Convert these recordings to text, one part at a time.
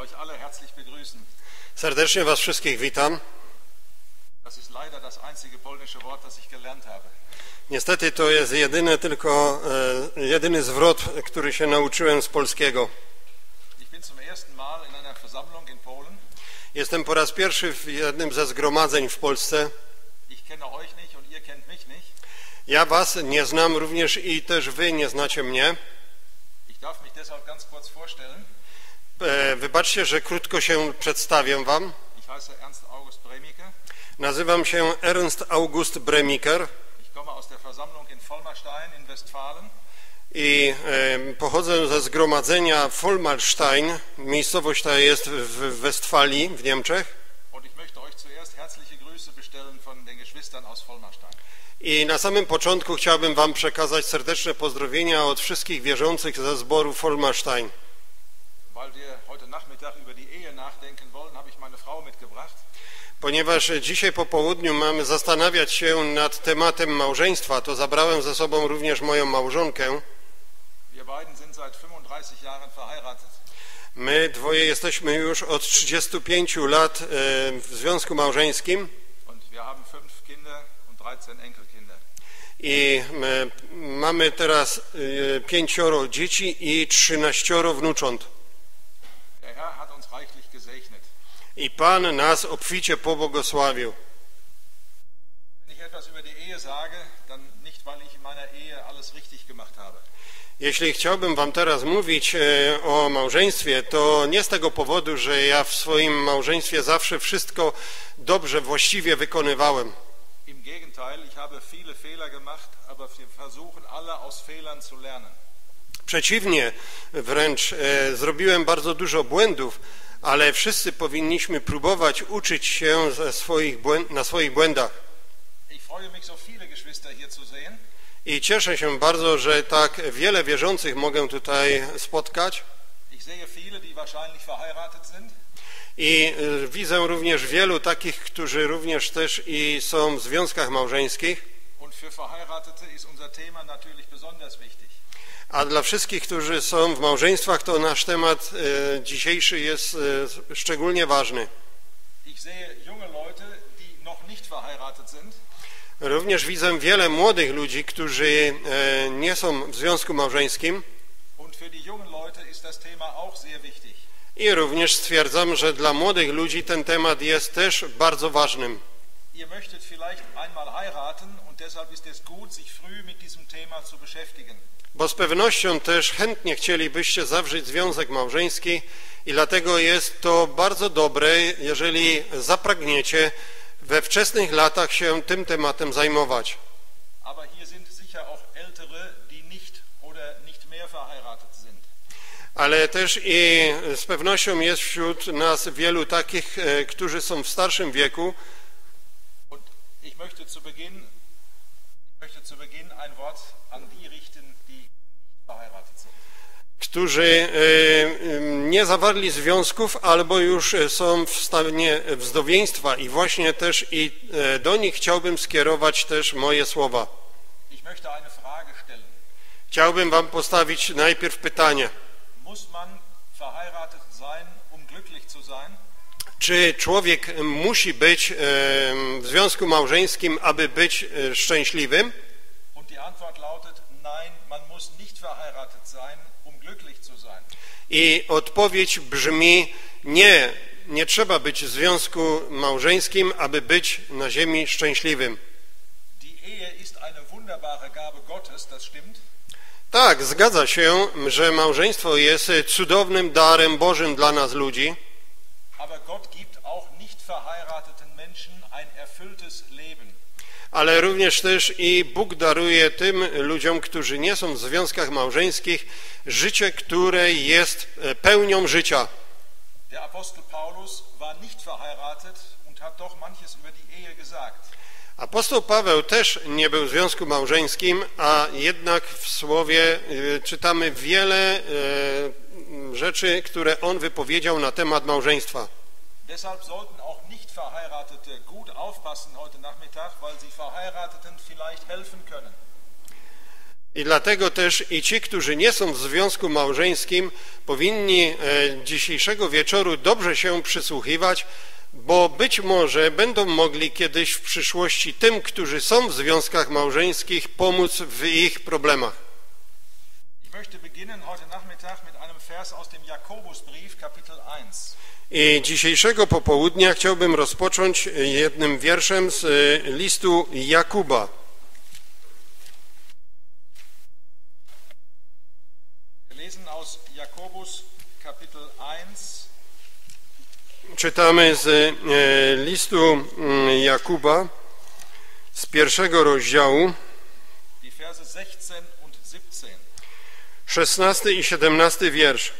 euch alle herzlich begrüßen. Serdecznie was wszystkich witam. Das ist leider das einzige polnische Wort, das ich gelernt habe. Niestety to jest jedyny zwrot, który się nauczyłem z polskiego. Ich bin zum ersten Mal in einer Versammlung in Polen. Jestem po raz pierwszy w jednym ze zgromadzeń w Polsce. Ich kenne euch nicht und ihr kennt mich nicht. Ja was nie znam również i też wy nie znacie mnie. Ich darf mich deshalb ganz kurz vorstellen. Wybaczcie, że krótko się przedstawię wam. Ich heiße Ernst August Bremiker. Nazywam się Ernst August Bremiker. Ich komme aus der Versammlung in Vollmarstein in Westfalen. I pochodzę ze zgromadzenia Vollmarstein. Miejscowość ta jest w Westfalii, w Niemczech. Und ich möchte euch zuerst herzliche Grüße bestellen von den Geschwistern aus Vollmarstein. I na samym początku chciałbym wam przekazać serdeczne pozdrowienia od wszystkich wierzących ze zboru Vollmarstein. Weil wir heute Nachmittag über die Ehe nachdenken wollen, habe ich meine Frau mitgebracht. Ponieważ dzisiaj po południu mamy zastanawiać się nad tematem małżeństwa, to zabrałem ze sobą również moją małżonkę. Wir beiden sind seit 35 Jahren verheiratet. My dwoje jesteśmy już od 35 lat w związku małżeńskim. Und wir haben 5 Kinder und 13 Enkelkinder. I mamy teraz 5 dzieci i 13 wnucząt. Der Herr hat uns reichlich gesegnet. I Pan nas obficie pobłogosławił. Wenn ich etwas über die Ehe sage, dann nicht, weil ich in meiner Ehe alles richtig gemacht habe. Jeśli chciałbym wam teraz mówić o małżeństwie, to nie z tego powodu, że ja w swoim małżeństwie zawsze wszystko dobrze, właściwie wykonywałem. Im Gegenteil, ich habe viele Fehler gemacht, aber wir versuchen alle aus Fehlern zu lernen. Przeciwnie, wręcz zrobiłem bardzo dużo błędów, ale wszyscy powinniśmy próbować uczyć się na swoich błędach. Ich freue mich, so viele Geschwister hier zu sehen. I cieszę się bardzo, że tak wiele wierzących mogę tutaj spotkać. Ich sehe viele, die wahrscheinlich verheiratet sind. I widzę również wielu takich, którzy również też i są w związkach małżeńskich. Und für Verheiratete ist unser Thema natürlich besonders wichtig. A dla wszystkich, którzy są w małżeństwach, to nasz temat dzisiejszy jest szczególnie ważny. Ich sehe junge Leute, die noch nicht verheiratet sind. Również widzę wiele młodych ludzi, którzy nie są w związku małżeńskim. Und für die jungen Leute ist das Thema auch sehr wichtig. I również stwierdzam, że dla młodych ludzi ten temat jest też bardzo ważnym. Ihr möchtet vielleicht einmal heiraten und deshalb ist es gut, sich früh mit diesem Thema zu beschäftigen. Bo z pewnością też chętnie chcielibyście zawrzeć związek małżeński i dlatego jest to bardzo dobre, jeżeli zapragniecie we wczesnych latach się tym tematem zajmować. Aber hier sind sicher auch Ältere, die nicht oder nicht mehr verheiratet sind. Ale też i z pewnością jest wśród nas wielu takich, którzy są w starszym wieku. Und ich möchte zu Beginn ein Wort an die richten, die nicht verheiratet sind. Którzy nie zawarli związków albo już są w stanie wdowieństwa i właśnie też i do nich chciałbym skierować też moje słowa. Ich möchte eine Frage stellen. Chciałbym wam postawić najpierw pytanie. Muss man verheiratet sein, um glücklich zu sein? Czy człowiek musi być w związku małżeńskim, aby być szczęśliwym? Und die Antwort lautet, nein, man muss nicht verheiratet sein, um glücklich zu sein. I odpowiedź brzmi nie trzeba być w związku małżeńskim, aby być na ziemi szczęśliwym. Die Ehe ist eine wunderbare Gabe Gottes, das stimmt. Tak, zgadza się, że małżeństwo jest cudownym darem Bożym dla nas ludzi. Aber Gott gibt auch nicht verheirateten Menschen ein erfülltes Leben. Ale również też i Bóg daruje tym ludziom, którzy nie są w związkach małżeńskich, życie, które jest pełnią życia. Der Apostel Paulus war nicht verheiratet und hat doch manches über die Ehe gesagt. Apostoł Paweł też nie był w związku małżeńskim, a jednak w słowie czytamy wiele rzeczy, które on wypowiedział na temat małżeństwa. Deshalb sollten auch nicht Verheiratete gut aufpassen heute Nachmittag, weil sie Verheirateten vielleicht helfen können. I dlatego też i ci, którzy nie są w związku małżeńskim, powinni dzisiejszego wieczoru dobrze się przysłuchiwać, bo być może będą mogli kiedyś w przyszłości tym, którzy są w związkach małżeńskich, pomóc w ich problemach. Ich möchte beginnen heute Nachmittag mit einem Vers aus dem Jakobusbrief, Kapitel 1. I dzisiejszego popołudnia chciałbym rozpocząć jednym wierszem z listu Jakuba. Wir lesen aus Jakobus, Kapitel 1. Czytamy z listu Jakuba z 1 rozdziału, Die Verse 16 und 17. 16 i 17 wiersz.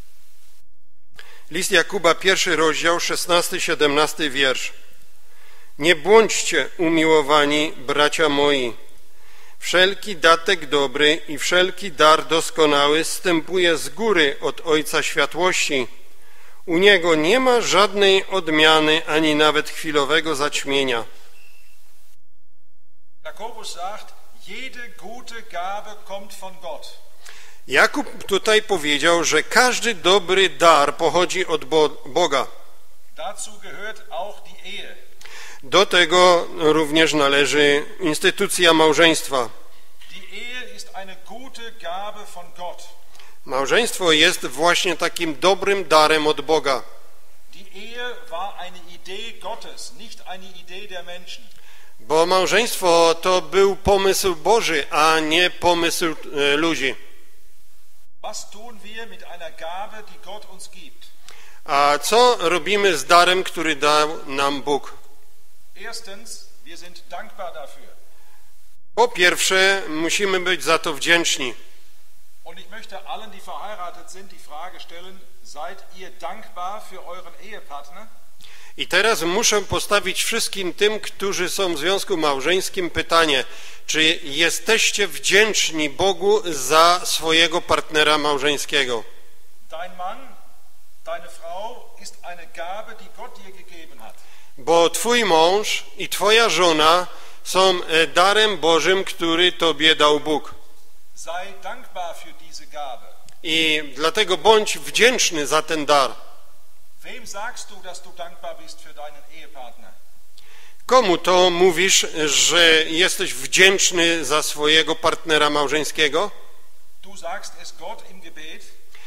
List Jakuba, 1 rozdział, 16-17 wiersz. Nie bądźcie umiłowani, bracia moi. Wszelki datek dobry i wszelki dar doskonały zstępuje z góry od Ojca Światłości. U Niego nie ma żadnej odmiany, ani nawet chwilowego zaćmienia. Jakobus sagt, jede gute Gabe kommt von Gott. Jakub tutaj powiedział, że każdy dobry dar pochodzi od Boga. Dazu gehört auch die Ehe. Do tego również należy instytucja małżeństwa. Die Ehe ist eine gute Gabe von Gott. Małżeństwo jest właśnie takim dobrym darem od Boga. Die Ehe war eine Idee Gottes, nicht eine Idee der Menschen. Bo małżeństwo to był pomysł Boży, a nie pomysł ludzi. Was tun wir mit einer Gabe, die Gott uns gibt? A co robimy z darem, który dał nam Bóg? Erstens, wir sind dankbar dafür. Po pierwsze, musimy być za to wdzięczni. Und ich möchte allen, die verheiratet sind, die Frage stellen, seid ihr dankbar für euren Ehepartner? I teraz muszę postawić wszystkim tym, którzy są w związku małżeńskim pytanie, czy jesteście wdzięczni Bogu za swojego partnera małżeńskiego? Dein Mann, deine Frau ist eine Gabe, die Gott dir gegeben hat. Bo twój mąż i twoja żona są darem Bożym, który tobie dał Bóg. Sei dankbar für diese Gabe. I dlatego bądź wdzięczny za ten dar. Wem sagst du, dass du dankbar bist für deinen Ehepartner? Komu to mówisz, że jesteś wdzięczny za swojego partnera małżeńskiego? Du sagst es Gott im Gebet.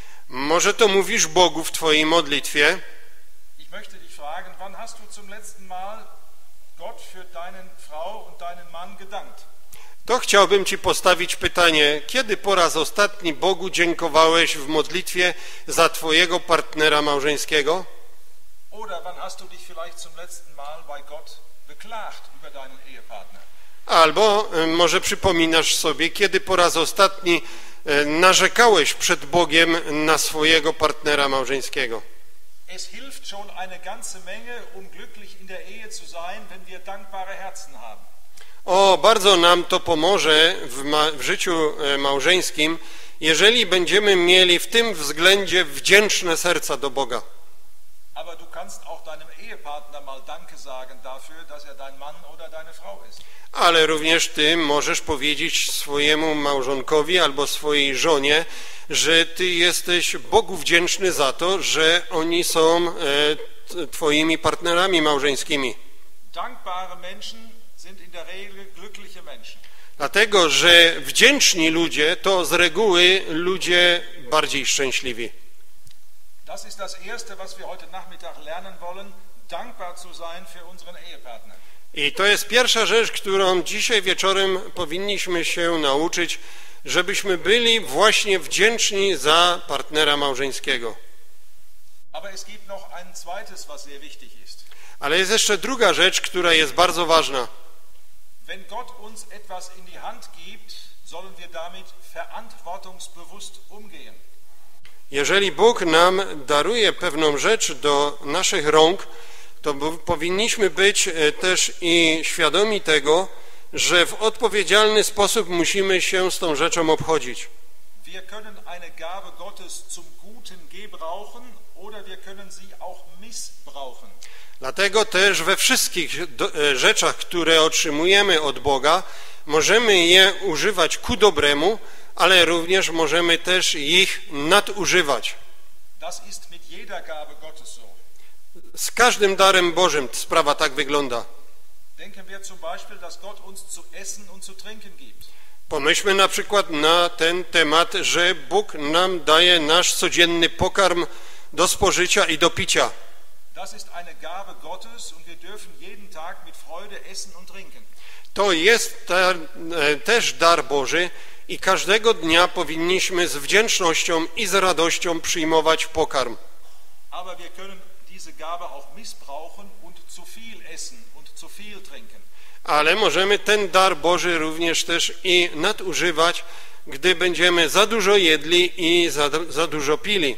Może to mówisz Bogu w twojej modlitwie? Ich möchte dich fragen, wann hast du zum letzten Mal Gott für deine Frau und deinen Mann gedankt? To chciałbym ci postawić pytanie, kiedy po raz ostatni Bogu dziękowałeś w modlitwie za twojego partnera małżeńskiego? Oder wann hast du dich vielleicht zum letzten Mal bei Gott beklagt über deinen Ehepartner? Albo może przypominasz sobie, kiedy po raz ostatni narzekałeś przed Bogiem na swojego partnera małżeńskiego. Es hilft schon eine ganze Menge, glücklich in der Ehe zu sein, wenn wir dankbare Herzen haben. O, bardzo nam to pomoże w życiu małżeńskim, jeżeli będziemy mieli w tym względzie wdzięczne serca do Boga. Aber du kannst auch deinem Ehepartner mal Danke sagen dafür, dass dein Mann oder deine Frau ist. Ale również ty możesz powiedzieć swojemu małżonkowi albo swojej żonie, że ty jesteś Bogu wdzięczny za to, że oni są twoimi partnerami małżeńskimi. Dankbare Menschen sind in der Regel glückliche Menschen. Dlatego, że wdzięczni ludzie to z reguły ludzie bardziej szczęśliwi. Das ist das Erste, was wir heute Nachmittag lernen wollen, dankbar zu sein für unseren Ehepartner. I to jest pierwsza rzecz, którą dzisiaj wieczorem powinniśmy się nauczyć, żebyśmy byli właśnie wdzięczni za partnera małżeńskiego. Aber es gibt noch ein zweites, was sehr wichtig ist. Ale jest jeszcze druga rzecz, która jest bardzo ważna. Wenn Gott uns etwas in die Hand gibt, sollen wir damit verantwortungsbewusst umgehen. Jeżeli Bóg nam daruje pewną rzecz do naszych rąk, to powinniśmy być też i świadomi tego, że w odpowiedzialny sposób musimy się z tą rzeczą obchodzić. wir können eine Gabe Gottes zum Guten gebrauchen oder wir können sie auch missbrauchen. Dlatego też we wszystkich rzeczach, które otrzymujemy od Boga, możemy je używać ku dobremu, ale również możemy też ich nadużywać. Das ist mit jeder Gabe Gottes so. Z każdym darem Bożym sprawa tak wygląda. Denken wir zum Beispiel, dass Gott uns zu essen und zu trinken gibt. Pomyślmy na przykład na ten temat, że Bóg nam daje nasz codzienny pokarm do spożycia i do picia. Das ist eine Gabe Gottes und wir dürfen jeden Tag mit Freude essen und trinken. To jest też dar Boży i każdego dnia powinniśmy z wdzięcznością i z radością przyjmować pokarm. Aber wir können diese Gabe auch missbrauchen und zu viel essen und zu viel trinken. Ale możemy ten dar Boży również też i nadużywać, gdy będziemy za dużo jedli i za dużo pili.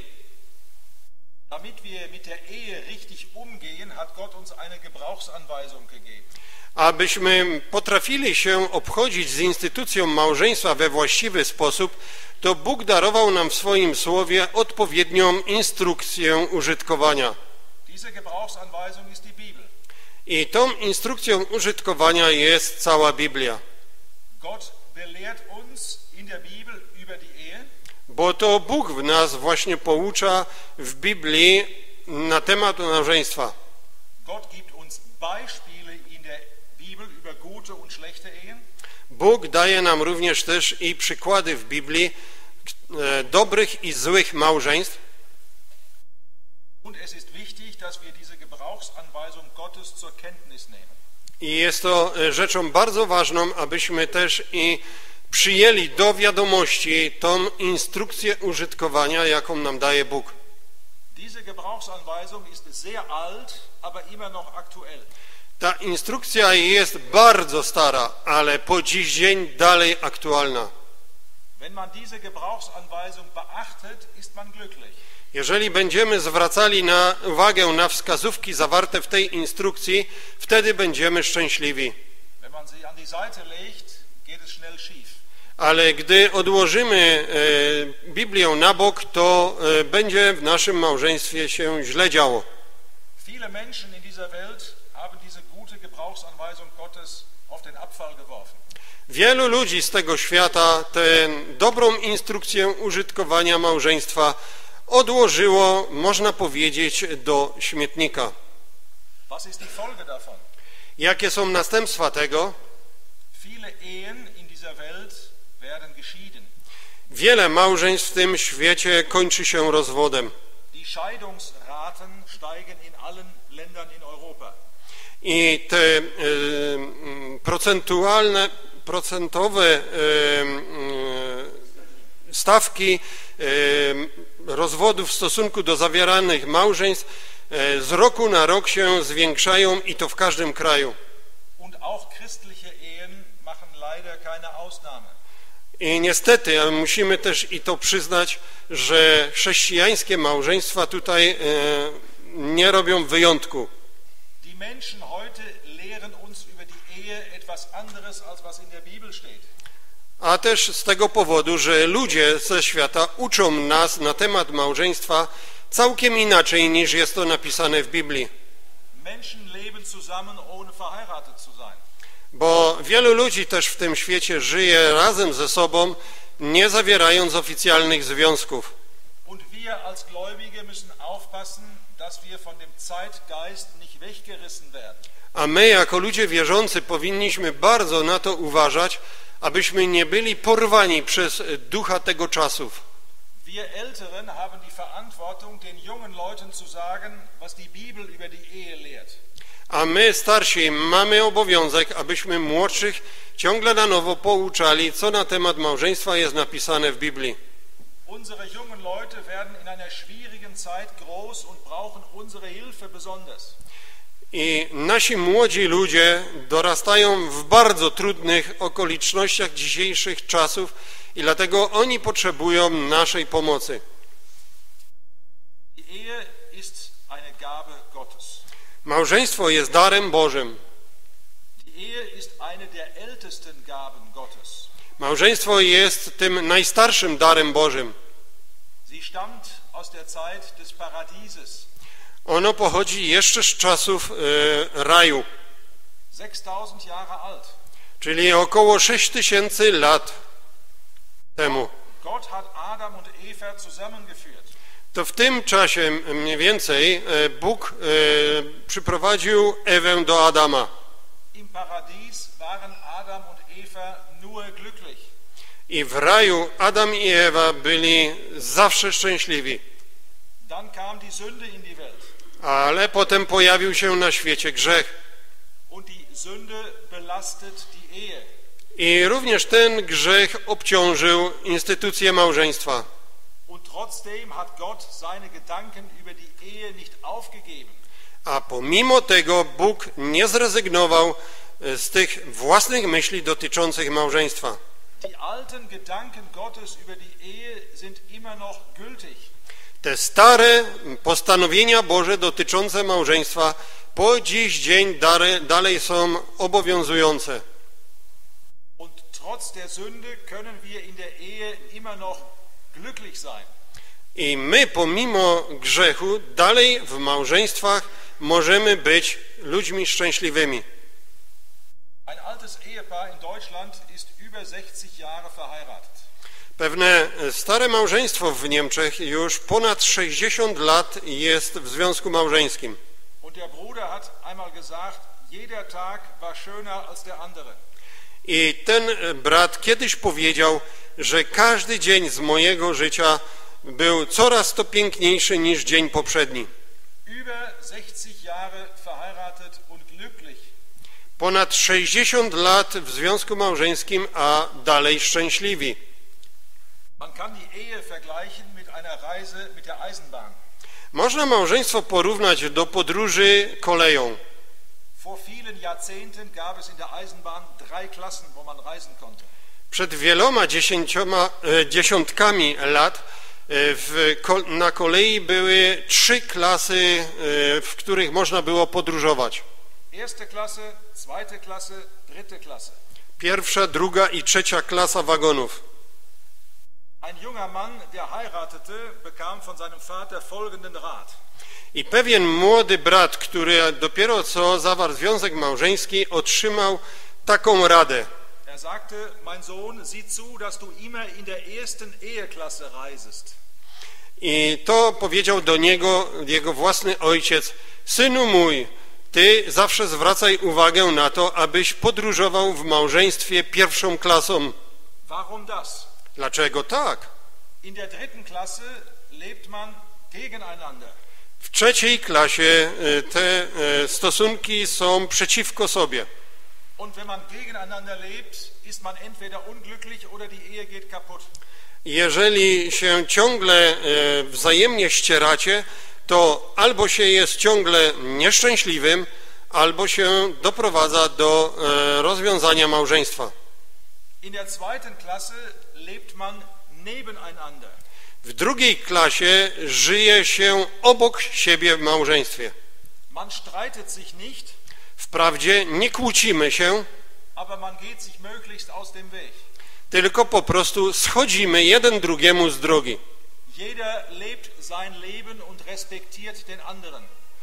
Damit wir mit der Ehe richtig umgehen, hat Gott uns eine Gebrauchsanweisung gegeben. Abyśmy potrafili się obchodzić z instytucją małżeństwa we właściwy sposób, to Bóg darował nam w swoim słowie odpowiednią instrukcję użytkowania. Diese Gebrauchsanweisung ist die Bibel. I tą instrukcją użytkowania jest cała Biblia. Gott belehrt uns in der Bibel über die Ehe. Bo to Bóg w nas właśnie poucza w Biblii na temat małżeństwa. Gott gibt uns Beispiele in der Bibel über gute und schlechte Ehen. Bóg daje nam również też i przykłady w Biblii dobrych i złych małżeństw. Und es ist wichtig, dass wir diese Gebrauchsanweisung Gottes zur Kenntnis nehmen. I jest to rzeczą bardzo ważną, abyśmy też i przyjęli do wiadomości tą instrukcję użytkowania, jaką nam daje Bóg. Diese Gebrauchsanweisung ist sehr alt, aber immer noch aktuell. Ta instrukcja jest bardzo stara, ale po dziś dzień dalej aktualna. Wenn man diese Gebrauchsanweisung beachtet, ist man glücklich. Jeżeli będziemy zwracali uwagę na wskazówki zawarte w tej instrukcji, wtedy będziemy szczęśliwi. Wenn man sie an die Seite legt, geht es schnell schief. Ale gdy odłożymy Biblię na bok, to będzie w naszym małżeństwie się źle działo. Viele Menschen in dieser Welt haben diese gute Gebrauchsanweisung Gottes auf den Abfall geworfen. Wielu ludzi z tego świata tę dobrą instrukcję użytkowania małżeństwa odłożyło, można powiedzieć, do śmietnika. Was ist die Folge davon? Jakie są następstwa tego? Viele Ehen in dieser Welt werden geschieden. Wiele małżeństw w tym świecie kończy się rozwodem. Die Scheidungsraten steigen in allen Ländern in Europa. I te procentowe stawki rozwodów w stosunku do zawieranych małżeństw z roku na rok się zwiększają i to w każdym kraju. Und auch christliche Ehen machen leider keine Ausnahme. I niestety musimy też i to przyznać, że chrześcijańskie małżeństwa tutaj nie robią wyjątku. Die Menschen heute lehren uns über die Ehe etwas anderes, als was in der Bibel steht. A też z tego powodu, że ludzie ze świata uczą nas na temat małżeństwa całkiem inaczej niż jest to napisane w Biblii. Menschen leben zusammen, ohne verheiratet zu sein. Bo wielu ludzi też w tym świecie żyje razem ze sobą, nie zawierając oficjalnych związków. Und wir als Gläubige müssen aufpassen, dass wir von dem Zeitgeist nicht weggerissen werden. A my jako ludzie wierzący powinniśmy bardzo na to uważać, abyśmy nie byli porwani przez ducha tego czasów. Wir Älteren haben die Verantwortung, den jungen Leuten zu sagen, was die Bibel über die Ehe lehrt. A my, starsi, mamy obowiązek, abyśmy młodszych ciągle na nowo pouczali, co na temat małżeństwa jest napisane w Biblii. Unsere jungen Leute werden in einer schwierigen Zeit groß und brauchen unsere Hilfe besonders. I nasi młodzi ludzie dorastają w bardzo trudnych okolicznościach dzisiejszych czasów i dlatego oni potrzebują naszej pomocy. Die Ehe ist eine Gabe Gottes. Małżeństwo jest darem Bożym. Die Ehe ist eine der ältesten Gaben Gottes. Małżeństwo jest tym najstarszym darem Bożym. Sie stammt aus der Zeit des Paradieses. Ono pochodzi jeszcze z czasów raju, 6000 Jahre alt. czyli około 6000 lat temu. Gott hat Adam und Eva zusammengeführt. To w tym czasie mniej więcej Bóg przyprowadził Ewę do Adama. Im Paradies waren Adam und Eva nur glücklich. I w raju Adam i Ewa byli zawsze szczęśliwi. Dann kam die Sünde in die Welt. Ale potem pojawił się na świecie grzech. Und die Sünde belastet die Ehe. I również ten grzech obciążył instytucję małżeństwa. Und trotzdem hat Gott seine Gedanken über die Ehe nicht aufgegeben. A pomimo tego Bóg nie zrezygnował z tych własnych myśli dotyczących małżeństwa. Die alten Gedanken Gottes über die Ehe sind immer noch gültig. Te stare postanowienia Boże dotyczące małżeństwa po dziś dzień dalej są obowiązujące. Und trotz der Sünde können wir in der Ehe immer noch glücklich sein. I my pomimo grzechu dalej w małżeństwach możemy być ludźmi szczęśliwymi. Ein altes Ehepaar in Deutschland ist über 60 Jahre verheiratet. Pewne stare małżeństwo w Niemczech już ponad 60 lat jest w związku małżeńskim. Und der Bruder hat einmal gesagt, jeder Tag war schöner als der andere. I ten brat kiedyś powiedział, że każdy dzień z mojego życia był coraz to piękniejszy niż dzień poprzedni. Über 60 Jahre verheiratet und glücklich. Ponad 60 lat w związku małżeńskim, a dalej szczęśliwi. Man kann die Ehe vergleichen mit einer Reise mit der Eisenbahn. Można małżeństwo porównać do podróży koleją. Vor vielen Jahrzehnten gab es in der Eisenbahn 3 Klassen, wo man reisen konnte. Przed wieloma dziesiątkami lat na kolei były 3 klasy, w których można było podróżować. Erste Klasse, zweite Klasse, dritte Klasse. Pierwsza, druga i trzecia klasa wagonów. Ein junger Mann, der heiratete, bekam von seinem Vater folgenden Rat. I pewien młody brat, który dopiero co zawarł związek małżeński, otrzymał taką radę. Er sagte, mein Sohn, sieh zu, dass du immer in der ersten Eheklasse reisest. I to powiedział do niego jego własny ojciec: synu mój, ty zawsze zwracaj uwagę na to, abyś podróżował w małżeństwie pierwszą klasą. Warum das? Dlaczego tak? In der dritten Klasse lebt man gegeneinander. W trzeciej klasie te stosunki są przeciwko sobie. Und wenn man gegeneinander lebt, ist man entweder unglücklich oder die Ehe geht kaputt. Jeżeli się ciągle wzajemnie ścieracie, to albo się jest ciągle nieszczęśliwym, albo się doprowadza do rozwiązania małżeństwa. In der zweiten Klasse lebt man nebeneinander. W drugiej klasie żyje się obok siebie w małżeństwie. Man streitet sich nicht, Wprawdzie nie kłócimy się, aber man geht sich möglichst aus dem Weg. tylko po prostu schodzimy jeden drugiemu z drogi. Jeder lebt sein Leben und respektiert den anderen.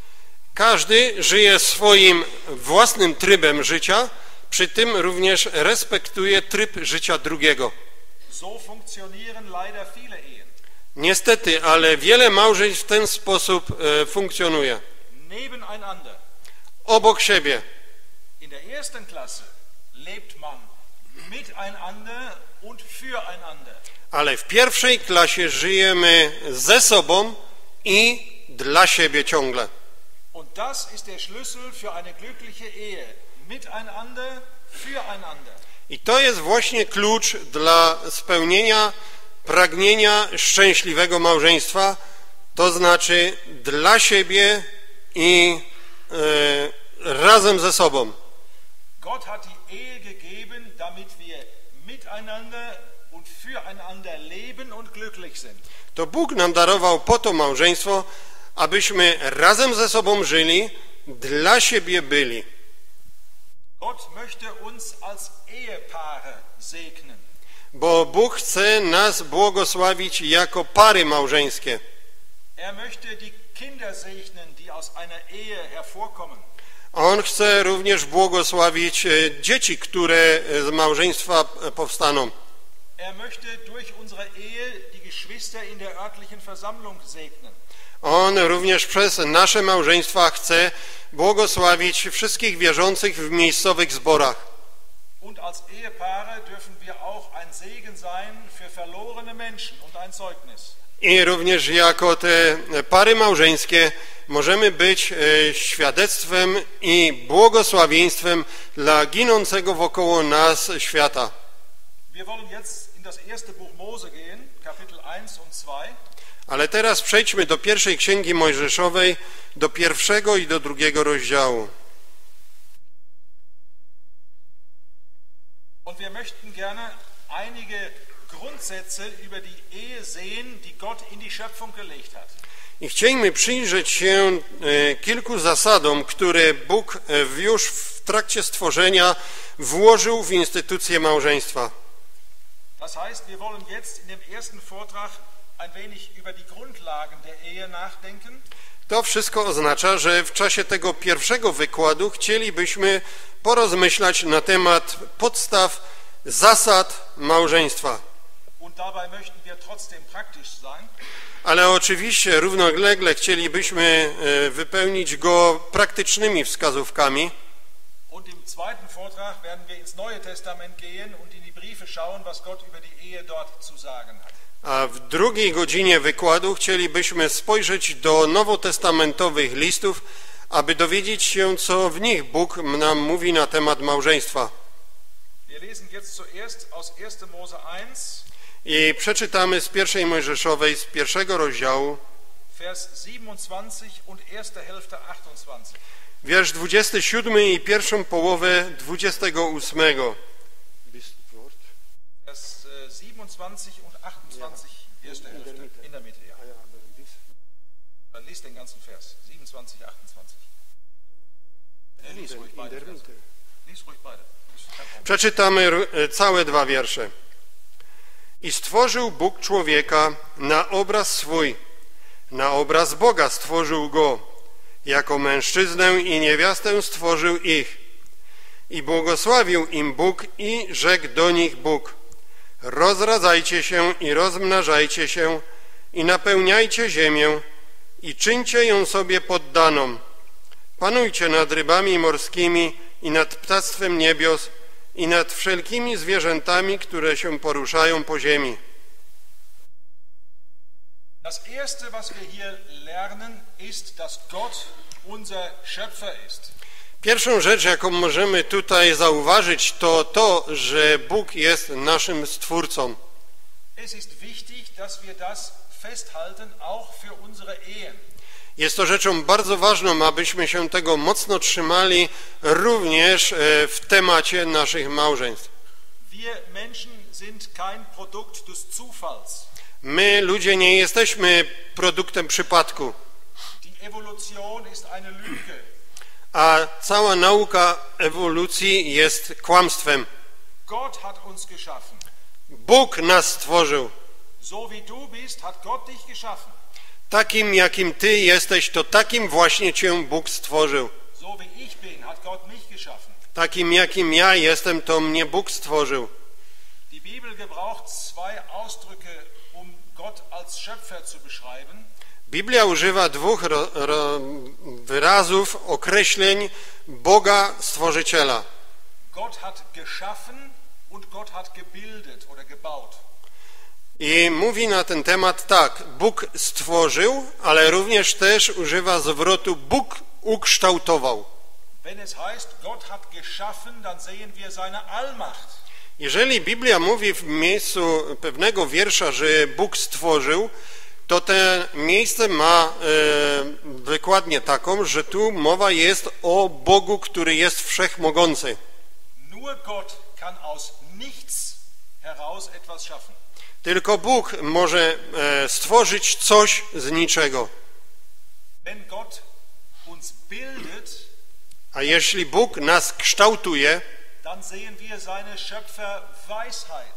Każdy żyje swoim własnym trybem życia, przy tym również respektuje tryb życia drugiego. So funktionieren leider viele Ehen. Niestety, ale wiele małżeństw w ten sposób funkcjonuje. Nebeneinander. Obok siebie. In der ersten Klasse lebt man miteinander und füreinander. Ale w pierwszej klasie żyjemy ze sobą i dla siebie ciągle. Und das ist der Schlüssel für eine glückliche Ehe. Miteinander, füreinander. I to jest właśnie klucz dla spełnienia pragnienia szczęśliwego małżeństwa, to znaczy dla siebie i razem ze sobą. Gott hat die Ehe gegeben, damit wir miteinander und füreinander leben und glücklich sind. To Bóg nam darował po to małżeństwo, abyśmy razem ze sobą żyli, dla siebie byli. Gott möchte uns als Ehepaare segnen. bo Bóg chce nas błogosławić jako pary małżeńskie. Er möchte die Kinder segnen, die aus einer Ehe hervorkommen. On chce również błogosławić dzieci, które z małżeństwa powstaną. Er möchte durch unsere Ehe die Geschwister in der örtlichen Versammlung segnen. On również przez nasze małżeństwa chce błogosławić wszystkich wierzących w miejscowych zborach. Und als Ehepaare dürfen wir auch ein Segen sein für verlorene Menschen und ein Zeugnis. I również jako te pary małżeńskie możemy być świadectwem i błogosławieństwem dla ginącego wokoło nas świata. Wir wollen jetzt in das erste Buch Mose gehen, Kapitel 1 und 2. Ale teraz przejdźmy do pierwszej Księgi Mojżeszowej, do pierwszego i do drugiego rozdziału. Und wir möchten gerne einige Grundsätze über die Ehe sehen, die Gott in die Schöpfung gelegt hat. I chcielibyśmy przyjrzeć się kilku zasadom, które Bóg już w trakcie stworzenia włożył w instytucję małżeństwa. Das heißt, wir wollen jetzt in dem ersten Vortrag ein wenig über die Grundlagen der Ehe nachdenken. To wszystko oznacza, że w czasie tego pierwszego wykładu chcielibyśmy porozmyślać na temat podstaw, zasad małżeństwa. Und dabei möchten wir trotzdem praktisch sein. Ale oczywiście równolegle chcielibyśmy wypełnić go praktycznymi wskazówkami. Und im zweiten Vortrag werden wir ins Neue Testament gehen und in die Briefe schauen, was Gott über die Ehe dort zu sagen hat. A w drugiej godzinie wykładu chcielibyśmy spojrzeć do nowotestamentowych listów, aby dowiedzieć się, co w nich Bóg nam mówi na temat małżeństwa. Wir lesen jetzt zuerst aus 1. Mose 1, I przeczytamy z pierwszej Mojżeszowej, z pierwszego rozdziału, Vers 27 und erste Hälfte 28. wiersz 27 i pierwszą połowę 28. Vers 27 und 28, erste Hälfte, in der Mitte, ja. Dann lies den ganzen Vers, 27, 28. Lies ruhig beide Verse. Lies ruhig beide. Przeczytamy całe dwa wiersze. I stworzył Bóg człowieka na obraz swój, na obraz Boga stworzył go, jako mężczyznę i niewiastę stworzył ich. I błogosławił im Bóg i rzekł do nich Bóg: rozradzajcie się i rozmnażajcie się i napełniajcie ziemię i czyńcie ją sobie poddaną. Panujcie nad rybami morskimi i nad ptactwem niebios i nad wszelkimi zwierzętami, które się poruszają po ziemi. Das erste, was wir hier lernen, ist, dass Gott unser Schöpfer ist. Pierwszą rzecz, jaką możemy tutaj zauważyć, to to, że Bóg jest naszym Stwórcą. Es ist wichtig, dass wir das festhalten, auch für unsere Ehen. Jest to rzeczą bardzo ważną, abyśmy się tego mocno trzymali również w temacie naszych małżeństw. Wir Menschen sind kein Produkt des Zufalls. My, ludzie, nie jesteśmy produktem przypadku, Die Evolution ist eine Lüge. a cała nauka ewolucji jest kłamstwem. Gott hat uns geschaffen. Bóg nas stworzył. So wie du bist, hat Gott dich geschaffen. Takim, jakim ty jesteś, to takim właśnie cię Bóg stworzył. So wie ich bin, hat Gott mich geschaffen. Takim, jakim ja jestem, to mnie Bóg stworzył. Die Bibel gebraucht zwei Ausdrücke, um Gott als Schöpfer zu beschreiben. Biblia używa dwóch wyrazów, określeń Boga Stworzyciela. Gott hat geschaffen und Gott hat gebildet oder gebaut. I mówi na ten temat tak: Bóg stworzył, ale również też używa zwrotu Bóg ukształtował. Wenn es heißt, Gott hat geschaffen, dann sehen wir seine Allmacht. Jeżeli Biblia mówi w miejscu pewnego wiersza, że Bóg stworzył, to to miejsce ma wykładnię taką, że tu mowa jest o Bogu, który jest wszechmogący. Nur Gott kann aus nichts heraus etwas schaffen. Tylko Bóg może stworzyć coś z niczego. Wenn Gott uns bildet, A jeśli Bóg nas kształtuje, dann sehen wir seine Schöpferweisheit.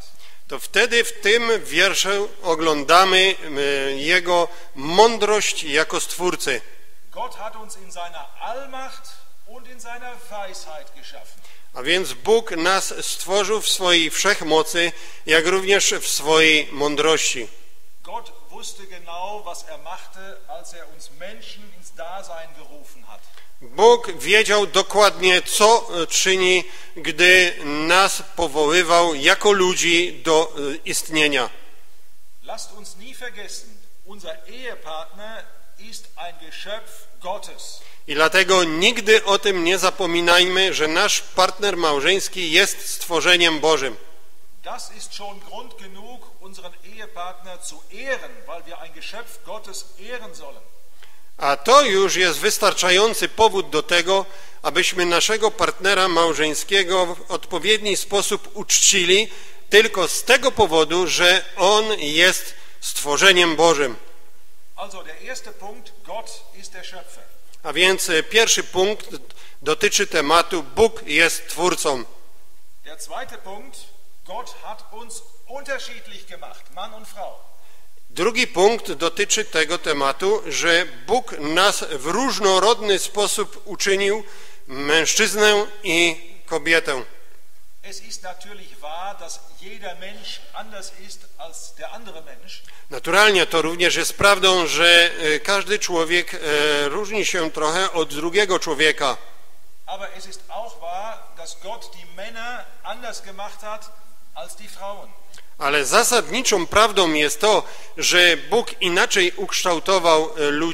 to wtedy w tym wierszu oglądamy Jego mądrość jako Stwórcy. Gott hat uns in seiner Allmacht und in seiner Weisheit geschaffen. A więc Bóg nas stworzył w swojej wszechmocy, jak również w swojej mądrości. Gott wusste genau, was machte, als uns Menschen ins Dasein gerufen hat. Bóg wiedział dokładnie, co czyni, gdy nas powoływał jako ludzi do istnienia. Lasst uns nie vergessen, unser Ehepartner ist ein Geschöpf Gottes. I dlatego nigdy o tym nie zapominajmy, że nasz partner małżeński jest stworzeniem Bożym. Das ist schon Grund genug, unseren Ehepartner zu ehren, weil wir ein Geschöpf Gottes ehren sollen. A to już jest wystarczający powód do tego, abyśmy naszego partnera małżeńskiego w odpowiedni sposób uczcili, tylko z tego powodu, że on jest stworzeniem Bożym. Also der erste Punkt, Gott ist der Schöpfer. A więc pierwszy punkt dotyczy tematu Bóg jest Twórcą. Der zweite Punkt, Gott hat uns unterschiedlich gemacht, Mann und Frau. Drugi punkt dotyczy tego tematu, że Bóg nas w różnorodny sposób uczynił, mężczyznę i kobietę. Es ist natürlich wahr, dass jeder Mensch anders ist als der andere Mensch. Naturalnie to również jest prawdą, że każdy człowiek różni się trochę od drugiego człowieka. Aber es ist auch wahr, dass Gott die Männer anders gemacht hat als die Frauen. Ale zasadniczą prawdą jest to, że Bóg inaczej ukształtował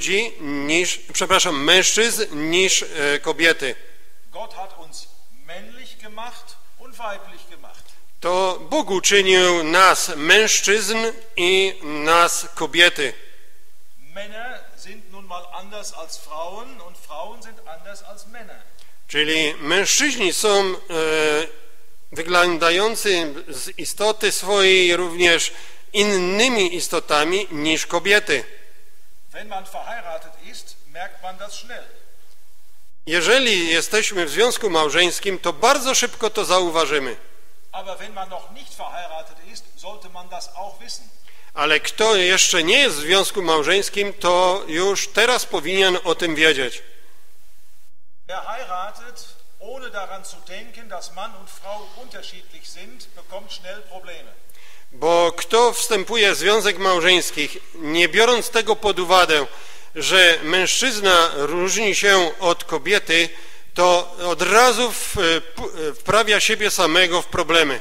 mężczyzn niż kobiety. Gott hat uns männlich gemacht und weiblich gemacht. To Bóg uczynił nas mężczyzn i nas kobiety. Männer sind nun mal anders als Frauen und Frauen sind anders als Männer. Czyli mężczyźni są wyglądający z istoty swojej również innymi istotami niż kobiety. Wenn man verheiratet ist, merkt man das schnell. Jeżeli jesteśmy w związku małżeńskim, to bardzo szybko to zauważymy. Aber wenn man noch nicht verheiratet ist, sollte man das auch wissen. Ale kto jeszcze nie jest w związku małżeńskim, to już teraz powinien o tym wiedzieć. Wer heiratet, ohne daran zu denken, dass Mann und Frau unterschiedlich sind, bekommt schnell Probleme. Bo kto wstępuje w związek małżeński, nie biorąc tego pod uwagę, że mężczyzna różni się od kobiety, to od razu wprawia siebie samego w problemy.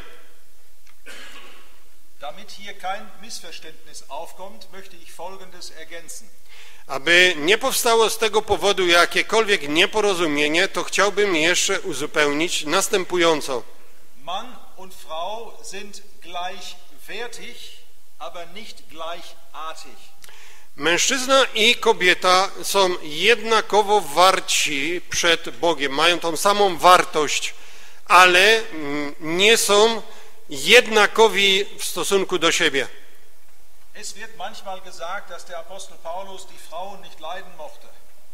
Damit hier kein Missverständnis aufkommt, möchte ich Folgendes ergänzen. Aby nie powstało z tego powodu jakiekolwiek nieporozumienie, to chciałbym jeszcze uzupełnić następująco. Mann und Frau sind gleichwertig, aber nicht gleichartig. Mężczyzna i kobieta są jednakowo warci przed Bogiem, mają tą samą wartość, ale nie są jednakowi w stosunku do siebie. Es wird manchmal gesagt, dass der Apostel Paulus die Frauen nicht leiden mochte.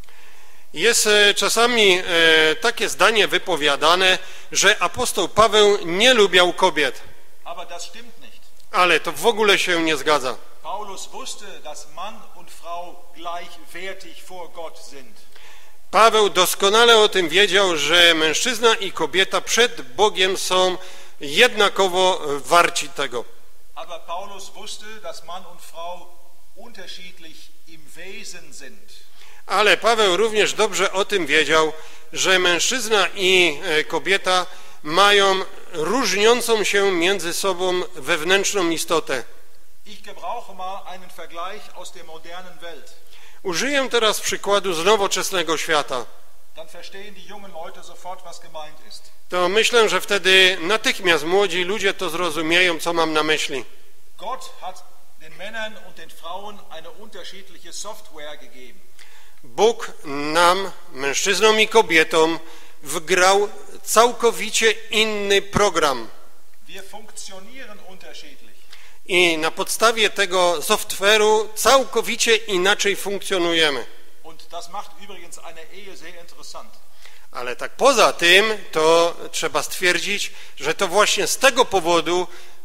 Jest czasami takie zdanie wypowiadane, że apostoł Paweł nie lubiał kobiet. Aber das stimmt nicht. Ale to w ogóle się nie zgadza. Paulus wusste, dass Mann und Frau gleichwertig vor Gott sind. Paweł doskonale o tym wiedział, że mężczyzna i kobieta przed Bogiem są jednakowo warci tego. Aber Paulus wusste, dass Mann und Frau unterschiedlich im Wesen sind. Ale Paweł również dobrze o tym wiedział, że mężczyzna i kobieta mają różniącą się między sobą wewnętrzną istotę. Ich gebrauche mal einen Vergleich aus der modernen Welt. Użyję teraz przykładu z nowoczesnego świata. Dann verstehen die jungen Leute sofort, was gemeint ist. To myślę, że wtedy natychmiast młodzi ludzie to zrozumieją, co mam na myśli. Gott hat den Männern und den Frauen eine unterschiedliche Software gegeben. Bóg nam, mężczyznom i kobietom, wgrał całkowicie inny program. Wir funktionieren unterschiedlich. I na podstawie tego software'u całkowicie inaczej funkcjonujemy. Und das macht übrigens eine Ehe sehr interessant. Ale tak poza tym, to trzeba stwierdzić, że to właśnie z tego powodu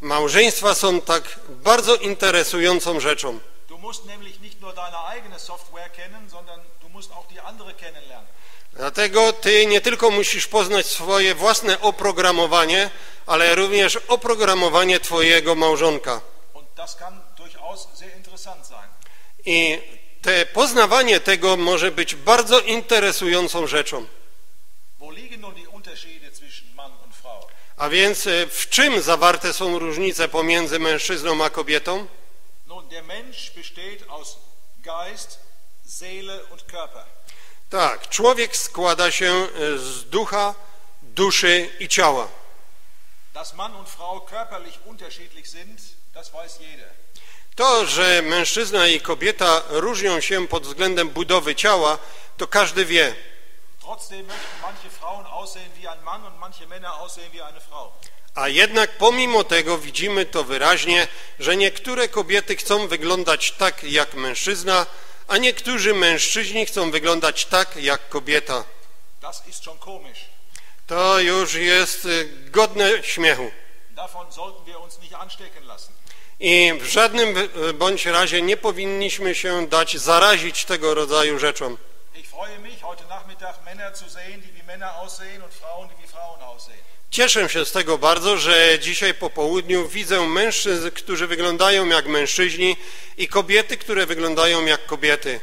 Małżeństwa są tak bardzo interesującą rzeczą. Du musst nämlich nicht nur deine eigene Software kennen, sondern du musst auch die andere kennenlernen. Dlatego ty nie tylko musisz poznać swoje własne oprogramowanie, ale również oprogramowanie twojego małżonka. Und das kann durchaus sehr interessant sein. I poznawanie tego może być bardzo interesującą rzeczą. Wo liegen nun die Unterschiede zwischen Mann und Frau? A więc w czym zawarte są różnice pomiędzy mężczyzną a kobietą? Nun, der Mensch besteht aus Geist, Seele und Körper. Tak, człowiek składa się z ducha, duszy i ciała. Dass Mann und Frau körperlich unterschiedlich sind, das weiß jeder. To, że mężczyzna i kobieta różnią się pod względem budowy ciała, to każdy wie. Trotzdem möchten manche Frauen aussehen wie ein Mann und manche Männer aussehen wie eine Frau. A jednak pomimo tego widzimy to wyraźnie, że niektóre kobiety chcą wyglądać tak jak mężczyzna, a niektórzy mężczyźni chcą wyglądać tak jak kobieta. Das ist schon komisch. To już jest godne śmiechu. Davon sollten wir uns nicht anstecken lassen. I w żadnym bądź razie nie powinniśmy się dać zarazić tego rodzaju rzeczom. Ich freue mich, heute Nachmittag Männer zu sehen, die wie Männer aussehen und Frauen, die wie Frauen aussehen. Cieszę się z tego bardzo, że dzisiaj po południu widzę mężczyzn, którzy wyglądają jak mężczyźni i kobiety, które wyglądają jak kobiety.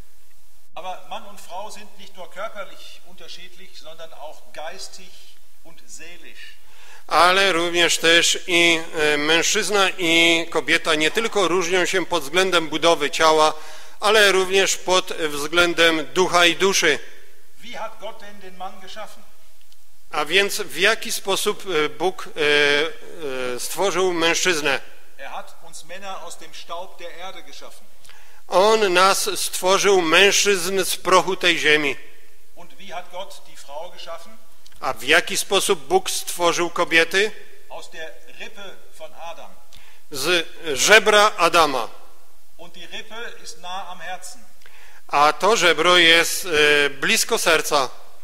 Aber Mann und Frau sind nicht nur körperlich unterschiedlich, sondern auch geistig und seelisch. Ale również też i mężczyzna i kobieta nie tylko różnią się pod względem budowy ciała, ale również pod względem ducha i duszy. Wie hat Gott denn den Mann geschaffen? A więc w jaki sposób Bóg stworzył mężczyznę? Er hat uns Männer aus dem Staub der Erde geschaffen. On nas stworzył mężczyzn z prochu tej ziemi. Und wie hat Gott die Frau geschaffen? A w jaki sposób Bóg stworzył kobiety? Aus der Rippe von Adam. Z żebra Adama. Und die Rippe ist nah am Herzen. A to żebro jest blisko serca.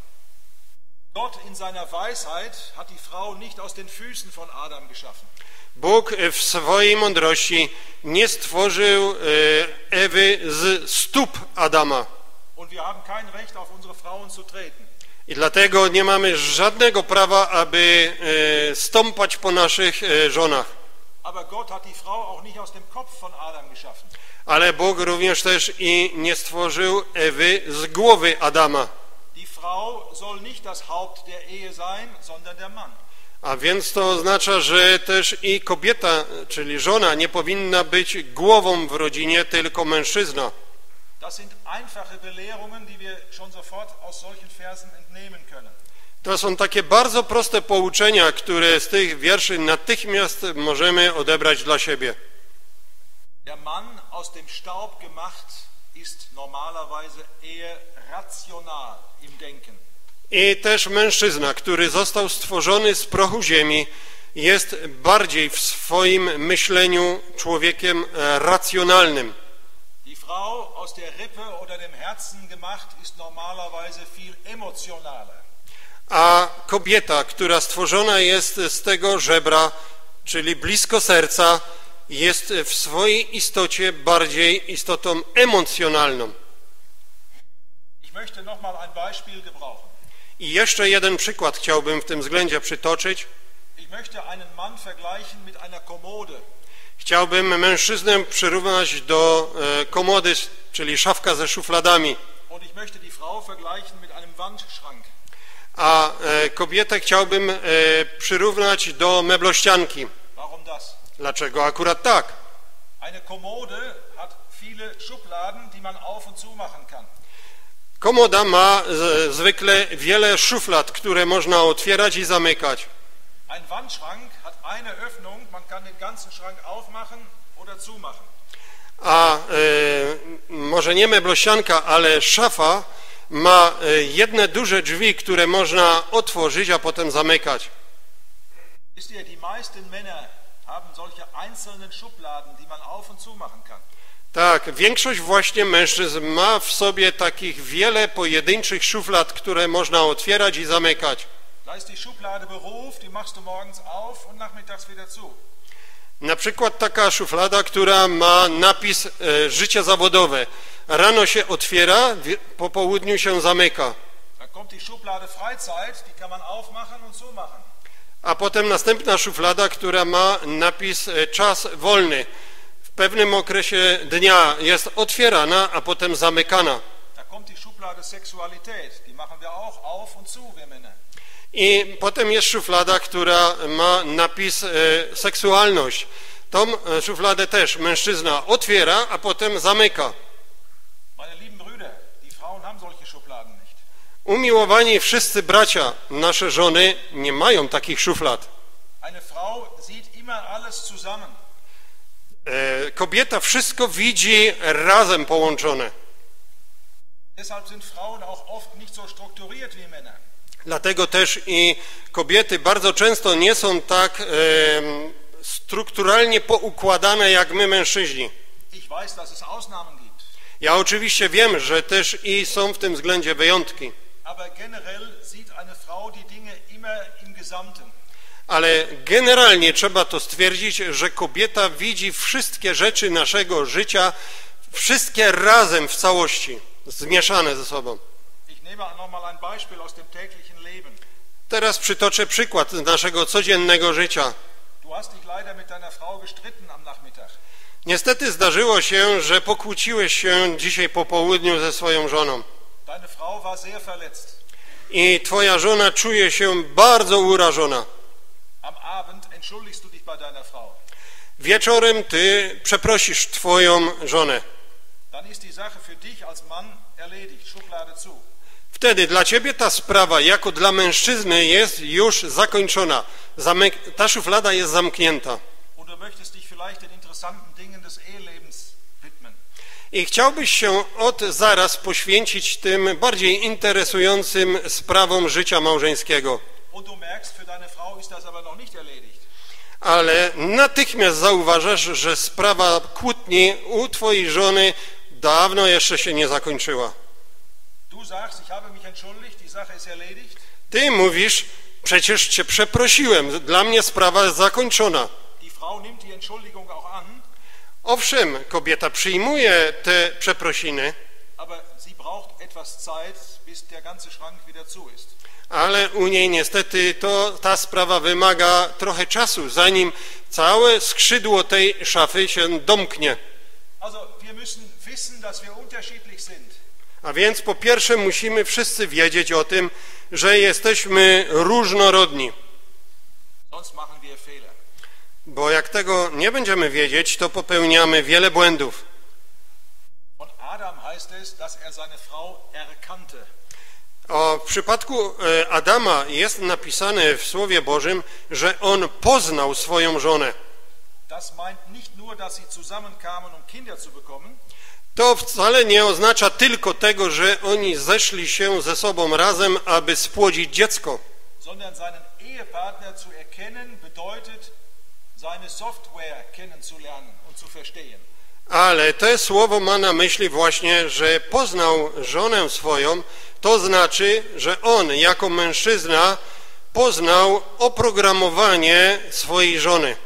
Gott in seiner Weisheit hat die Frau nicht aus den Füßen von Adam geschaffen. Bóg w swojej mądrości nie stworzył Ewy z stóp Adama. Und wir haben kein Recht, auf unsere Frauen zu treten. I dlatego nie mamy żadnego prawa, aby stąpać po naszych żonach. Aber Gott hat die Frau auch nicht aus dem Kopf von Adam geschaffen. Ale Bóg również też i nie stworzył Ewy z głowy Adama. Die Frau soll nicht das Haupt der Ehe sein, sondern der Mann. A więc to oznacza, że też i kobieta, czyli żona, nie powinna być głową w rodzinie, tylko mężczyzna. Das sind einfache Belehrungen, die wir schon sofort aus solchen Versen entnehmen können. To są takie bardzo proste pouczenia, które z tych wierszy natychmiast możemy odebrać dla siebie. Der Mann aus dem Staub gemacht ist normalerweise eher rational im Denken. I też mężczyzna, który został stworzony z prochu ziemi, jest bardziej w swoim myśleniu człowiekiem racjonalnym. Die Frau aus der Rippe oder dem Herzen gemacht ist normalerweise viel emotionaler. A kobieta, która stworzona jest z tego żebra, czyli blisko serca, jest w swojej istocie bardziej istotą emocjonalną. Ich möchte noch mal ein Beispiel gebrauchen. I jeszcze jeden przykład chciałbym w tym względzie przytoczyć. Ich möchte einen Mann vergleichen mit einer Kommode. Chciałbym mężczyznę przyrównać do komody, czyli szafka ze szufladami. Und ich möchte die Frau vergleichen mit einem Wandschrank. A kobietę chciałbym przyrównać do meblościanki. Warum das? Dlaczego akurat tak? Eine Kommode hat viele Schubladen, die man auf und zu machen kann. Komoda ma zwykle wiele szuflad, które można otwierać i zamykać. Ein Wandschrank hat eine Öffnung, man kann den ganzen Schrank aufmachen oder zumachen. A może nie meblościanka, ale szafa ma jedne duże drzwi, które można otworzyć, a potem zamykać. Wisst ihr, die meisten Männer haben solche einzelnen Schubladen, die man auf und zu machen kann. Tak, większość właśnie mężczyzn ma w sobie takich wiele pojedynczych szuflad, które można otwierać i zamykać. Da ist die Schublade Beruf, die machst du morgens auf und nachmittags wieder zu. Na przykład taka szuflada, która ma napis życie zawodowe. Rano się otwiera, po południu się zamyka. Dann kommt die Schublade Freizeit, die kann man aufmachen und zumachen. A potem następna szuflada, która ma napis czas wolny. W pewnym okresie dnia jest otwierana, a potem zamykana. Da kommt die Schublade Sexualität, die machen wir auch auf und zu, wir Männer. I potem jest szuflada, która ma napis seksualność. Tą szufladę też mężczyzna otwiera, a potem zamyka. Meine lieben Brüder, die Frauen haben solche Schubladen nicht. Umiłowani wszyscy bracia, nasze żony nie mają takich szuflad. Eine Frau sieht immer alles zusammen. Kobieta wszystko widzi razem połączone. Deshalb sind Frauen auch oft nicht so strukturiert wie Männer. Dlatego też i kobiety bardzo często nie są tak strukturalnie poukładane jak my mężczyźni. Ich weiß, dass es Ausnahmen gibt. Ja oczywiście wiem, że też i są w tym względzie wyjątki. Aber generell sieht eine Frau die Dinge immer im Gesamten. Ale generalnie trzeba to stwierdzić, że kobieta widzi wszystkie rzeczy naszego życia, wszystkie razem w całości, zmieszane ze sobą. Ich nehme noch mal ein Beispiel aus dem täglichen Leben. Teraz przytoczę przykład z naszego codziennego życia. Du hast dich leider mit deiner Frau gestritten am Nachmittag. Niestety zdarzyło się, że pokłóciłeś się dzisiaj po południu ze swoją żoną. Deine Frau war sehr verletzt. I twoja żona czuje się bardzo urażona. Am Abend entschuldigst du dich bei deiner Frau. Wieczorem ty przeprosisz twoją żonę. Dann ist die Sache für dich als Mann erledigt. Schublade zu. Wtedy dla ciebie ta sprawa jako dla mężczyzny jest już zakończona. Ta szuflada jest zamknięta. Und du möchtest dich vielleicht den interessanten Dingen des Ehelebens widmen. I chciałbyś się od zaraz poświęcić tym bardziej interesującym sprawom życia małżeńskiego. Und du merkst, für deine Frau ist das aber noch nicht erledigt. Ale natychmiast zauważasz, że sprawa kłótni u twojej żony dawno jeszcze się nie zakończyła. Du sagst, ich habe mich entschuldigt, die Sache ist erledigt. Ty mówisz, przecież cię przeprosiłem, dla mnie sprawa jest zakończona. Die Frau nimmt die Entschuldigung auch an. Owszem, kobieta przyjmuje te przeprosiny, Aber sie braucht etwas Zeit, bis der ganze Schrank wieder zu ist. ale u niej niestety ta sprawa wymaga trochę czasu, zanim całe skrzydło tej szafy się domknie. Also wir müssen wissen, dass wir unterschiedlich sind. A więc po pierwsze musimy wszyscy wiedzieć o tym, że jesteśmy różnorodni. Sonst machen wir Fehler. Bo jak tego nie będziemy wiedzieć, to popełniamy wiele błędów. Von Adam heißt es, dass er seine Frau erkannte. W przypadku Adama jest napisane w Słowie Bożym, że on poznał swoją żonę. Das meint nicht nur, dass sie zusammenkamen, um Kinder zu bekommen. To wcale nie oznacza tylko tego, że oni zeszli się ze sobą razem, aby spłodzić dziecko. Sondern seinen Ehepartner zu erkennen bedeutet, seine Software kennenzulernen und zu verstehen. Ale to słowo ma na myśli właśnie, że poznał żonę swoją, to znaczy, że on jako mężczyzna poznał oprogramowanie swojej żony.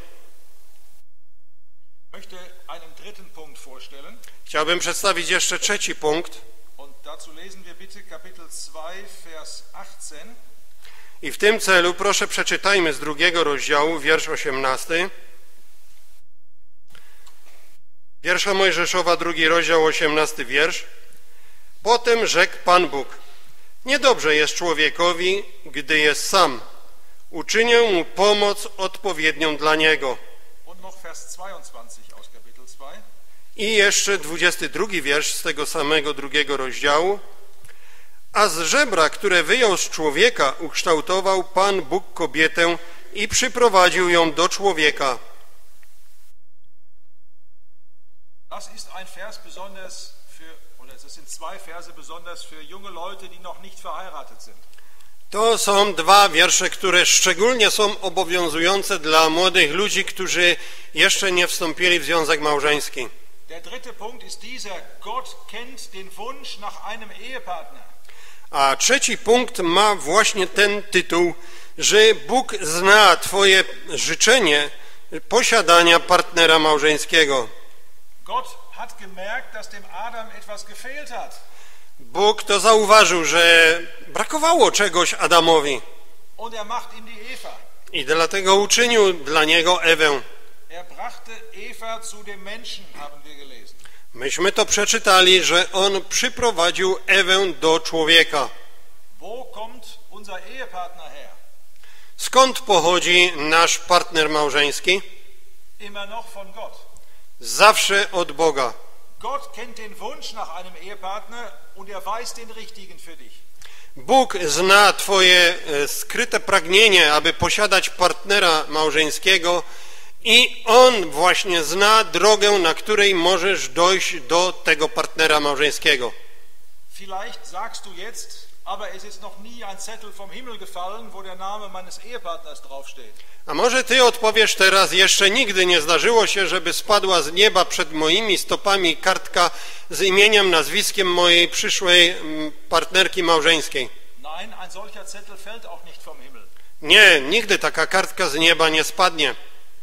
Ich möchte einen dritten Punkt vorstellen. Chciałbym przedstawić jeszcze trzeci punkt. Und dazu lesen wir bitte Kapitel 2, Vers 18. I w tym celu proszę przeczytajmy z 2 rozdziału, wiersz 18. Pierwsza Mojżeszowa, 2 rozdział, 18 wiersz. Potem rzekł Pan Bóg: niedobrze jest człowiekowi, gdy jest sam. Uczynię mu pomoc odpowiednią dla niego. Und noch Vers 22 aus Kapitel 2. I jeszcze 22 wiersz z tego samego 2 rozdziału. A z żebra, które wyjął z człowieka, ukształtował Pan Bóg kobietę i przyprowadził ją do człowieka. Das ist ein Vers besonders das sind zwei Verse besonders für junge Leute, die noch nicht verheiratet sind. To są dwa wiersze, które szczególnie są obowiązujące dla młodych ludzi, którzy jeszcze nie wstąpili w związek małżeński. Der dritte Punkt ist dieser: Gott kennt den Wunsch nach einem Ehepartner. A trzeci punkt ma właśnie ten tytuł, że Bóg zna twoje życzenie posiadania partnera małżeńskiego. Gott hat gemerkt, dass dem Adam etwas gefehlt hat. Bóg to zauważył, że brakowało czegoś Adamowi Und er macht ihm die Eva. i dlatego uczynił dla niego Ewę. Er brachte Eva zu dem Menschen, haben wir gelesen. Myśmy to przeczytali, że on przyprowadził Ewę do człowieka. Wo kommt unser Ehepartner her? Skąd pochodzi nasz partner małżeński? Immer noch von Gott. Zawsze od Boga. Gott kennt den Wunsch nach einem Ehepartner und er weiß den richtigen für dich. Bóg zna twoje skryte pragnienie, aby posiadać partnera małżeńskiego i On właśnie zna drogę, na której możesz dojść do tego partnera małżeńskiego. Vielleicht sagst du jetzt, aber es ist noch nie ein Zettel vom Himmel gefallen, wo der Name meines Ehepartners draufsteht. A może ty odpowiesz teraz, jeszcze nigdy nie zdarzyło się, żeby spadła z nieba przed moimi stopami kartka z imieniem, nazwiskiem mojej przyszłej partnerki małżeńskiej. Nein, ein solcher Zettel fällt auch nicht vom Himmel. Nie, nigdy taka kartka z nieba nie spadnie.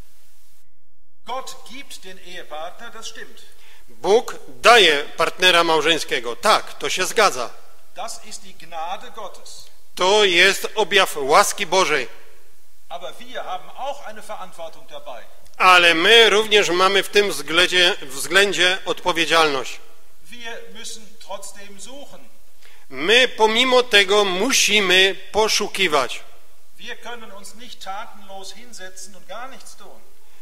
Gott gibt den Ehepartner, das stimmt. Bóg daje partnera małżeńskiego. Tak, to się zgadza. Das ist die Gnade Gottes. To jest objaw łaski Bożej. Aber wir haben auch eine Verantwortung dabei. Ale my również mamy w tym względzie odpowiedzialność. Wir müssen trotzdem suchen. My pomimo tego musimy poszukiwać. Wir können uns nicht tatenlos hinsetzen und gar nichts tun.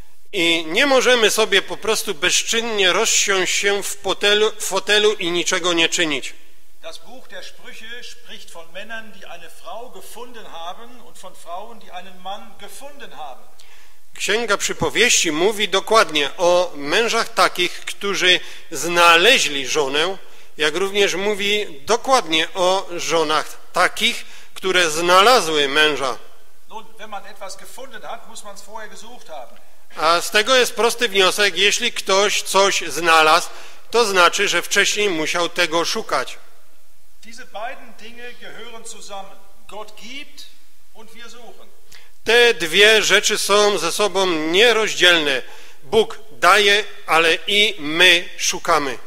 I nie możemy sobie po prostu bezczynnie rozsiąść się w fotelu i niczego nie czynić. Das Buch der Sprüche spricht von Männern, die eine Frau gefunden haben und von Frauen, die einen Mann gefunden haben. Księga Przypowieści mówi dokładnie o mężach takich, którzy znaleźli żonę, jak również mówi dokładnie o żonach takich, które znalazły męża. Nun, wenn man etwas gefunden hat, muss man es vorher gesucht haben. A z tego jest prosty wniosek, jeśli ktoś coś znalazł, to znaczy, że wcześniej musiał tego szukać. Diese beiden Dinge gehören zusammen. Gott gibt und wir suchen. Te dwie rzeczy są ze sobą nierozdzielne. Bóg daje, ale i my szukamy.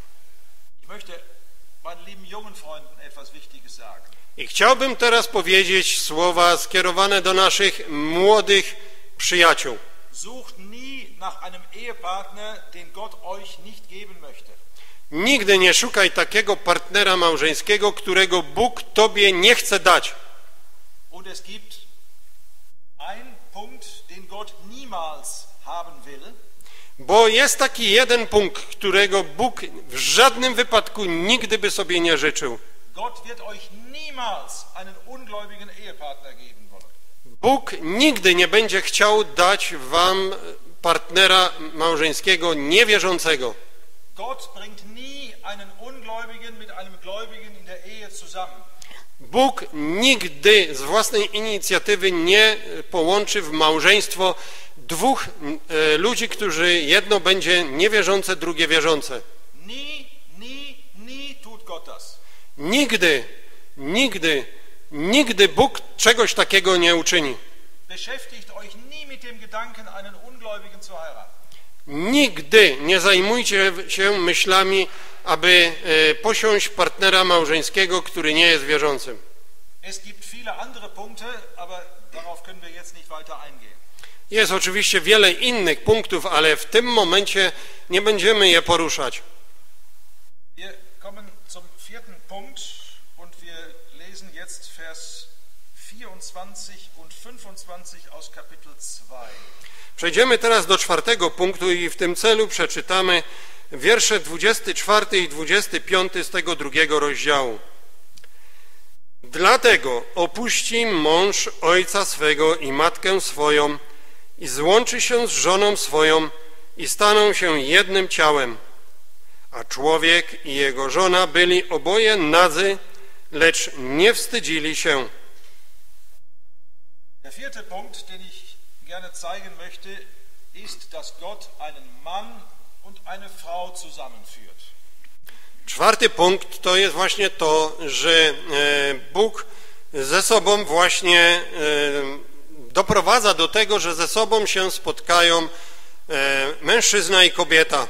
Ich möchte meinen lieben jungen Freunden etwas Wichtiges sagen. I chciałbym teraz powiedzieć słowa skierowane do naszych młodych przyjaciół. Sucht nie nach einem Ehepartner, den Gott euch nicht geben möchte. Nigdy nie szukaj takiego partnera małżeńskiego, którego Bóg tobie nie chce dać. Und es gibt einen Punkt, den Gott niemals haben will. Bo jest taki jeden punkt, którego Bóg w żadnym wypadku nigdy by sobie nie życzył. Gott wird euch niemals einen ungläubigen Ehepartner geben wollen. Bóg nigdy nie będzie chciał dać wam partnera małżeńskiego niewierzącego. Gott bringt nie einen Ungläubigen mit einem Gläubigen in der Ehe zusammen. Bóg nigdy z własnej inicjatywy nie połączy w małżeństwo dwóch ludzi, którzy jedno będzie niewierzące, drugie wierzące. Nie tut Gott das. Nigdy Bóg czegoś takiego nie uczyni. Beschäftigt euch nie mit dem Gedanken, einen Ungläubigen zu heiraten. Nigdy nie zajmujcie się myślami, aby posiąść partnera małżeńskiego, który nie jest wierzącym. Es gibt viele andere Punkte, aber darauf können wir jetzt nicht weiter eingehen. Jest oczywiście wiele innych punktów, ale w tym momencie nie będziemy je poruszać. Wir kommen zum vierten Punkt und wir lesen jetzt Vers 24 und 25 aus Kapitel 2. Przejdziemy teraz do czwartego punktu i w tym celu przeczytamy wiersze 24 i 25 z tego drugiego rozdziału. Dlatego opuści mąż ojca swego i matkę swoją i złączy się z żoną swoją i staną się jednym ciałem. A człowiek i jego żona byli oboje nadzy, lecz nie wstydzili się. Der vierte Punkt, den ich gerne zeigen möchte, ist, dass Gott einen Mann und eine Frau zusammenführt. Czwarty punkt to jest właśnie to, że Bóg ze sobą właśnie doprowadza do tego, że ze sobą się spotkają mężczyzna i kobieta.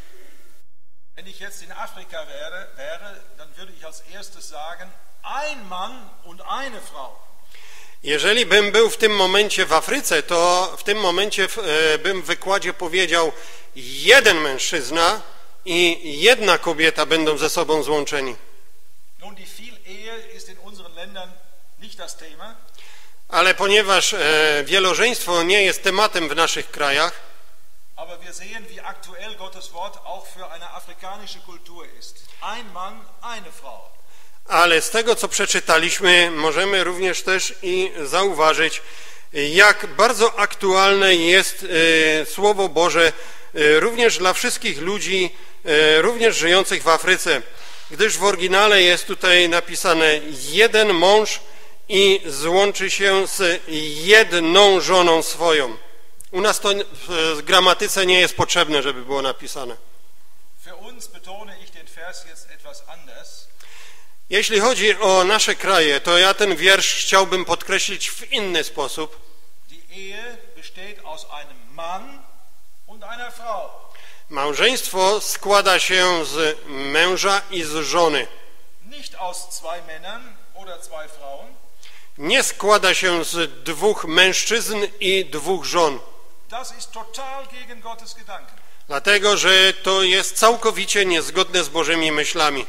Wenn ich jetzt in Afrika wäre, dann würde ich als erstes sagen, ein Mann und eine Frau. Jeżeli bym był w tym momencie w Afryce, to w tym momencie bym w wykładzie powiedział, jeden mężczyzna i jedna kobieta będą ze sobą złączeni. Nun, die Vielehe ist in unseren Ländern nicht das Thema. Ale ponieważ wielożeństwo nie jest tematem w naszych krajach, aber wir sehen, wie aktuell Gottes Wort auch für eine afrikanische Kultur ist. Ein Mann, eine Frau. ale z tego, co przeczytaliśmy, możemy również też i zauważyć, jak bardzo aktualne jest Słowo Boże również dla wszystkich ludzi, również żyjących w Afryce, gdyż w oryginale jest tutaj napisane jeden mąż i złączy się z jedną żoną swoją. U nas to w gramatyce nie jest potrzebne, żeby było napisane. Für uns betone ich den Vers jetzt etwas anders. Jeśli chodzi o nasze kraje, to ja ten wiersz chciałbym podkreślić w inny sposób. Die Ehe besteht aus einem Mann und einer Frau. Małżeństwo składa się z męża i z żony. Nicht aus zwei Männern oder zwei Frauen. Nie składa się z dwóch mężczyzn i dwóch żon. Das ist total gegen Gottes Gedanken. Dlatego, że to jest całkowicie niezgodne z Bożymi myślami.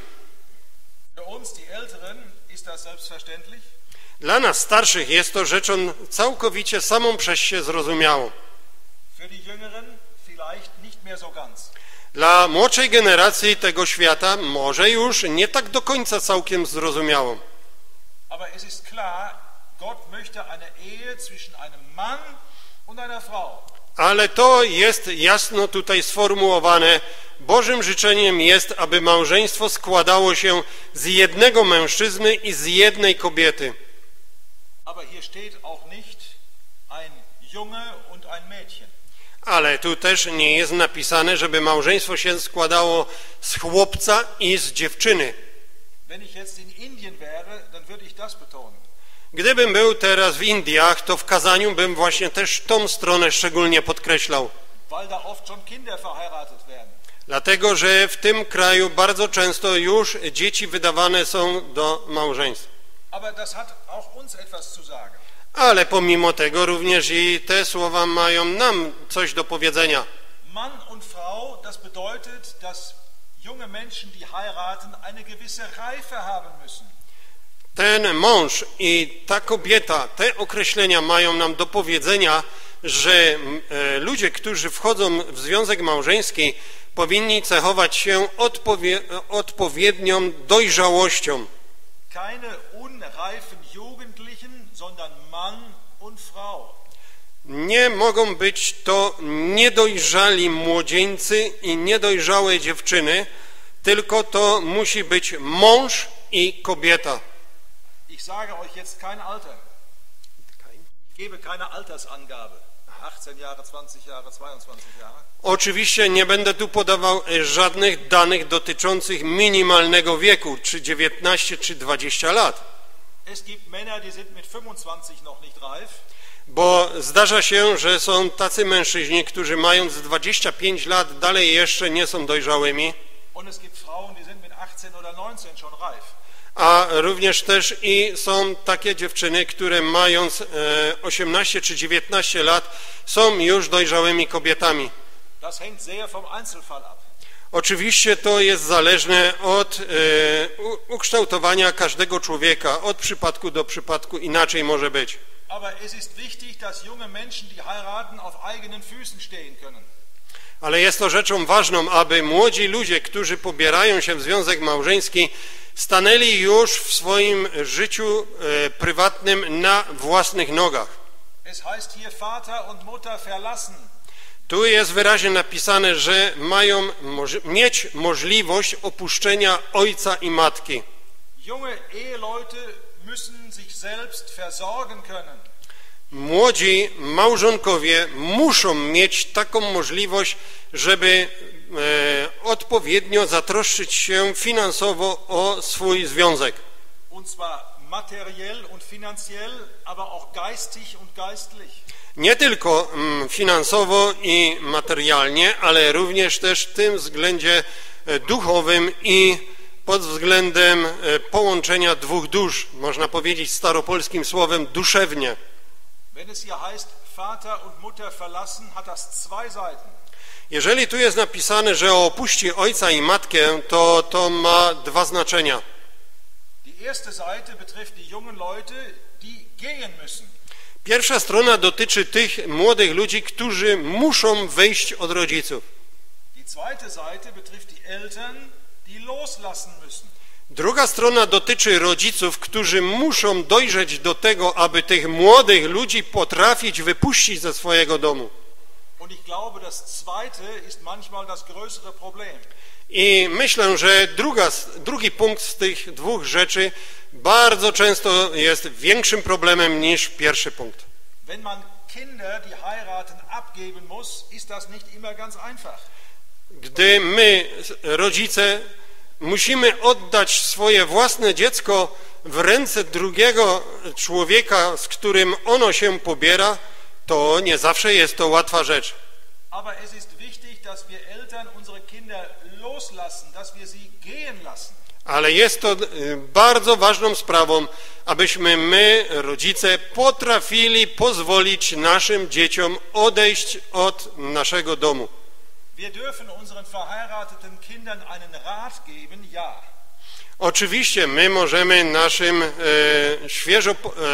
Für uns, die Älteren, ist das selbstverständlich. Dla nas starszych jest to rzeczą całkowicie samą przez się zrozumiałą. Für die Jüngeren vielleicht nicht mehr so ganz. Dla młodszej generacji tego świata może już nie tak do końca całkiem zrozumiałą. Aber es ist klar, Gott möchte eine Ehe zwischen einem Mann und einer Frau. Ale to jest jasno tutaj sformułowane. Bożym życzeniem jest, aby małżeństwo składało się z jednego mężczyzny i z jednej kobiety. Aber hier steht auch nicht ein Junge und ein Mädchen. Ale tu też nie jest napisane, żeby małżeństwo się składało z chłopca i z dziewczyny. Wenn ich jetzt in Indien wäre, dann würde ich das betonen. Gdybym był teraz w Indiach, to w kazaniu bym właśnie też tą stronę szczególnie podkreślał. Weil da oft schon Kinder verheiratet werden. Dlatego, że w tym kraju bardzo często już dzieci wydawane są do małżeństw. Aber das hat auch uns etwas zu sagen. Ale pomimo tego również i te słowa mają nam coś do powiedzenia. Mann und Frau, das bedeutet, dass junge Menschen, die heiraten, eine gewisse Reife haben müssen. Ten mąż i ta kobieta, te określenia mają nam do powiedzenia, że ludzie, którzy wchodzą w związek małżeński, powinni cechować się odpowiednią dojrzałością. Keine unreifen Jugendlichen, sondern Mann und Frau. Nie mogą być to niedojrzali młodzieńcy i niedojrzałe dziewczyny, tylko to musi być mąż i kobieta. Ich sage euch jetzt kein Alter. Ich gebe keine Altersangabe. 18 Jahre, 20 Jahre, 22 Jahre. Oczywiście nie będę tu podawał żadnych danych dotyczących minimalnego wieku, czy 19, czy 20 lat. Es gibt Männer, die sind mit 25 noch nicht reif. Bo zdarza się, że są tacy mężczyźni, którzy mając 25 lat dalej jeszcze nie są dojrzałymi. Und es gibt Frauen, die sind mit 18 oder 19 schon reif. A również też i są takie dziewczyny, które mając 18 czy 19 lat są już dojrzałymi kobietami. Das hängt sehr vom Einzelfall ab. Oczywiście to jest zależne od ukształtowania każdego człowieka, od przypadku do przypadku inaczej może być. Aber es ist wichtig, dass junge Menschen, die heiraten, auf eigenen Füßen stehen können. Ale jest to rzeczą ważną, aby młodzi ludzie, którzy pobierają się w związek małżeński, stanęli już w swoim życiu prywatnym na własnych nogach. Es heißt hier Vater und Mutter verlassen. Tu jest wyraźnie napisane, że mają mieć możliwość opuszczenia ojca i matki. Junge Eheleute müssen sich selbst versorgen können. Młodzi małżonkowie muszą mieć taką możliwość, żeby odpowiednio zatroszczyć się finansowo o swój związek. Und zwar materiell und finanziell, aber auch geistig und geistlich. Nie tylko finansowo i materialnie, ale również też w tym względzie duchowym i pod względem połączenia dwóch dusz, można powiedzieć staropolskim słowem duszewnie. Wenn es hier heißt, Vater und Mutter verlassen, hat das zwei Seiten. Jeżeli tu jest napisane, że opuści ojca i matkę, to ma dwa znaczenia. Die erste Seite betrifft die jungen Leute, die gehen müssen. Pierwsza strona dotyczy tych młodych ludzi, którzy muszą wyjść od rodziców. Die zweite Seite betrifft die Eltern, die loslassen müssen. Druga strona dotyczy rodziców, którzy muszą dojrzeć do tego, aby tych młodych ludzi potrafić wypuścić ze swojego domu. Und ich glaube, das zweite ist manchmal das größere Problem. I myślę, że drugi punkt z tych dwóch rzeczy bardzo często jest większym problemem niż pierwszy punkt. Wenn man Kinder, die heiraten, abgeben muss, ist das nicht immer ganz einfach. Gdy my, rodzice, musimy oddać swoje własne dziecko w ręce drugiego człowieka, z którym ono się pobiera, to nie zawsze jest to łatwa rzecz. Aber es ist wichtig, dass wir Eltern unsere Kinder loslassen, dass wir sie gehen lassen. Ale jest to bardzo ważną sprawą, abyśmy my, rodzice, potrafili pozwolić naszym dzieciom odejść od naszego domu. Wir dürfen unseren verheirateten Kindern einen Rat geben, ja. Oczywiście my możemy naszym świeżo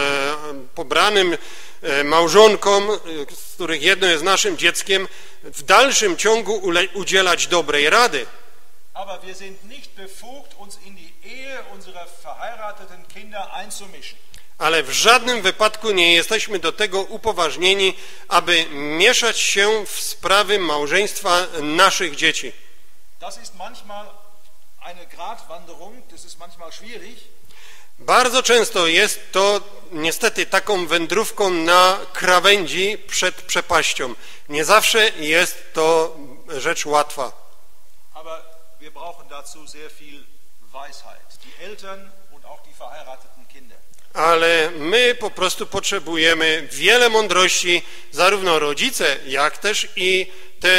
pobranym małżonkom, z których jedno jest naszym dzieckiem, w dalszym ciągu udzielać dobrej rady. Aber wir sind nicht befugt, uns in die Ehe unserer verheirateten Kinder einzumischen. Ale w żadnym wypadku nie jesteśmy do tego upoważnieni, aby mieszać się w sprawy małżeństwa naszych dzieci. Das ist manchmal eine Gratwanderung, das ist manchmal schwierig. Bardzo często jest to niestety taką wędrówką na krawędzi przed przepaścią. Nie zawsze jest to rzecz łatwa. Aber wir brauchen dazu sehr viel Weisheit, die Eltern und auch die verheirateten Kinder. Ale my po prostu potrzebujemy wiele mądrości, zarówno rodzice, jak też i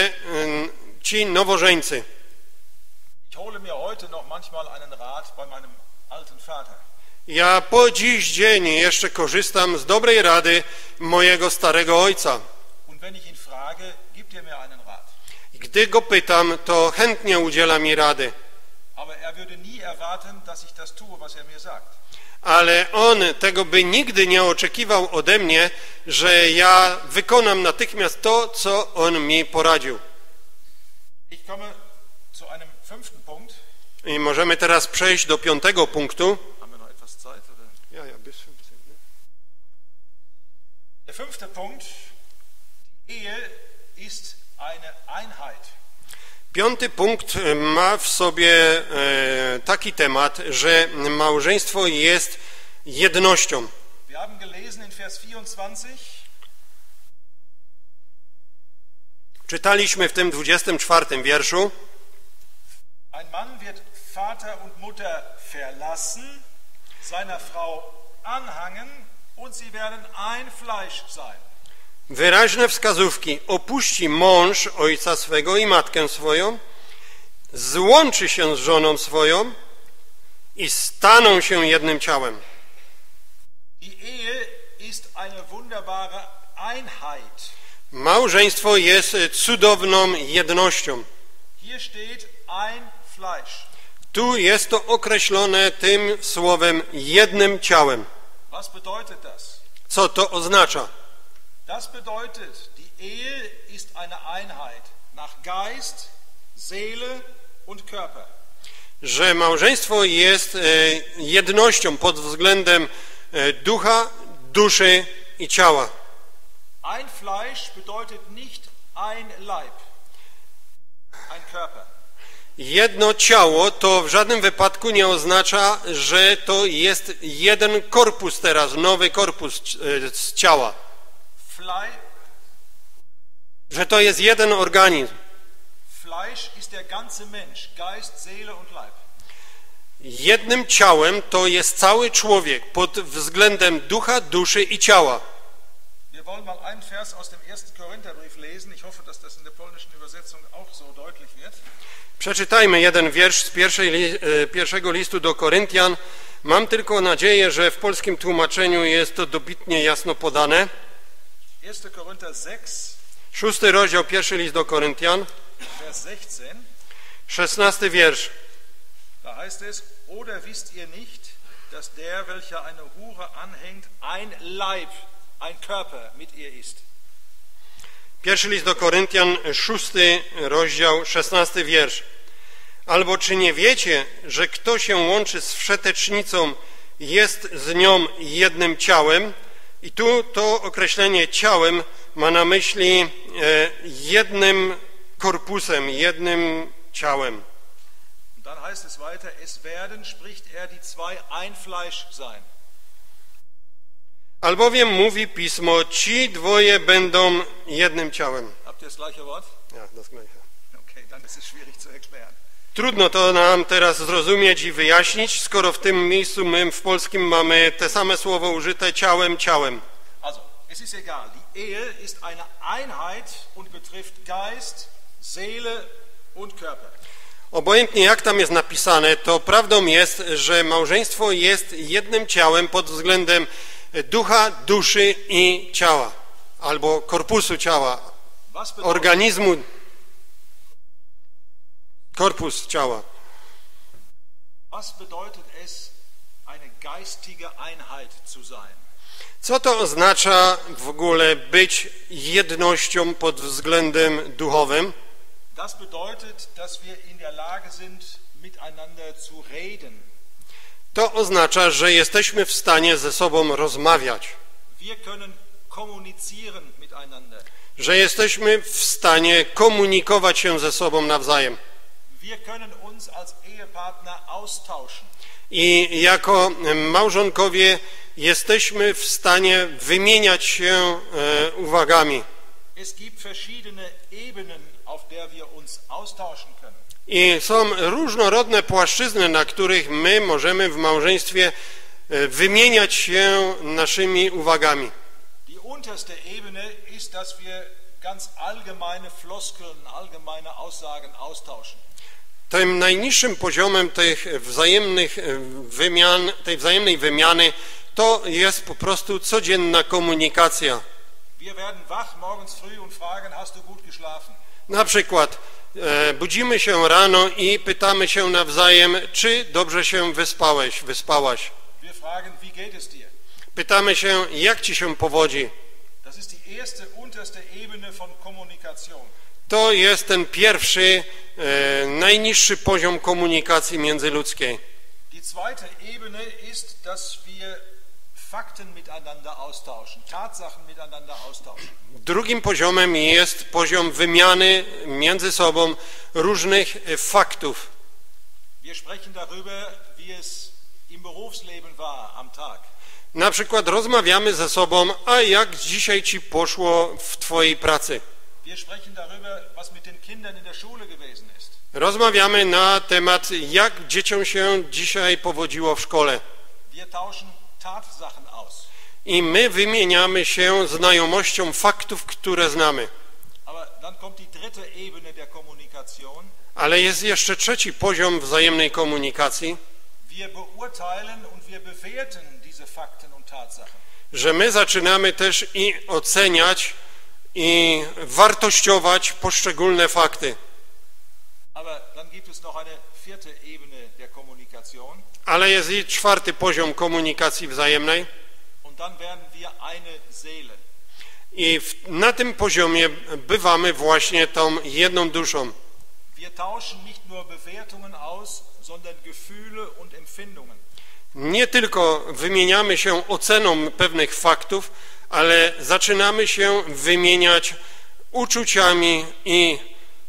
ci nowożeńcy. Ich hole mir heute noch manchmal einen Rat bei meinem alten Vater. Ja po dziś dzień jeszcze korzystam z dobrej rady mojego starego ojca. Und wenn ich ihn frage, gibt er mir einen Rat. Gdy go pytam, to chętnie udziela mi rady. Aber er würde nie erwarten, dass ich das tue, was er mir sagt. Ale on tego by nigdy nie oczekiwał ode mnie, że ja wykonam natychmiast to, co on mi poradził. Ich komme zu einem fünften Punkt. I możemy teraz przejść do piątego punktu. Haben wir noch etwas Zeit? Oder? Ja, bis 15. Der fünfte Punkt, die Ehe ist eine Einheit. Piąty punkt ma w sobie taki temat, że małżeństwo jest jednością. Wir haben gelesen in Vers 24. Czytaliśmy w tym 24 wierszu. Ein Mann wird Vater und Mutter verlassen, seiner Frau anhangen und sie werden ein Fleisch sein. Wyraźne wskazówki. Opuści mąż ojca swego i matkę swoją, złączy się z żoną swoją i staną się jednym ciałem. Die Ehe ist eine wunderbare Einheit. Małżeństwo jest cudowną jednością. Hier steht ein Fleisch. Tu jest to określone tym słowem jednym ciałem. Was bedeutet das? Co to oznacza? Das bedeutet, die Ehe ist eine Einheit nach Geist, Seele und Körper. Że małżeństwo jest jednością pod względem ducha, duszy i ciała. Ein Fleisch bedeutet nicht ein Leib, ein Körper. Jedno ciało to w żadnym wypadku nie oznacza, że to jest jeden korpus teraz, nowy korpus z ciała. Że to jest jeden organizm. Fleisch ist der ganze Mensch, Geist, Seele und Leib. Jednym ciałem to jest cały człowiek pod względem ducha, duszy i ciała. Wir wollen mal einen Vers aus dem 1. Korintherbrief lesen. Ich hoffe, dass das in der polnischen Übersetzung auch so deutlich wird. Przeczytajmy jeden wiersz z pierwszego listu do Koryntian. Mam tylko nadzieję, że w polskim tłumaczeniu jest to dobitnie jasno podane. 1. Korinther 6, 6 rozdział, pierwszy list do Koryntian, Vers 16. 16 wiersz. Da heißt es, oder wisst ihr nicht, dass der, welcher eine Hure anhängt, ein Leib, ein Körper mit ihr ist? Pierwszy list do Koryntian, 6 rozdział, 16 wiersz. Albo czy nie wiecie, że kto się łączy z wszetecznicą, jest z nią jednym ciałem? I tu to określenie ciałem ma na myśli jednym korpusem, jednym ciałem. Dann heißt es weiter, es werden, spricht die zwei ein Fleisch sein. Albowiem mówi Pismo, ci dwoje będą jednym ciałem. Habt ihr das gleiche Wort? Ja, das gleiche. Okay, dann ist es schwierig zu erklären. Trudno to nam teraz zrozumieć i wyjaśnić, skoro w tym miejscu my w polskim mamy te same słowo użyte ciałem, ciałem. Also, es ist egal. Die Ehe ist eine Einheit und betrifft Geist, Seele und Körper. Obojętnie jak tam jest napisane, to prawdą jest, że małżeństwo jest jednym ciałem pod względem ducha, duszy i ciała, albo korpusu ciała, organizmu, korpus ciała. Was bedeutet es, eine geistige Einheit zu sein? Co to oznacza w ogóle być jednością pod względem duchowym? Das bedeutet, dass wir in der Lage sind, miteinander zu reden. To oznacza, że jesteśmy w stanie ze sobą rozmawiać. Wir können kommunizieren miteinander. Że jesteśmy w stanie komunikować się ze sobą nawzajem. Wir können uns als Ehepartner austauschen. I jako małżonkowie jesteśmy w stanie wymieniać się uwagami. Es gibt verschiedene Ebenen, auf der wir uns austauschen können. I są różnorodne płaszczyzny, na których my możemy w małżeństwie wymieniać się naszymi uwagami. Die unterste Ebene ist, dass wir ganz allgemeine Floskeln, allgemeine Aussagen austauschen. Tym najniższym poziomem tych wzajemnych wymian, tej wzajemnej wymiany to jest po prostu codzienna komunikacja. Wir werden wach morgens früh und fragen, hast du gut geschlafen? Na przykład budzimy się rano i pytamy się nawzajem, czy dobrze się wyspałeś, wyspałaś. Wir fragen, wie geht es dir? Pytamy się, jak ci się powodzi. Das ist die erste, unterste Ebene von Kommunikation. To jest ten pierwszy, najniższy poziom komunikacji międzyludzkiej. Die zweite Ebene ist, dass wir Fakten miteinander austauschen, Tatsachen miteinander austauschen. Drugim poziomem jest poziom wymiany między sobą różnych faktów. Wir sprechen darüber, wie es im Berufsleben war am Tag. Na przykład rozmawiamy ze sobą, a jak dzisiaj ci poszło w twojej pracy. Wir sprechen darüber, was mit den Kindern in der Schule gewesen ist. Rozmawiamy na temat, jak dzieciom się dzisiaj powodziło w szkole. Wir tauschen Tatsachen aus. I my wymieniamy się znajomością faktów, które znamy. Aber dann kommt die dritte Ebene der Kommunikation. Ale jest jeszcze trzeci poziom wzajemnej komunikacji, Wir beurteilen und wir bewerten diese Fakten und Tatsachen. że my zaczynamy też i oceniać i wartościować poszczególne fakty. Aber dann gibt es noch eine vierte Ebene der Kommunikation. Ale jest i czwarty poziom komunikacji wzajemnej. Und dann werden wir eine Seele. I na tym poziomie bywamy właśnie tą jedną duszą. Wir tauschen nicht nur Bewertungen aus, sondern Gefühle und Empfindungen. Nie tylko wymieniamy się oceną pewnych faktów, ale zaczynamy się wymieniać uczuciami i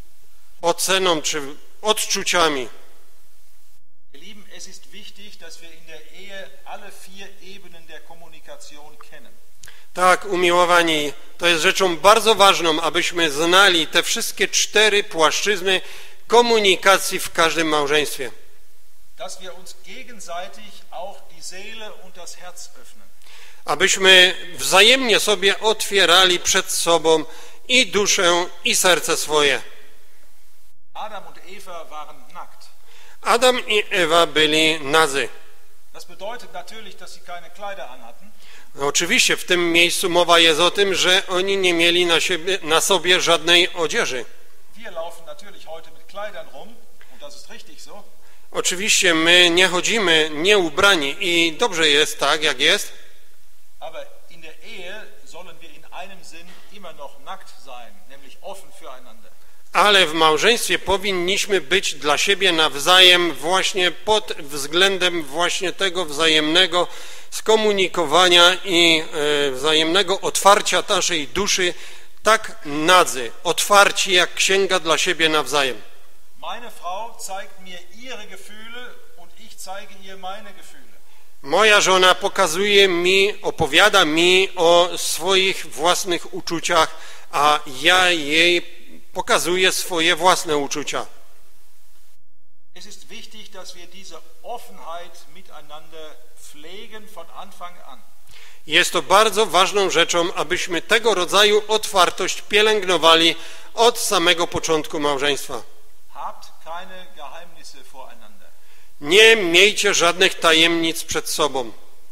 oceną czy odczuciami. Ihr Lieben, es ist wichtig, dass wir in der Ehe alle vier Ebenen der Kommunikation kennen. Tak, umiłowani, to jest rzeczą bardzo ważną, abyśmy znali te wszystkie cztery płaszczyzny komunikacji w każdym małżeństwie. dass wir uns gegenseitig auch die Seele und das Herz öffnen. Abyśmy wzajemnie sobie otwierali przed sobą i duszę, i serce swoje. Adam und Eva waren nackt. Adam i Ewa byli nadzy. Das bedeutet natürlich, dass sie keine Kleider anhatten. Oczywiście w tym miejscu mowa jest o tym, że oni nie mieli na sobie żadnej odzieży. Wir laufen natürlich heute mit Kleidern rum und das ist richtig so. Oczywiście my nie chodzimy nieubrani i dobrze jest tak, jak jest. Aber in der Ehe sollen wir in einem Sinn immer noch nackt sein, nämlich offen füreinander. Ale w małżeństwie powinniśmy być dla siebie nawzajem właśnie pod względem właśnie tego wzajemnego skomunikowania i wzajemnego otwarcia naszej duszy, tak nadzy, otwarci jak księga dla siebie nawzajem. Meine Frau zeigt mir ihre Gefühle und ich zeige ihr meine Gefühle. Moja żona pokazuje mi, opowiada mi o swoich własnych uczuciach, a ja jej pokazuje swoje własne uczucia. Es ist wichtig, dass wir diese Offenheit miteinander pflegen von Anfang an. Jest to bardzo ważną rzeczą, abyśmy tego rodzaju otwartość pielęgnowali od samego początku małżeństwa. Habt keine Geheimnisse voreinander. Nie miejcie żadnych tajemnic przed sobą.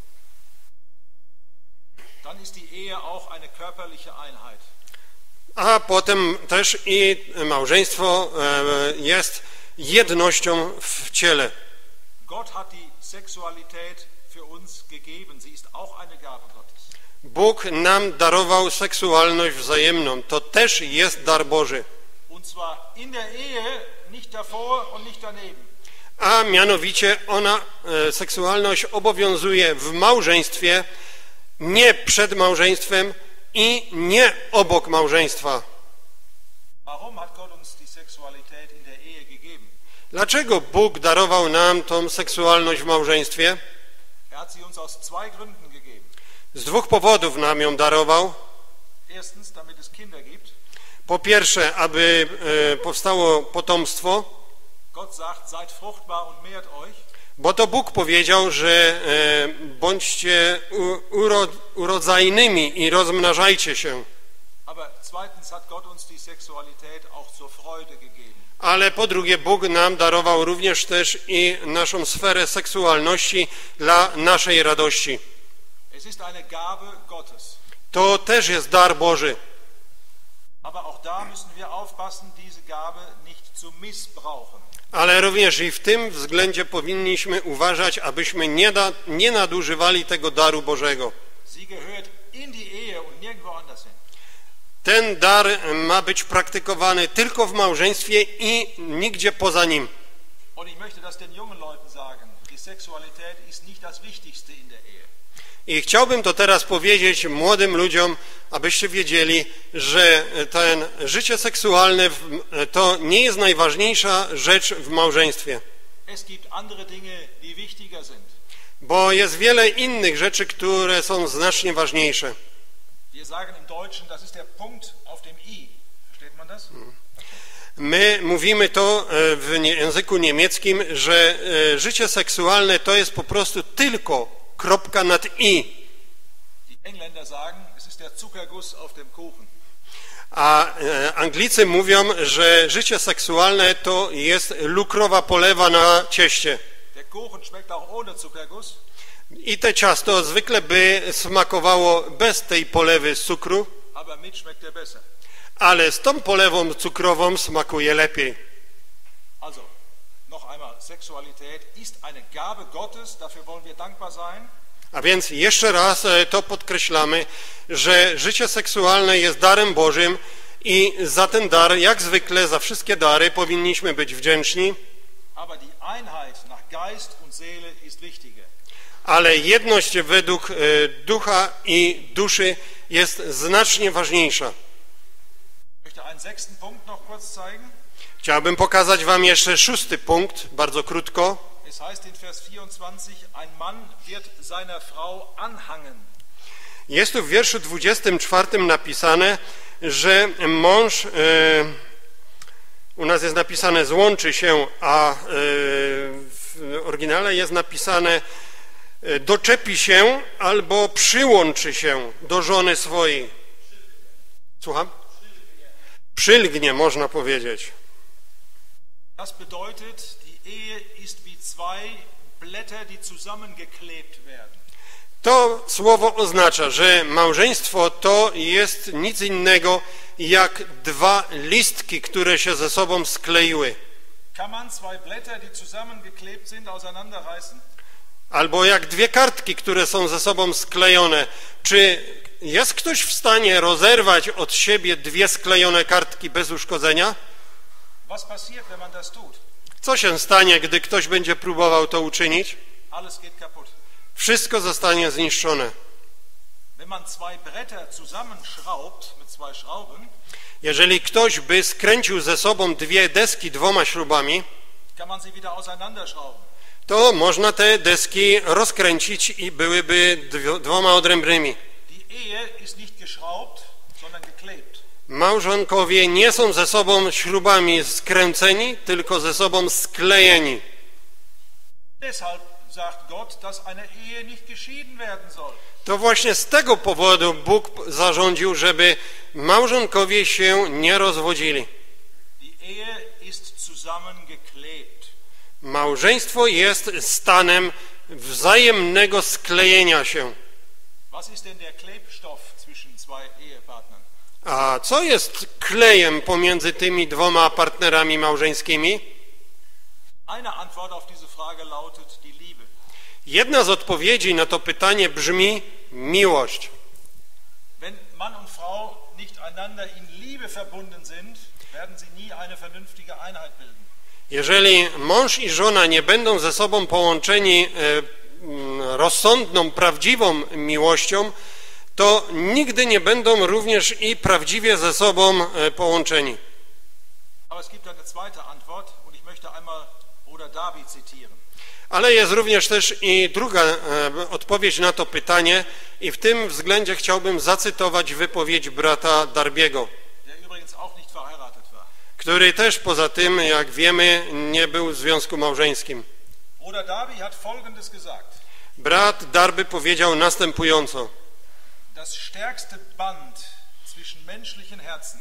Dann ist die Ehe auch eine körperliche Einheit. A potem też i małżeństwo jest jednością w ciele. Gott hat die Sexualität für uns gegeben. Sie ist auch eine Gabe Gottes. Bóg nam darował seksualność wzajemną. To też jest dar Boży. Und zwar in der Ehe, nicht davor und nicht daneben. A mianowicie seksualność obowiązuje w małżeństwie, nie przed małżeństwem i nie obok małżeństwa. Warum hat Gott uns die Sexualität in der Ehe gegeben? Dlaczego Bóg darował nam tą seksualność w małżeństwie? Er hat sie uns aus zwei Gründen gegeben. Z dwóch powodów nam ją darował. Erstens, damit es Kinder gibt. Po pierwsze, aby powstało potomstwo, Gott sagt, seid fruchtbar und mehrt euch. bo to Bóg powiedział, że bądźcie urodzajnymi i rozmnażajcie się. Aber zweitens hat Gott uns die Sexualität auch zur Freude gegeben. Ale po drugie, Bóg nam darował również też i naszą sferę seksualności dla naszej radości. Es ist eine Gabe Gottes. To też jest dar Boży. Aber auch da müssen wir aufpassen, diese Gabe nicht zu missbrauchen. Ale również i w tym względzie powinniśmy uważać, abyśmy nie nadużywali tego daru Bożego. Sie gehört in die Ehe und nirgendwo anders hin. Ten dar ma być praktykowany tylko w małżeństwie i nigdzie poza nim. Und ich möchte das den jungen Leuten sagen, die Sexualität ist nicht das Wichtigste in der Ehe. I chciałbym to teraz powiedzieć młodym ludziom, abyście wiedzieli, że życie seksualne to nie jest najważniejsza rzecz w małżeństwie. Es gibt andere Dinge, die wichtiger sind. Bo jest wiele innych rzeczy, które są znacznie ważniejsze. Wir sagen im Deutschen, das ist der Punkt auf dem I. Versteht man das? My mówimy to w języku niemieckim, że życie seksualne to jest po prostu tylko kropka nad i. Die Engländer sagen, es ist der Zuckerguss auf dem Kuchen. A Anglicy mówią, że życie seksualne to jest lukrowa polewa na cieście. Der Kuchen schmeckt auch ohne Zuckerguss. I te ciasto zwykle by smakowało bez tej polewy z cukru, Aber mit schmeckt er besser. ale z tą polewą cukrową smakuje lepiej. Also, noch einmal, Sexualität ist eine Gabe Gottes, dafür wollen wir dankbar sein. A więc jeszcze raz to podkreślamy, że życie seksualne jest darem Bożym i za ten dar, jak zwykle za wszystkie dary, powinniśmy być wdzięczni. Aber die Einheit nach Geist und Seele ist wichtiger. Ale jedność według ducha i duszy jest znacznie ważniejsza. Ich möchte einen sechsten Punkt noch kurz zeigen. Chciałbym pokazać wam jeszcze 6. punkt, bardzo krótko. Es heißt in Vers 24, ein Mann wird seiner Frau anhangen. Jest tu w wierszu 24 napisane, że mąż, u nas jest napisane złączy się, a w oryginale jest napisane doczepi się albo przyłączy się do żony swojej. Słucham? Przylgnie, można powiedzieć. Das bedeutet, die Ehe ist wie zwei Blätter, die zusammengeklebt werden. To słowo oznacza, że małżeństwo to jest nic innego jak dwa listki, które się ze sobą skleiły. Kann man zwei Blätter, die zusammengeklebt sind, auseinanderreißen? Albo jak dwie kartki, które są ze sobą sklejone. Czy jest ktoś w stanie rozerwać od siebie dwie sklejone kartki bez uszkodzenia? Was passiert, wenn man das tut? Co się stanie, gdy ktoś będzie próbował to uczynić? Alles geht kaputt. Wszystko zostanie zniszczone. Wenn man zwei Bretter zusammenschraubt mit zwei Schrauben, Jeżeli ktoś by skręcił ze sobą dwie deski dwoma śrubami, kann man sie wieder auseinanderschrauben. to można te deski rozkręcić i byłyby dwoma odrębnymi. Die Ehe ist nicht geschraubt, sondern geklebt. Małżonkowie nie są ze sobą śrubami skręceni, tylko ze sobą sklejeni. Deshalb sagt Gott, dass eine Ehe nicht geschieden werden soll. To właśnie z tego powodu Bóg zarządził, żeby małżonkowie się nie rozwodzili. Die Ehe ist zusammengeklebt. Małżeństwo jest stanem wzajemnego sklejenia się. Was ist denn der Klebstoff zwischen zwei Ehepartnern? A co jest klejem pomiędzy tymi dwoma partnerami małżeńskimi? Eine Antwort auf diese Frage lautet die Liebe. Jedna z odpowiedzi na to pytanie brzmi miłość. Wenn Mann und Frau nicht einander in Liebe verbunden sind, werden sie nie eine vernünftige Einheit bilden. Jeżeli mąż i żona nie będą ze sobą połączeni rozsądną, prawdziwą miłością, to nigdy nie będą również i prawdziwie ze sobą połączeni. Aber es gibt eine zweite Antwort und ich möchte einmal Bruder Darby zitieren. Ale jest również też i druga odpowiedź na to pytanie i w tym względzie chciałbym zacytować wypowiedź brata Darbiego, Der übrigens auch nicht verheiratet war. który też poza tym, jak wiemy, nie był w związku małżeńskim. Bruder Darby hat Folgendes gesagt. Brat Darby powiedział następująco. Das stärkste Band zwischen menschlichen Herzen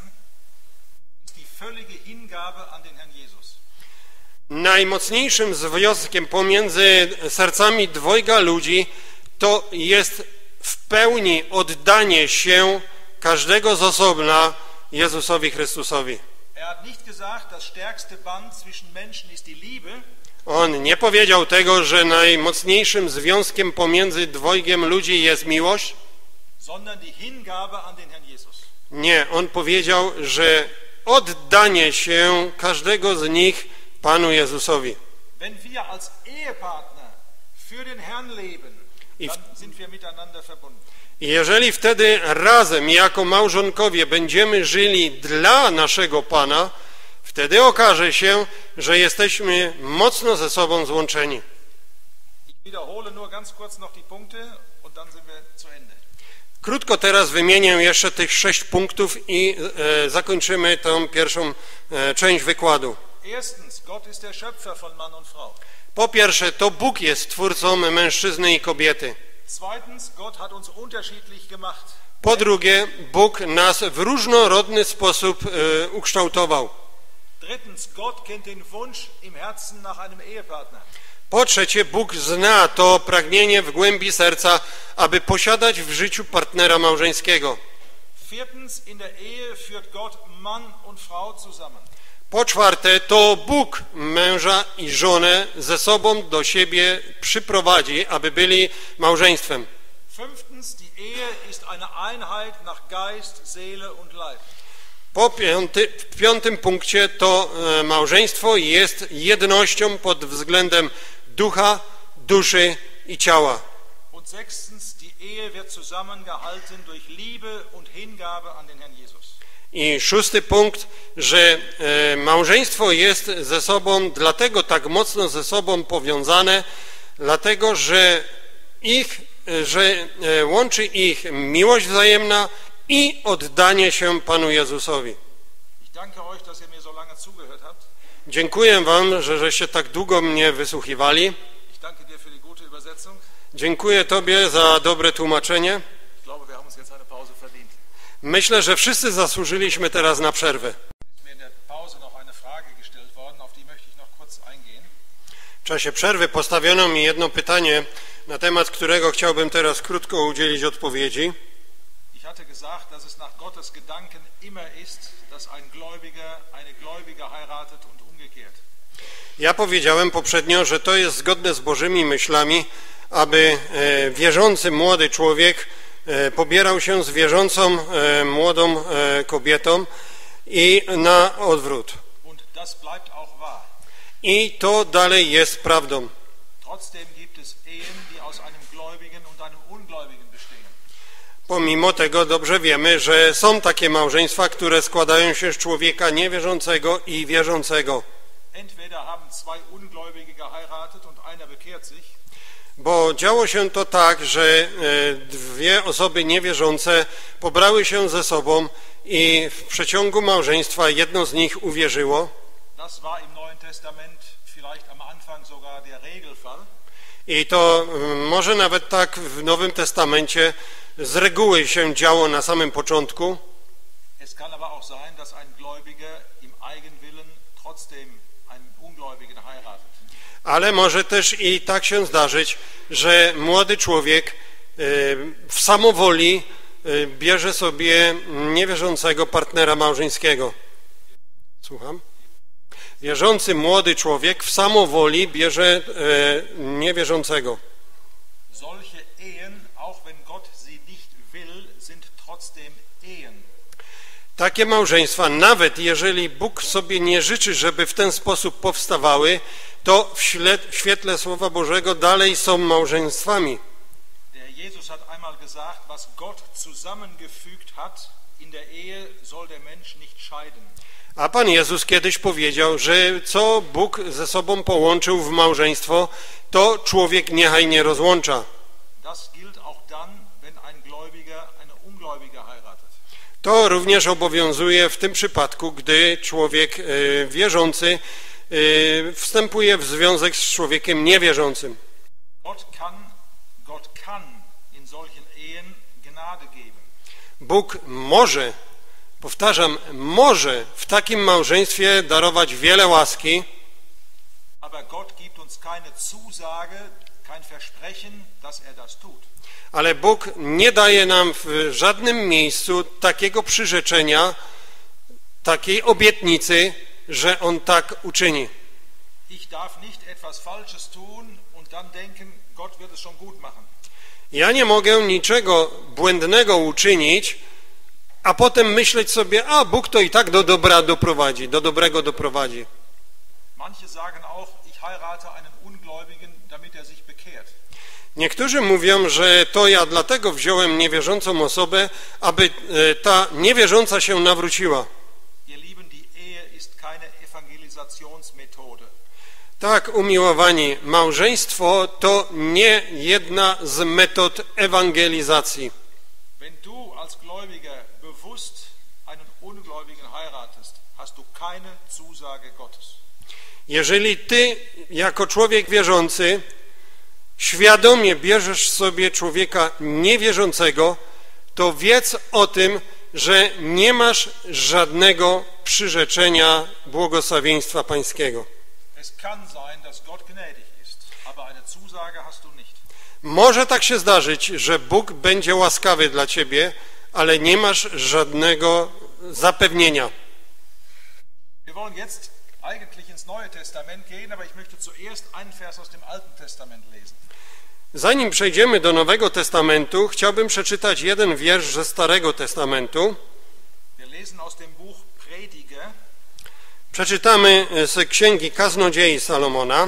ist die völlige Hingabe an den Herrn Jesus. Najmocniejszym związkiem pomiędzy sercami dwojga ludzi to jest w pełni oddanie się każdego z osobna Jezusowi Chrystusowi. Er hat nicht gesagt, das stärkste Band zwischen Menschen ist die Liebe. On nie powiedział tego, że najmocniejszym związkiem pomiędzy dwojgiem ludzi jest miłość. Sondern die Hingabe an den Herrn Jesus. Nie, on powiedział, że oddanie się każdego z nich Panu Jezusowi. Wenn wir als Ehepartner für den Herrn leben, dann sind wir miteinander verbunden. I jeżeli wtedy razem jako małżonkowie będziemy żyli dla naszego Pana, wtedy okaże się, że jesteśmy mocno ze sobą złączeni. Ich wiederhole nur ganz kurz noch die Punkte und dann sind wir zu Ende. Krótko teraz wymienię jeszcze tych 6 punktów i zakończymy tę pierwszą część wykładu. Erstens, Gott ist der Schöpfer von Mann und Frau. Po pierwsze, to Bóg jest twórcą mężczyzny i kobiety. Zweitens, Gott hat uns unterschiedlich gemacht. Po drugie, Bóg nas w różnorodny sposób ukształtował. Drittens, Gott kennt den Wunsch im Herzen nach einem Ehepartner. Po trzecie, Bóg zna to pragnienie w głębi serca, aby posiadać w życiu partnera małżeńskiego. Viertens, in der Ehe führt Gott Mann und Frau zusammen. Po czwarte, to Bóg męża i żonę ze sobą do siebie przyprowadzi, aby byli małżeństwem. Fünftens, die Ehe ist eine Einheit nach Geist, Seele und Leib. W piątym punkcie to małżeństwo jest jednością pod względem ducha, duszy i ciała. Und sechstens, die Ehe wird zusammengehalten durch Liebe und Hingabe an den Herrn Jesus. I szósty punkt, że małżeństwo jest ze sobą dlatego tak mocno ze sobą powiązane, dlatego że łączy ich miłość wzajemna i oddanie się Panu Jezusowi. Ich danke euch, dass ihr mir so lange zugehört habt. Dziękuję wam, że żeście tak długo mnie wysłuchiwali. Ich Übersetzung. Dziękuję Tobie za dobre tłumaczenie. Ich glaube, wir haben uns jetzt eine Pause verdient. Myślę, że wszyscy zasłużyliśmy teraz na przerwę. Mir in der Pause noch eine Frage gestellt worden, auf die möchte ich noch kurz eingehen. W czasie przerwy postawiono mi jedno pytanie, na temat którego chciałbym teraz krótko udzielić odpowiedzi. Ich hatte gesagt, dass es nach Gottes Gedanken immer ist, dass ein Gläubiger eine Gläubige heiratet und umgekehrt. Ja powiedziałem poprzednio, że to jest zgodne z Bożymi myślami, aby wierzący młody człowiek pobierał się z wierzącą młodą kobietą i na odwrót. Und das bleibt auch wahr. I to dalej jest prawdą. Trotzdem gibt es Ehen, die aus einem Gläubigen und einem Ungläubigen bestehen. Pomimo tego dobrze wiemy, że są takie małżeństwa, które składają się z człowieka niewierzącego i wierzącego. Entweder haben zwei Ungläubige geheiratet und einer bekehrt sich, Bo działo się to tak, że dwie osoby niewierzące pobrały się ze sobą i w przeciągu małżeństwa jedno z nich uwierzyło. das war im Neuen Testament vielleicht am Anfang sogar der Regelfall. I to może nawet tak w Nowym Testamencie z reguły się działo na samym początku. Es kann aber auch sein, dass ein Gläubiger im Eigenwillen trotzdem einen Ungläubigen heiratet. Ale może też i tak się zdarzyć, że młody człowiek w samowoli bierze sobie niewierzącego partnera małżeńskiego. Słucham? Wierzący młody człowiek w samowoli bierze niewierzącego. Solche Ehen, auch wenn Gott sie nicht will, sind trotzdem Ehen. Takie małżeństwa, nawet jeżeli Bóg sobie nie życzy, żeby w ten sposób powstawały, to w świetle Słowa Bożego dalej są małżeństwami. Der Jesus hat einmal gesagt, was Gott zusammengefügt hat, in der Ehe soll der Mensch nicht scheiden. A Pan Jezus kiedyś powiedział, że co Bóg ze sobą połączył w małżeństwo, to człowiek niechaj nie rozłącza. Das gilt auch dann, wenn ein Gläubiger eine Ungläubige heiratet. To również obowiązuje w tym przypadku, gdy człowiek wierzący wstępuje w związek z człowiekiem niewierzącym. Gott kann in solchen Ehen Gnade geben. Bóg może, powtarzam, może w takim małżeństwie darować wiele łaski, Aber Gott gibt uns keine Zusage, kein Versprechen, dass das tut. ale Bóg nie daje nam w żadnym miejscu takiego przyrzeczenia, takiej obietnicy, że On tak uczyni. Ich darf nicht etwas Falsches tun und dann denken, Gott wird es schon gut machen. Ja nie mogę niczego błędnego uczynić, a potem myśleć sobie, a Bóg to i tak do dobra doprowadzi, do dobrego doprowadzi. Manche sagen auch, ich heirate einen Ungläubigen, damit sich bekehrt. Niektórzy mówią, że to ja dlatego wziąłem niewierzącą osobę, aby ta niewierząca się nawróciła. Ihr Lieben, die Ehe ist keine Evangelisationsmethode. Tak, umiłowani, małżeństwo to nie jedna z metod ewangelizacji. Wenn du als Gläubiger bewusst einen Ungläubigen heiratest, hast du keine Zusage Gottes. Jeżeli ty, jako człowiek wierzący, świadomie bierzesz sobie człowieka niewierzącego, to wiedz o tym, że nie masz żadnego przyrzeczenia błogosławieństwa pańskiego. Es kann sein, dass Gott gnädig ist, aber eine Zusage hast du nicht. Może tak się zdarzyć, że Bóg będzie łaskawy dla ciebie, ale nie masz żadnego zapewnienia. Wir wollen jetzt eigentlich ins Neue Testament gehen, aber ich möchte zuerst einen Vers aus dem Alten Testament lesen. Zanim przejdziemy do Nowego Testamentu, chciałbym przeczytać jeden wiersz ze Starego Testamentu. Wir lesen aus dem Buch Prediger. Przeczytamy z Księgi Kaznodziei Salomona.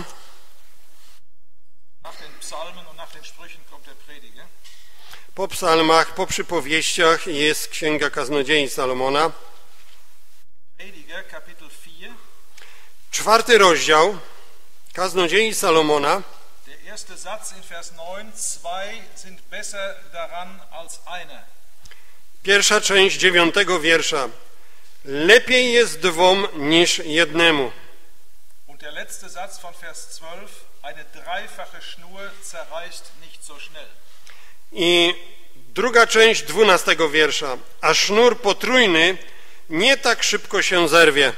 Nach den Psalmen und nach den Sprüchen kommt der Prediger. Po psalmach, po przypowieściach jest Księga Kaznodziei Salomona. Prediger, Kapitel 4. 4. rozdział Kaznodziei Salomona. Der erste Satz in Vers 9, zwei sind besser daran als einer. Pierwsza część 9. wiersza. Lepiej jest dwom niż jednemu. Und der letzte Satz von Vers 12, Eine dreifache Schnur zerreißt nicht so schnell. I druga część 12 wiersza. A sznur potrójny nie tak szybko się zerwie.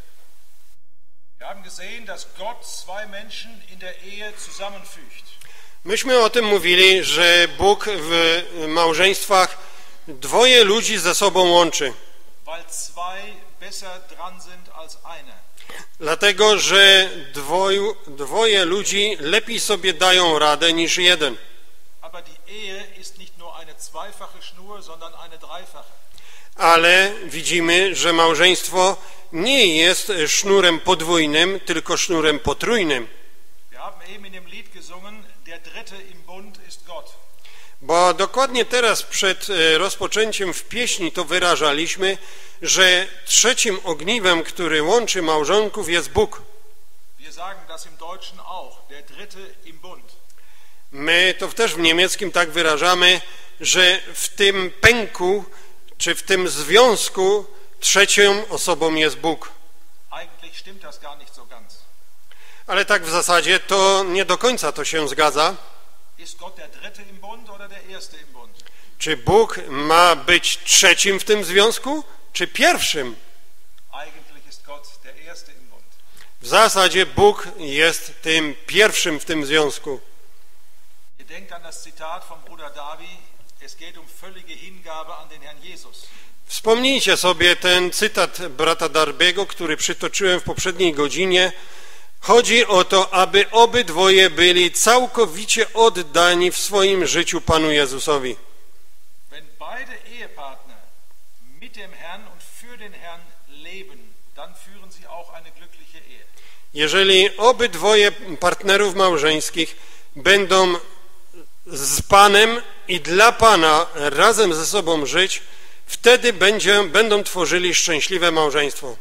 Wir haben gesehen, dass Gott zwei Menschen in der Ehe zusammenfügt. Myśmy o tym mówili, że Bóg w małżeństwach dwoje ludzi ze sobą łączy. Weil zwei besser dran sind als einer. Dlatego, że dwoje ludzi lepiej sobie dają radę niż jeden. Aber die Ehe ist nicht nur eine zweifache Schnur, sondern eine dreifache. Ale widzimy, że małżeństwo nie jest sznurem podwójnym, tylko sznurem potrójnym. Wir haben eben in dem Lied gesungen, der Dritte im Bund ist Gott. Bo dokładnie teraz przed rozpoczęciem w pieśni to wyrażaliśmy, że trzecim ogniwem, który łączy małżonków, jest Bóg. Wir sagen das im Deutschen auch, der Dritte im Bund. My to też w niemieckim tak wyrażamy, że w tym pęku, czy w tym związku trzecią osobą jest Bóg. Eigentlich stimmt das gar nicht so ganz. Ale tak w zasadzie to nie do końca to się zgadza. Ist Gott der Dritte im Bund oder der Erste im Bund? Czy Bóg ma być trzecim w tym związku, czy pierwszym? Eigentlich ist Gott der Erste im Bund. W zasadzie Bóg jest tym pierwszym w tym związku. Ihr denkt an das Zitat von Bruder Davi, es geht um völlige Hingabe an den Herrn Jesus. Wspomnijcie sobie ten cytat brata Darbiego, który przytoczyłem w poprzedniej godzinie. Chodzi o to, aby obydwoje byli całkowicie oddani w swoim życiu Panu Jezusowi. Wenn beide Ehepartner mit dem Herrn und für den Herrn leben, dann führen sie auch eine glückliche Ehe. Jeżeli obydwoje partnerów małżeńskich będą z Panem i dla Pana razem ze sobą żyć, wtedy będą tworzyli szczęśliwe małżeństwo.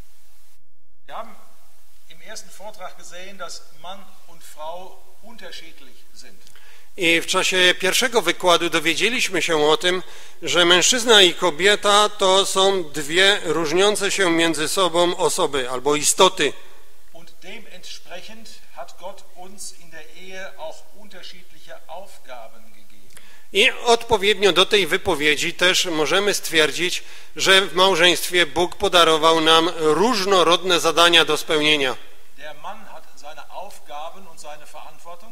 Wir haben im ersten Vortrag gesehen, dass Mann und Frau unterschiedlich sind. I w czasie pierwszego wykładu dowiedzieliśmy się o tym, że mężczyzna i kobieta to są dwie różniące się między sobą osoby albo istoty. Und dementsprechend hat Gott uns in der Ehe auch unterschiedliche Aufgaben gegeben. I odpowiednio do tej wypowiedzi też możemy stwierdzić, że w małżeństwie Bóg podarował nam różnorodne zadania do spełnienia. Der Mann hat seine Aufgaben und seine Verantwortung.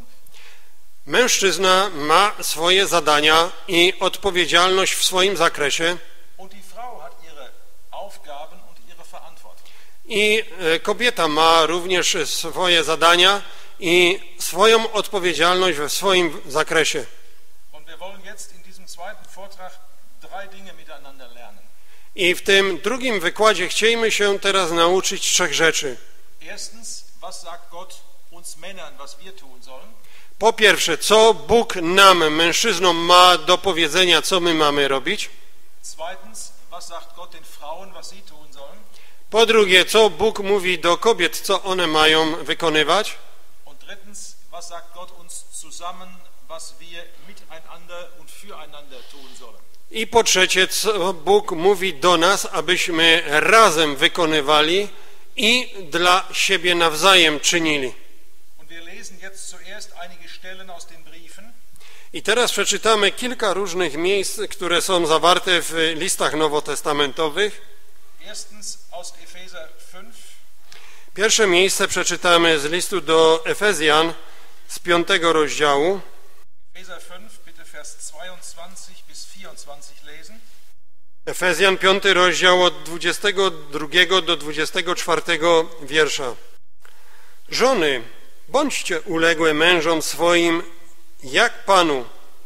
Mężczyzna ma swoje zadania i odpowiedzialność w swoim zakresie Und die Frau hat ihre Aufgaben und ihre Verantwortung. i kobieta ma również swoje zadania i swoją odpowiedzialność w swoim zakresie. Und wir wollen jetzt in diesem zweiten Vortrag drei Dinge miteinander lernen. I w tym drugim wykładzie chcielibyśmy się teraz nauczyć trzech rzeczy. Erstens, was sagt Gott uns Männern, was wir tun sollen? Po pierwsze, co Bóg nam, mężczyznom, ma do powiedzenia, co my mamy robić. Zweitens, was sagt Gott den Frauen, was sie tun sollen? Po drugie, co Bóg mówi do kobiet, co one mają wykonywać. Und drittens, was sagt Gott uns zusammen, was wir miteinander und füreinander tun sollen? I po trzecie, co Bóg mówi do nas, abyśmy razem wykonywali i dla siebie nawzajem czynili. Und wir lesen jetzt zuerst einige Stellen aus den Briefen. I teraz przeczytamy kilka różnych miejsc, które są zawarte w listach nowotestamentowych. Erstens aus Epheser 5, Pierwsze miejsce przeczytamy z listu do Efezjan z 5 rozdziału. Epheser 5, bitte Vers 22 bis 24 lesen. Efezjan 5 rozdział od 22 do 24 wiersza. Żony, bądźcie uległe mężom swoim jak Panu,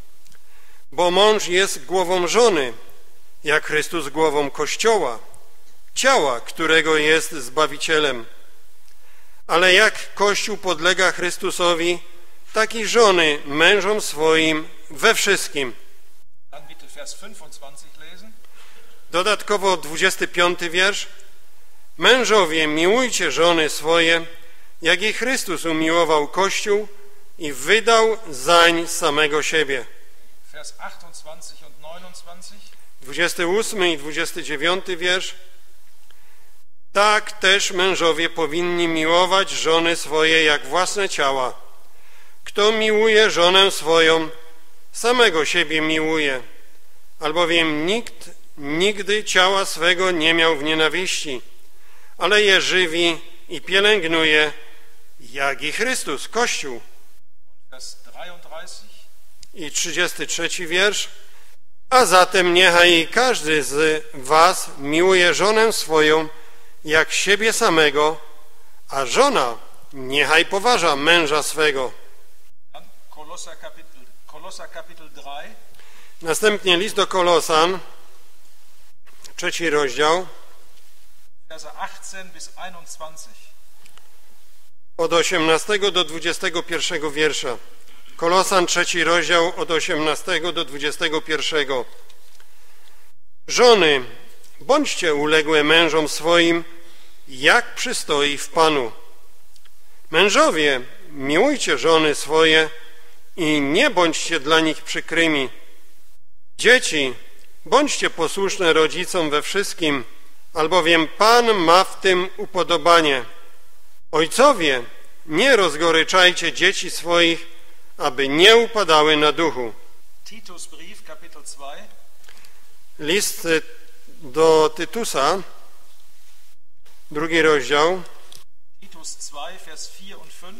bo mąż jest głową żony, jak Chrystus głową Kościoła, ciała, którego jest Zbawicielem. Ale jak Kościół podlega Chrystusowi, tak i żony mężom swoim we wszystkim. Dann bitte Vers 25 lesen. Dodatkowo 25 wiersz. Mężowie, miłujcie żony swoje, jak i Chrystus umiłował Kościół i wydał zań samego siebie. Vers 28 und 29. 28 i 29 wiersz. Tak też mężowie powinni miłować żony swoje jak własne ciała. Kto miłuje żonę swoją, samego siebie miłuje, albowiem nikt nigdy ciała swego nie miał w nienawiści, ale je żywi i pielęgnuje, jak i Chrystus, Kościół. I 33 wiersz. A zatem niechaj każdy z was miłuje żonę swoją, jak siebie samego, a żona niechaj poważa męża swego. Następnie list do Kolosan, 3 rozdział, od 18 do 21 wiersza. Kolosan, 3 rozdział, od 18 do 21. Żony, bądźcie uległe mężom swoim, jak przystoi w Panu. Mężowie, miłujcie żony swoje i nie bądźcie dla nich przykrymi. Dzieci, bądźcie posłuszne rodzicom we wszystkim, albowiem Pan ma w tym upodobanie. Ojcowie, nie rozgoryczajcie dzieci swoich, aby nie upadały na duchu. Titusbrief, Kapitel 2. List do Tytusa, 2 rozdział. Titus 2, Vers 4 und 5.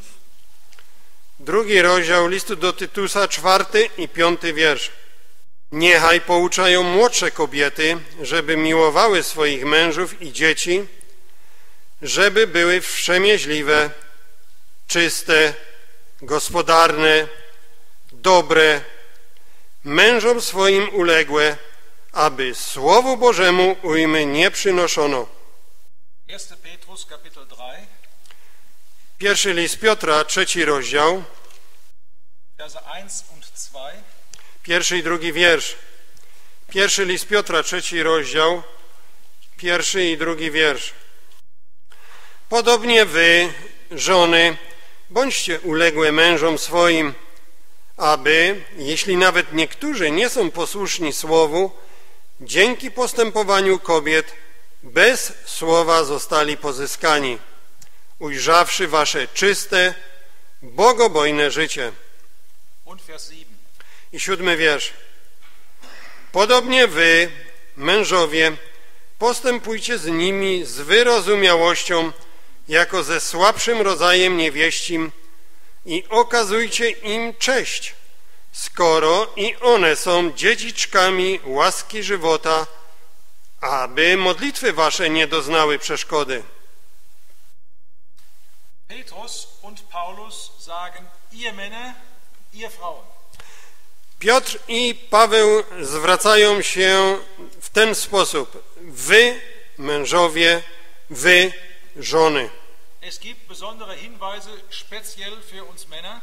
2 rozdział listu do Tytusa, 4 i 5 wiersz. Niechaj pouczają młodsze kobiety, żeby miłowały swoich mężów i dzieci, żeby były wstrzemięźliwe, czyste, gospodarne, dobre, mężom swoim uległe, aby Słowu Bożemu ujmy nie przynoszono. 1. Petrus, Kapitel 3. Pierwszy list Piotra, 3 rozdział, Verse 1 und 2. 1 i 2 wiersz. Pierwszy list Piotra, 3 rozdział, 1 i 2 wiersz. Podobnie wy, żony, bądźcie uległe mężom swoim, aby, jeśli nawet niektórzy nie są posłuszni słowu, dzięki postępowaniu kobiet bez słowa zostali pozyskani, ujrzawszy wasze czyste, bogobojne życie. Und Vers 7. I 7 wiersz. Podobnie wy, mężowie, postępujcie z nimi z wyrozumiałością, jako ze słabszym rodzajem niewieścim i okazujcie im cześć, skoro i one są dziedziczkami łaski żywota, aby modlitwy wasze nie doznały przeszkody. Petrus und Paulus sagen, ihr Männer, ihr Frauen. Piotr i Paweł zwracają się w ten sposób. Wy, mężowie, wy, żony. Es gibt besondere Hinweise speziell für uns Männer.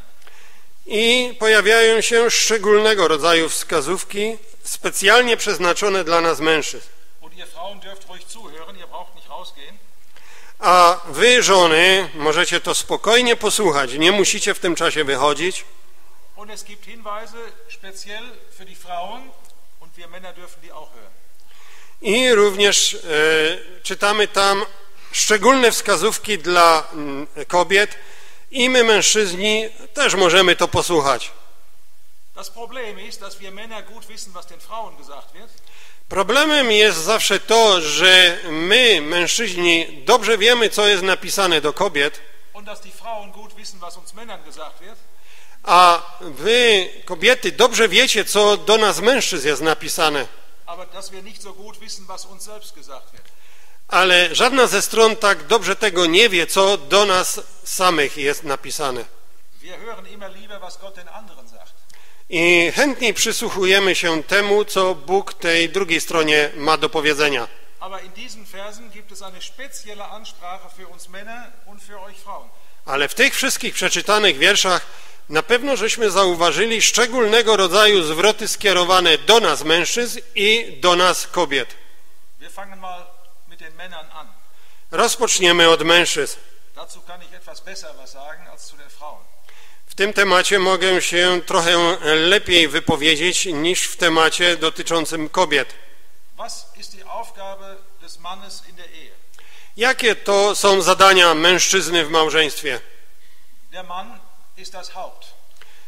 I pojawiają się szczególnego rodzaju wskazówki, specjalnie przeznaczone dla nas mężczyzn. Und ihr Frauen dürft ruhig zuhören, ihr braucht nicht rausgehen. A wy, żony, możecie to spokojnie posłuchać, nie musicie w tym czasie wychodzić. Und es gibt Hinweise speziell für die Frauen und wir Männer dürfen die auch hören. I również czytamy tam szczególne wskazówki dla kobiet i my, mężczyźni, też możemy to posłuchać. Das Problem ist, dass wir Männer gut wissen, was den Frauen gesagt wird. Problemem jest zawsze to, że my, mężczyźni, dobrze wiemy, co jest napisane do kobiet, Und dass die Frauen gut wissen, was uns Männern gesagt wird. a wy, kobiety, dobrze wiecie, co do nas mężczyzn jest napisane. Aber dass wir nicht so gut wissen, was uns selbst gesagt wird. Ale żadna ze stron tak dobrze tego nie wie, co do nas samych jest napisane. Wir hören immer lieber, was Gott den anderen sagt. I chętniej przysłuchujemy się temu, co Bóg tej drugiej stronie ma do powiedzenia. Aber in diesen Versen gibt es eine spezielle Ansprache für uns Männer und für euch Frauen. Ale w tych wszystkich przeczytanych wierszach na pewno żeśmy zauważyli szczególnego rodzaju zwroty skierowane do nas mężczyzn i do nas kobiet. Wir fangen mal mit den Männern an. Rozpoczniemy od mężczyzn. Dazu kann ich etwas besser was sagen als zu den Frauen. W tym temacie mogę się trochę lepiej wypowiedzieć niż w temacie dotyczącym kobiet. Was ist die Aufgabe des Mannes in der Ehe? Jakie to są zadania mężczyzny w małżeństwie? Der Mann ist das Haupt.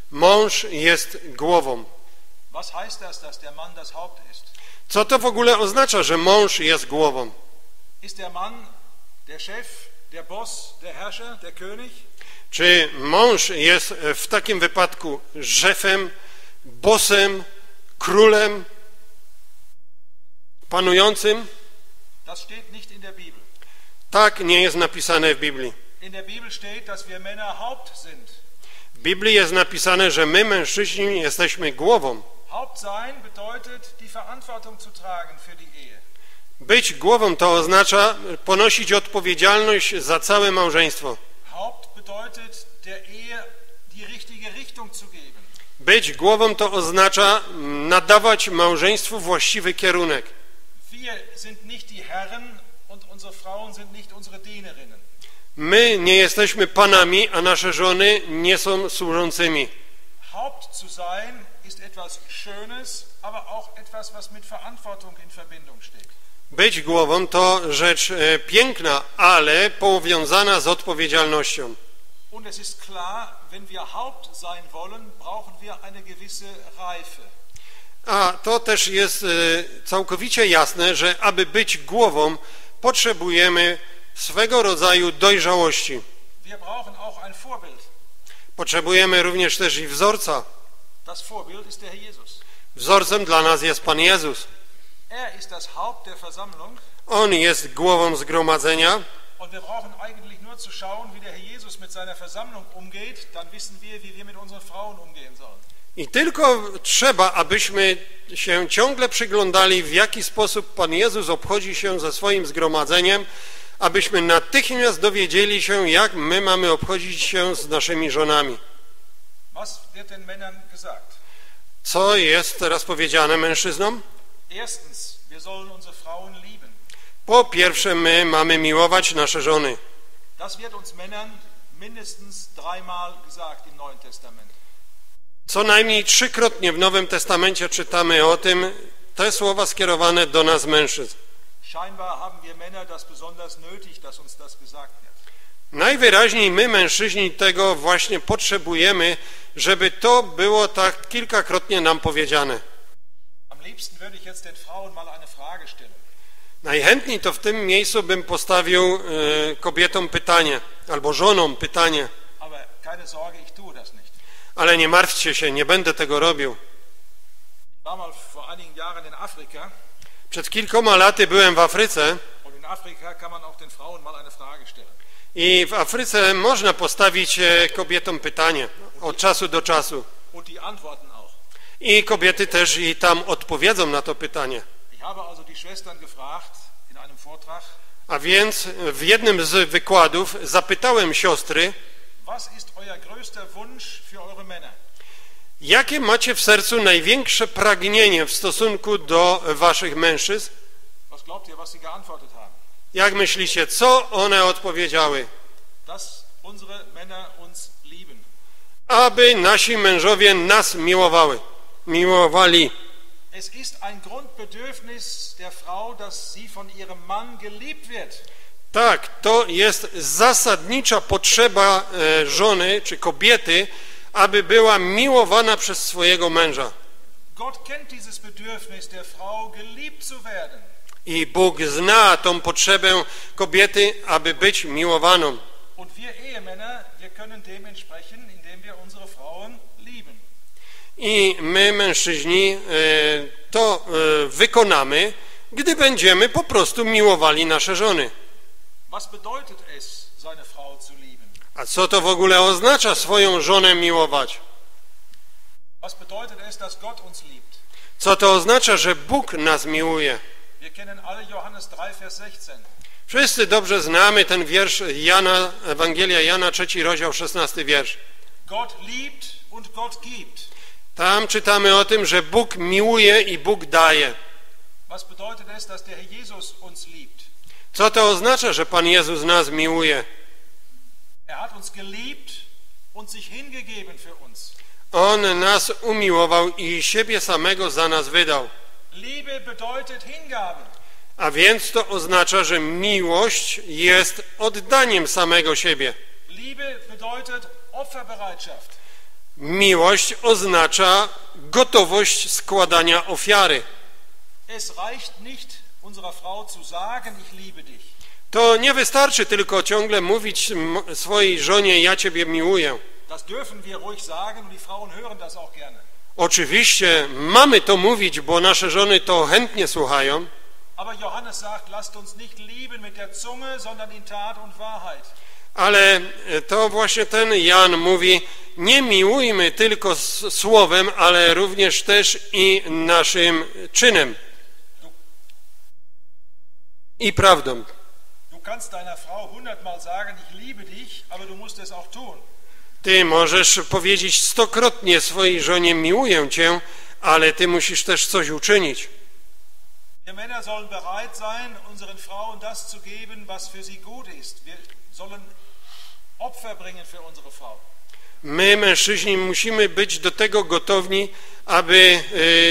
Mąż jest głową. Was heißt das, dass der Mann das Haupt ist? Co to w ogóle oznacza, że mąż jest głową? Ist der Mann der Chef, der Boss, der Herrscher, der König? Czy mąż jest w takim wypadku szefem, bossem, królem, panującym? Das steht nicht in der Bibel. Tak nie jest napisane w Biblii. In der Bibel steht, dass wir Männer Haupt sind. W Biblii jest napisane, że my, mężczyźni, jesteśmy głową. Haupt sein bedeutet, die Verantwortung zu tragen für die Ehe. Być głową to oznacza ponosić odpowiedzialność za całe małżeństwo. Haupt bedeutet, der Ehe die richtige Richtung zu geben. Być głową to oznacza nadawać małżeństwu właściwy kierunek. Wir sind nicht die Herren und unsere Frauen sind nicht unsere Dienerinnen. My nie jesteśmy panami, a nasze żony nie są służącymi. Haupt zu sein ist etwas Schönes, aber auch etwas, was mit Verantwortung in Verbindung steht. Być głową to rzecz piękna, ale powiązana z odpowiedzialnością. Und es ist klar, wenn wir Haupt sein wollen, brauchen wir eine gewisse Reife. A to też jest całkowicie jasne, że aby być głową, potrzebujemy swego rodzaju dojrzałości. Wir brauchen auch ein Vorbild. Potrzebujemy również też i wzorca. Das Vorbild ist der Herr Jesus. Wzorcem dla nas jest Pan Jezus. Er ist das Haupt der Versammlung. On jest głową zgromadzenia. Und wir brauchen eigentlich nur zu schauen, wie der Herr Jesus mit seiner Versammlung umgeht, dann wissen wir, wie wir mit unseren Frauen umgehen sollen. I tylko trzeba, abyśmy się ciągle przyglądali, w jaki sposób Pan Jezus obchodzi się ze swoim zgromadzeniem, abyśmy natychmiast dowiedzieli się, jak my mamy obchodzić się z naszymi żonami. Was wird den Männern gesagt? Co jest teraz powiedziane mężczyznom? Erstens, wir sollen unsere Frauen lieben. Po pierwsze, my mamy miłować nasze żony. Das wird uns Männern mindestens 3-mal gesagt im Neuen Testament. Co najmniej 3-krotnie w Nowym Testamencie czytamy o tym, te słowa skierowane do nas mężczyzn. Scheinbar haben wir Männer das besonders nötig, dass uns das gesagt wird. Najwyraźniej my, mężczyźni, tego właśnie potrzebujemy, żeby to było tak kilkakrotnie nam powiedziane. Am liebsten würde ich jetzt den Frauen mal eine Frage stellen. Najchętniej to w tym miejscu bym postawił kobietom pytanie, albo żonom pytanie. Aber keine Sorge, ich tue das nicht. Ale nie martwcie się, nie będę tego robił. Ich war mal vor einigen Jahren in Afrika. Przed kilkoma laty byłem w Afryce Und in Afrika kann man auch den Frauen mal eine Frage stellen. i w Afryce można postawić kobietom pytanie od czasu do czasu. Und die antworten auch. I kobiety też i tam odpowiedzą na to pytanie. Ich habe also die Schwestern gefragt in einem Vortrag. A więc w jednym z wykładów zapytałem siostry, Was ist euer größter Wunsch für eure Männer? jakie macie w sercu największe pragnienie w stosunku do waszych mężczyzn? Was glaubt ihr, was sie geantwortet haben? Jak myślicie, co one odpowiedziały? Dass unsere Männer uns lieben. Aby nasi mężowie nas miłowali. Es ist ein Grundbedürfnis der Frau, dass sie von ihrem Mann geliebt wird. Tak, to jest zasadnicza potrzeba żony czy kobiety, aby była miłowana przez swojego męża. Gott kennt dieses Bedürfnis der Frau, geliebt zu werden. I Bóg zna tą potrzebę kobiety, aby być miłowaną. Und wir Ehemänner, wir können dem entsprechen, indem wir unsere Frauen lieben. I my, mężczyźni, to wykonamy, gdy będziemy po prostu miłowali nasze żony. Was bedeutet es, seine Frau zu lieben? A co to w ogóle oznacza swoją żonę miłować? Was bedeutet es, dass Gott uns liebt? Co to oznacza, że Bóg nas miłuje? Wir kennen alle Johannes 3, Vers 16. Wszyscy dobrze znamy ten wiersz Jana, Ewangelia Jana, 3 rozdział, 16 wiersz. Gott liebt und Gott gibt. Tam czytamy o tym, że Bóg miłuje i Bóg daje. Was bedeutet es, dass der Herr Jesus uns liebt? Co to oznacza, że Pan Jezus nas miłuje? Er hat uns geliebt und sich hingegeben für uns. On nas umiłował i siebie samego za nas wydał. Liebe bedeutet Hingabe. A więc to oznacza, że miłość jest oddaniem samego siebie. Liebe bedeutet Opferbereitschaft. Miłość oznacza gotowość składania ofiary. Es reicht nicht, unserer Frau zu sagen, ich liebe dich. To nie wystarczy tylko ciągle mówić swojej żonie, ja ciebie miłuję. Das dürfen wir ruhig sagen und die Frauen hören das auch gerne. Oczywiście mamy to mówić, bo nasze żony to chętnie słuchają. Aber Johannes sagt, lasst uns nicht lieben mit der Zunge, sondern in Tat und Wahrheit. Ale to właśnie ten Jan mówi, nie miłujmy tylko słowem, ale również też i naszym czynem i prawdą. Du kannst deiner Frau 100-mal sagen, ich liebe dich, aber du musst es auch tun. Ty możesz powiedzieć 100-krotnie swojej żonie, miłuję cię, ale ty musisz też coś uczynić. Wir Männer sollen bereit sein, unseren Frauen das zu geben, was für sie gut ist. Wir sollen Opfer bringen für unsere Frau. My, mężczyźni, musimy być do tego gotowi, aby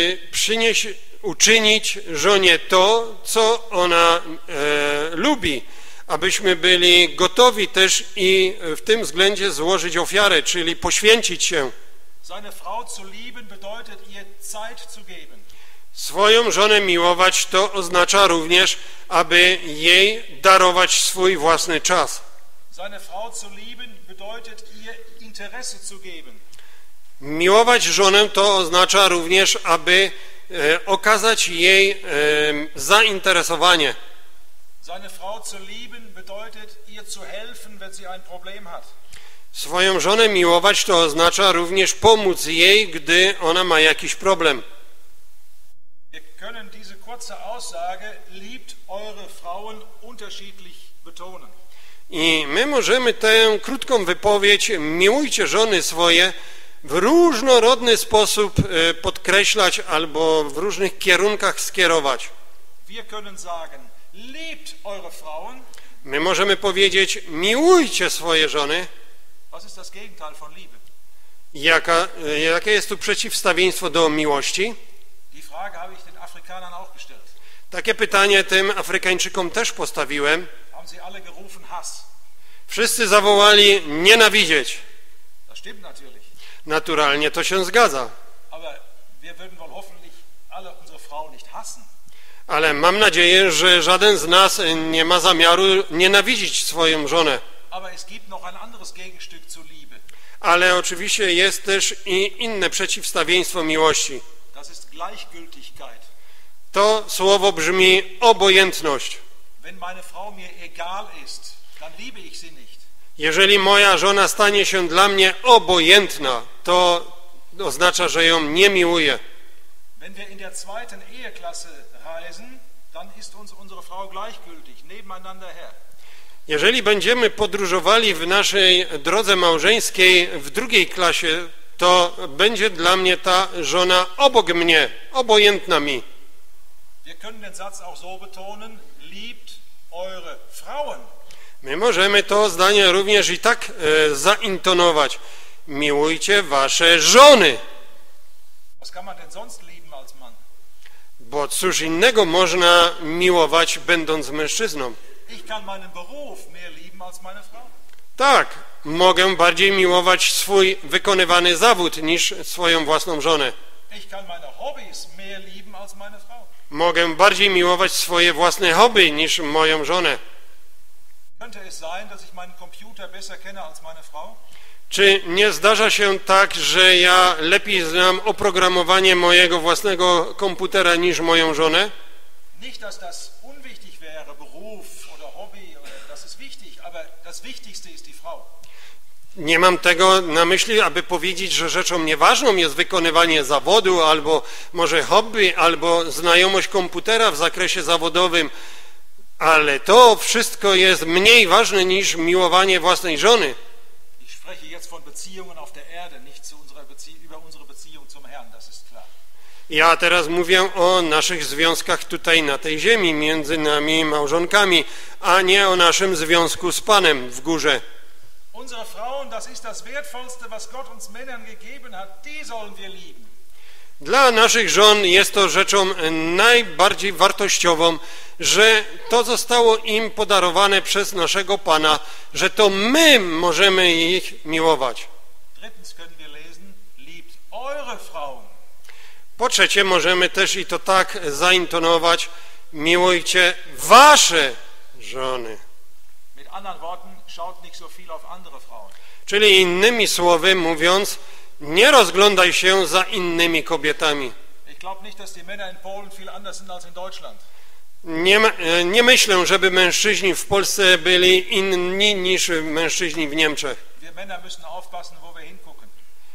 uczynić żonie to, co ona lubi, abyśmy byli gotowi też i w tym względzie złożyć ofiarę, czyli poświęcić się. Seine Frau zu lieben bedeutet, ihr Zeit zu geben. Swoją żonę miłować to oznacza również, aby jej darować swój własny czas. Seine Frau zu lieben bedeutet, ihr Interesse zu geben. Miłować żonę to oznacza również, aby okazać jej zainteresowanie. Seine Frau zu lieben bedeutet, ihr zu helfen, wenn sie ein Problem hat. Swoją żonę miłować to oznacza również pomóc jej, gdy ona ma jakiś problem. Wir können diese kurze Aussage, liebt eure Frauen, unterschiedlich betonen. I my możemy tę krótką wypowiedź, miłujcie żony swoje, w różnorodny sposób podkreślać albo w różnych kierunkach skierować. Wir können sagen, liebt eure Frauen. My możemy powiedzieć, miłujcie swoje żony. Was ist das Gegenteil von Liebe? Jakie jest tu przeciwstawieństwo do miłości? Die Frage habe ich den Afrikanern auch gestellt. Takie pytanie tym Afrykańczykom też postawiłem. Haben sie alle gerufen Hass? Wszyscy zawołali nienawidzieć. Das stimmt natürlich. Naturalnie to się zgadza. Aber wir würden wohl hoffentlich alle unsere Frauen nicht hassen. Ale mam nadzieję, że żaden z nas nie ma zamiaru nienawidzić swoją żonę. Aber es gibt noch ein anderes Gegenstück zur Liebe. Ale oczywiście jest też i inne przeciwstawieństwo miłości. Das ist Gleichgültigkeit. To słowo brzmi obojętność. Wenn meine Frau mir egal ist, dann liebe ich sie nicht. Jeżeli moja żona stanie się dla mnie obojętna, to oznacza, że ją nie miłuję. Wenn wir in der zweiten Eheklasse reisen, dann ist uns unsere Frau gleichgültig, nebeneinander her. Jeżeli będziemy podróżowali w naszej drodze małżeńskiej w drugiej klasie, to będzie dla mnie ta żona obok mnie, obojętna mi. Wir können den Satz auch so betonen, liebt eure Frauen. My możemy to zdanie również i tak zaintonować. Miłujcie wasze żony. Was kann man denn sonst lieben als Mann? Bo cóż innego można miłować, będąc mężczyzną? Ich kann meinen Beruf mehr lieben als meine Frau. Tak, mogę bardziej miłować swój wykonywany zawód niż swoją własną żonę. Ich kann meine Hobbys mehr lieben als meine Frau. Mogę bardziej miłować swoje własne hobby niż moją żonę. Könnte es sein, dass ich meinen Computer besser kenne als meine Frau? Czy nie zdarza się tak, że ja lepiej znam oprogramowanie mojego własnego komputera niż moją żonę? Nicht, dass das unwichtig wäre, Beruf oder Hobby, das ist wichtig, aber das Wichtigste ist die Frau. Nie mam tego na myśli, aby powiedzieć, że rzeczą nieważną jest wykonywanie zawodu, albo może hobby, albo znajomość komputera w zakresie zawodowym, ale to wszystko jest mniej ważne niż miłowanie własnej żony. Ich spreche jetzt von Beziehungen auf der Erde, nicht über unsere Beziehung zum Herrn, das ist klar. Ja teraz mówię o naszych związkach tutaj na tej ziemi, między nami małżonkami, a nie o naszym związku z Panem w górze. Unsere Frauen, das ist das Wertvollste, was Gott uns Männern gegeben hat, die sollen wir lieben. Dla naszych żon jest to rzeczą najbardziej wartościową, że to zostało im podarowane przez naszego Pana, że to my możemy ich miłować. Drittens können wir lesen, Po trzecie, możemy też i to tak zaintonować: miłujcie wasze żony. Mit anderen Worten, schaut nicht so viel auf andere Frauen. Czyli innymi słowy mówiąc, nie rozglądaj się za innymi kobietami. Ich glaube nicht, dass die Männer in Polen viel anders sind als in Deutschland. Nie myślę, żeby mężczyźni w Polsce byli inni niż mężczyźni w Niemczech. Wir Männer müssen aufpassen, wo wir hingucken.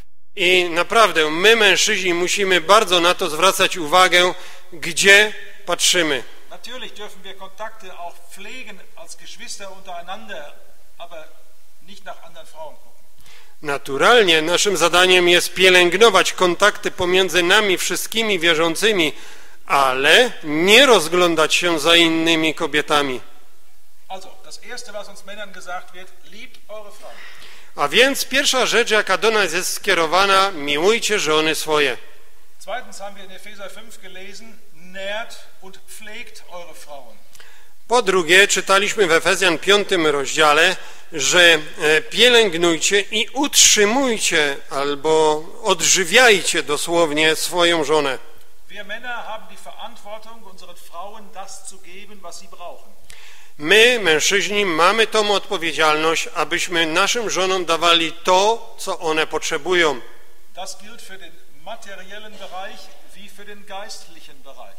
I naprawdę, my mężczyźni musimy bardzo na to zwracać uwagę, gdzie patrzymy. Natürlich dürfen wir Kontakte auch pflegen als Geschwister untereinander, aber nicht nach anderen Frauen gucken. Naturalnie naszym zadaniem jest pielęgnować kontakty pomiędzy nami wszystkimi wierzącymi, ale nie rozglądać się za innymi kobietami. Also, das erste, was uns Männern gesagt wird, liebt eure Frauen. A więc pierwsza rzecz, jaka do nas jest skierowana: miłujcie żony swoje. Zweitens haben wir in Epheser 5 gelesen, nährt und pflegt eure Frauen. Po drugie, czytaliśmy w Efezjan 5 rozdziale, że pielęgnujcie i utrzymujcie albo odżywiajcie dosłownie swoją żonę. Wir Männer haben die Verantwortung, unseren Frauen das zu geben, was sie brauchen. My, mężczyźni, mamy tą odpowiedzialność, abyśmy naszym żonom dawali to, co one potrzebują. Das gilt für den materiellen Bereich wie für den geistlichen Bereich.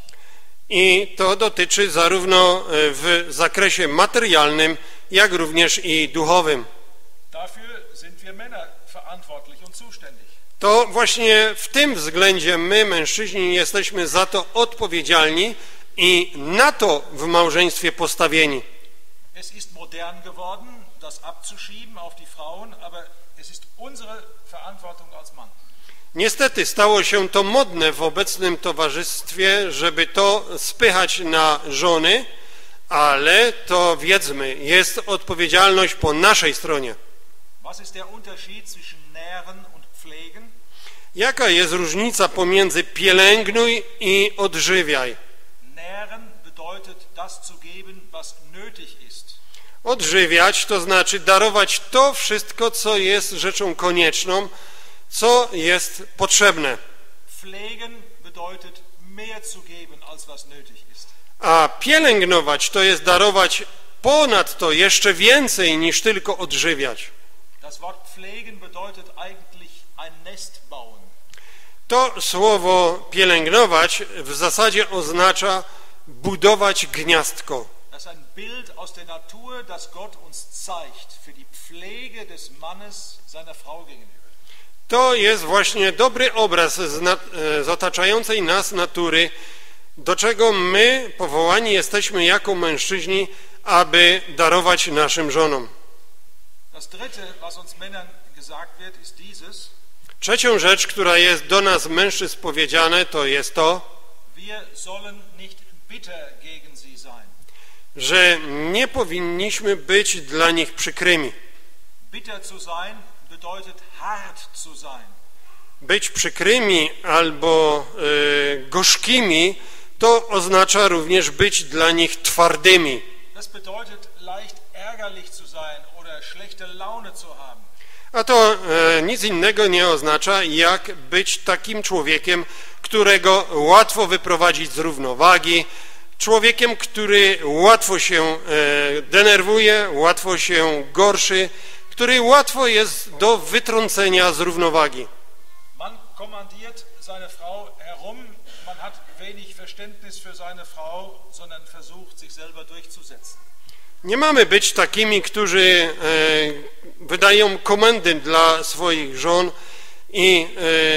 I to dotyczy zarówno w zakresie materialnym, jak również i duchowym. Dafür sind wir Männer verantwortlich und zuständig. To właśnie w tym względzie my, mężczyźni, jesteśmy za to odpowiedzialni i na to w małżeństwie postawieni. Es ist modern geworden, das abzuschieben auf die Frauen, aber es ist unsere Verantwortung als Mann. Niestety stało się to modne w obecnym towarzystwie, żeby to spychać na żony, ale to wiedzmy, jest odpowiedzialność po naszej stronie. Was ist der Unterschied zwischen nähren und pflegen? Jaka jest różnica pomiędzy pielęgnuj i odżywiaj? Nähren bedeutet das zu geben, was nötig ist. Odżywiać to znaczy darować to wszystko, co jest rzeczą konieczną, co jest potrzebne. Pflegen bedeutet mehr zu geben, als was nötig ist. A pielęgnować to jest darować ponadto jeszcze więcej niż tylko odżywiać. Das Wort pflegen bedeutet eigentlich ein Nest bauen. To słowo pielęgnować w zasadzie oznacza budować gniazdko. Das ist ein Bild aus der Natur, das Gott uns zeigt für die Pflege des Mannes seiner Frau gegenüber. To jest właśnie dobry obraz z otaczającej nas natury, do czego my powołani jesteśmy jako mężczyźni, aby darować naszym żonom. Das dritte, was uns Männern gesagt wird, ist dieses: Trzecią rzecz, która jest do nas mężczyzn powiedziane, to jest to, wir sollen nicht bitter gegen sie sein. że nie powinniśmy być dla nich przykrymi. Bitter zu sein bedeutet hart zu sein. Być przykrymi albo gorzkimi to oznacza również być dla nich twardymi. Das bedeutet leicht ärgerlich zu sein oder schlechte Laune zu haben. A to nic innego nie oznacza, jak być takim człowiekiem, którego łatwo wyprowadzić z równowagi, człowiekiem, który łatwo się denerwuje, łatwo się gorszy, który łatwo jest do wytrącenia z równowagi. Man kommandiert seine Frau herum, man hat wenig Verständnis für seine Frau, sondern versucht, sich selber durchzusetzen. Nie mamy być takimi, którzy wydają komendy dla swoich żon i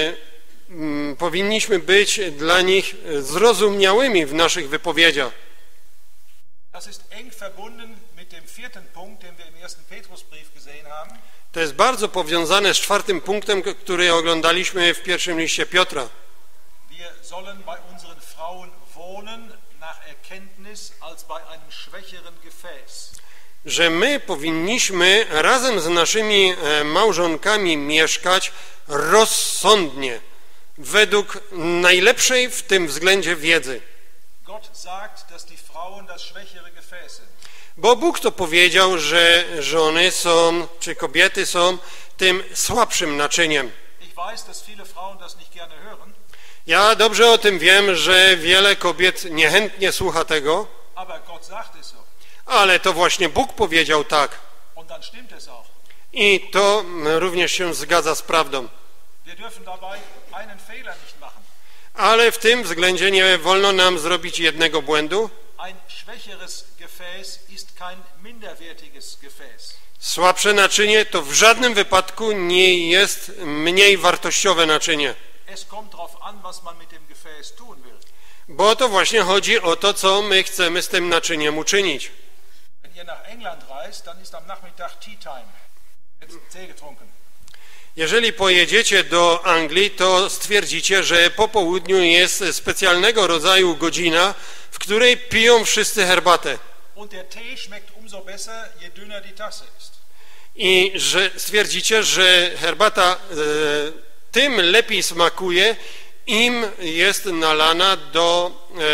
powinniśmy być dla nich zrozumiałymi w naszych wypowiedziach. Das ist eng verbunden mit dem vierten Punkt, den wir im ersten Petrusbrief gesehen haben. To jest bardzo powiązane z czwartym punktem, który oglądaliśmy w pierwszym liście Piotra. Wir sollen bei unseren Frauen wohnen nach Erkenntnis als bei einem schwächeren Gefäß. Że my powinniśmy razem z naszymi małżonkami mieszkać rozsądnie, według najlepszej w tym względzie wiedzy. Gott sagt, dass die Frauen das schwächere Gefäß sind. Bo Bóg to powiedział, że żony są, czy kobiety są tym słabszym naczyniem. Ich weiß, dass viele Frauen das nicht gerne hören. Ja dobrze o tym wiem, że wiele kobiet niechętnie słucha tego, Aber Gott sagt es so. ale to właśnie Bóg powiedział tak. Und dann stimmt es auch. I to również się zgadza z prawdą. Wir dürfen dabei einen Fehler nicht machen. Ale w tym względzie nie wolno nam zrobić jednego błędu. Ein schwächeres Gefäß ist kein minderwertiges Gefäß. Słabsze naczynie to w żadnym wypadku nie jest mniej wartościowe naczynie. Es kommt darauf an, was man mit dem Gefäß tun will. Bo to właśnie chodzi o to, co my chcemy z tym naczyniem uczynić. Wenn ihr nach England reist, dann ist am Nachmittag Tea Time. Wird Tee getrunken. Jeżeli pojedziecie do Anglii, to stwierdzicie, że po południu jest specjalnego rodzaju godzina, w której piją wszyscy herbatę. Und der Tee schmeckt umso besser, je dünner die Tasse ist. I że stwierdzicie, że herbata tym lepiej smakuje, im jest nalana do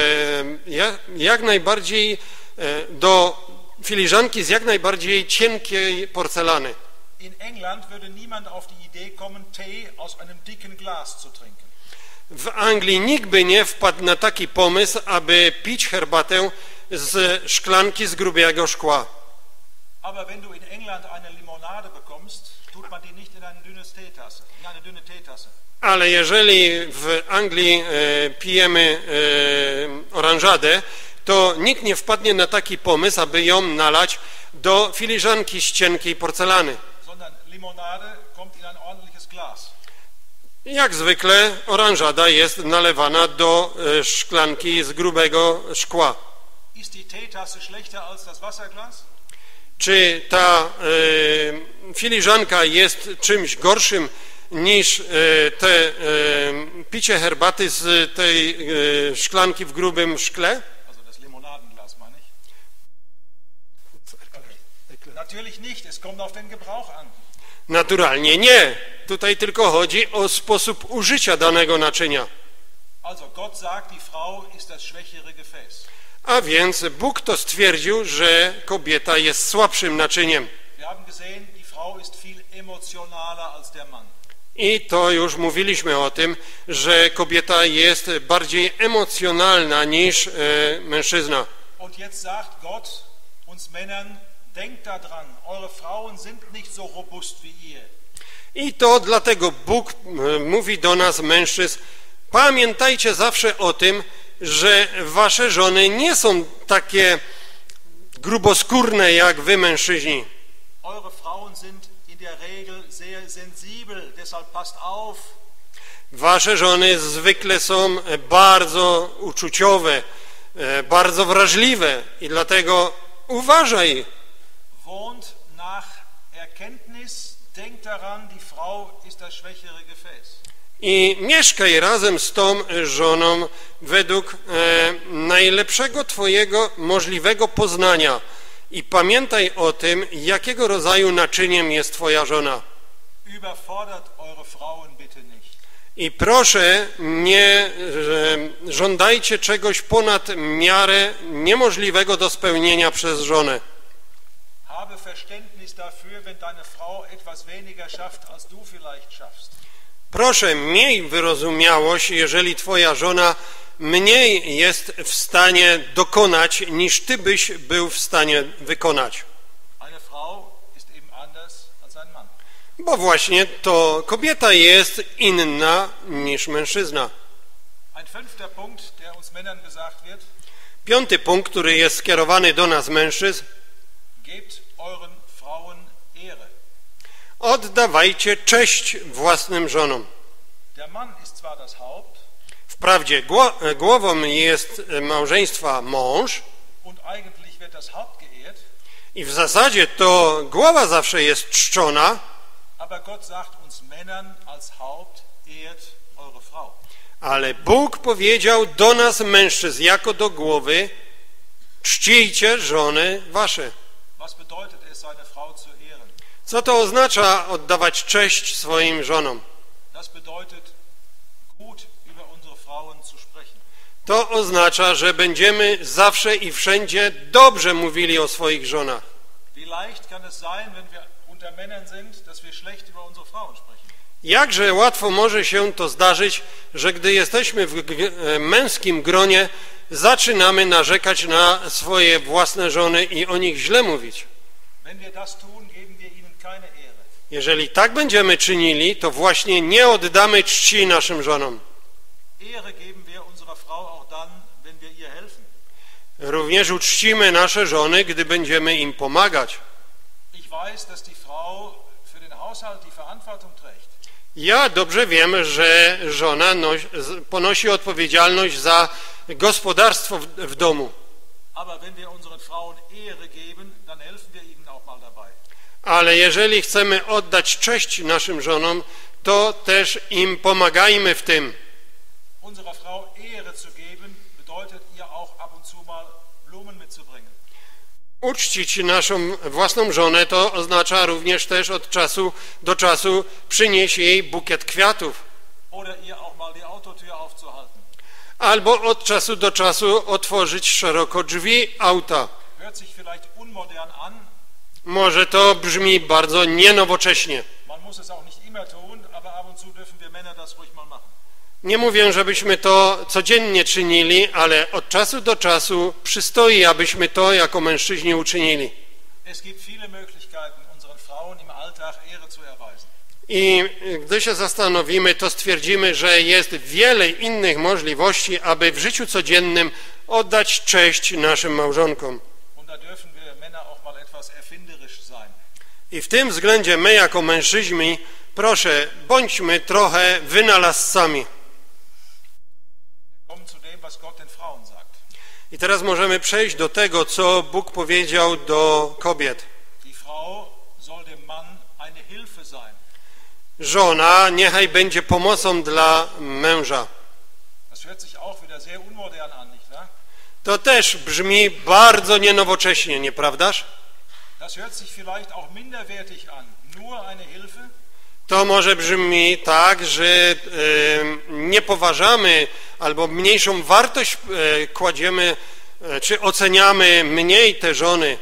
jak najbardziej do filiżanki z jak najbardziej cienkiej porcelany. In England würde niemand auf die Idee kommen, Tee aus einem dicken Glas zu trinken. W Anglii nikt by nie wpadł na taki pomysł, aby pić herbatę z szklanki z grubiego szkła. Aber wenn du in England eine Limonade bekommst, tut man die nicht in eine dünne Teetasse. Ale jeżeli w Anglii pijemy oranżadę, to nikt nie wpadnie na taki pomysł, aby ją nalać do filiżanki z cienkiej porcelany. Sondern Limonade kommt in ein ordentliches Glas. Jak zwykle oranżada jest nalewana do szklanki z grubego szkła. Ist die Teetasse schlechter als das Wasserglas? Czy ta filiżanka jest czymś gorszym niż picie herbaty z tej szklanki w grubym szkle? Also das Limonadenglas, meine ich. Natürlich nicht, es kommt auf den Gebrauch an. Naturalnie nie. Tutaj tylko chodzi o sposób użycia danego naczynia. Also Gott sagt, die Frau ist das schwächere Gefäß. A więc Bóg to stwierdził, że kobieta jest słabszym naczyniem. Wir haben gesehen, die Frau ist viel emotionaler als der Mann. I to już mówiliśmy o tym, że kobieta jest bardziej emocjonalna niż mężczyzna. Und jetzt sagt Gott uns Männern, denkt daran, eure Frauen sind nicht so robust wie ihr. I to dlatego Bóg mówi do nas, mężczyzn, pamiętajcie zawsze o tym, że wasze żony nie są takie gruboskórne jak wy, mężczyźni. Eure Frauen sind in der Regel sehr sensibel, deshalb passt auf. Wasze żony zwykle są bardzo uczuciowe, bardzo wrażliwe i dlatego uważaj. Wohnt nach Erkenntnis, denkt daran, die Frau ist das schwächere Gefäß. I mieszkaj razem z tą żoną według najlepszego twojego możliwego poznania i pamiętaj o tym, jakiego rodzaju naczyniem jest twoja żona. Überfordert eure Frauen bitte nicht. I proszę, nie żądajcie czegoś ponad miarę niemożliwego do spełnienia przez żonę. Habe Verständnis dafür, wenn deine Frau etwas weniger schafft, als du vielleicht schaffst. Proszę, miej wyrozumiałość, jeżeli twoja żona mniej jest w stanie dokonać, niż ty byś był w stanie wykonać. Eine Frau ist eben anders als ein Mann. Bo właśnie to kobieta jest inna niż mężczyzna. Ein fünfter Punkt, der uns Männern gesagt wird: Piąty punkt, który jest skierowany do nas, mężczyzn. Gebt euren Frauen Ehre. Oddawajcie cześć własnym żonom. Der Mann ist zwar das Haupt, Wprawdzie głową jest małżeństwa mąż und eigentlich wird das Haupt geehrt, i w zasadzie to głowa zawsze jest czczona, aber Gott sagt uns Männern als Haupt, ehrt eure Frau. ale Bóg powiedział do nas, mężczyzn, jako do głowy, czcijcie żony wasze. Was bedeutet es, seine Frau zu ehren? Co to oznacza oddawać cześć swoim żonom? Das bedeutet, gut über unsere Frauen zu sprechen. To oznacza, że będziemy zawsze i wszędzie dobrze mówili o swoich żonach. Wie leicht kann es sein, wenn wir unter Männern sind, dass wir schlecht über unsere Frauen sprechen? Jakże łatwo może się to zdarzyć, że gdy jesteśmy w męskim gronie, zaczynamy narzekać na swoje własne żony i o nich źle mówić. Jeżeli tak będziemy czynili, to właśnie nie oddamy czci naszym żonom. Również uczcimy nasze żony, gdy będziemy im pomagać. Ja dobrze wiem, że żona ponosi odpowiedzialność za gospodarstwo w domu. Ale jeżeli chcemy oddać cześć naszym żonom, to też im pomagajmy w tym. Uczcić naszą własną żonę to oznacza również też od czasu do czasu przynieść jej bukiet kwiatów. Albo od czasu do czasu otworzyć szeroko drzwi auta. Może to brzmi bardzo nienowocześnie. Nie mówię, żebyśmy to codziennie czynili, ale od czasu do czasu przystoi, abyśmy to jako mężczyźni uczynili. I gdy się zastanowimy, to stwierdzimy, że jest wiele innych możliwości, aby w życiu codziennym oddać cześć naszym małżonkom. I w tym względzie my jako mężczyźni, proszę, bądźmy trochę wynalazcami. I teraz możemy przejść do tego, co Bóg powiedział do kobiet. Żona niechaj będzie pomocą dla męża. To też brzmi bardzo nienowocześnie, nieprawdaż? To może brzmi tak, że nie poważamy albo mniejszą wartość kładziemy, czy oceniamy mniej te żony.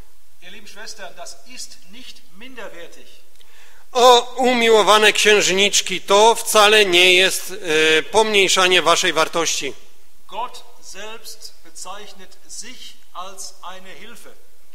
O, umiłowane księżniczki, to wcale nie jest pomniejszanie waszej wartości. Gott selbst bezeichnet sich als eine Hilfe.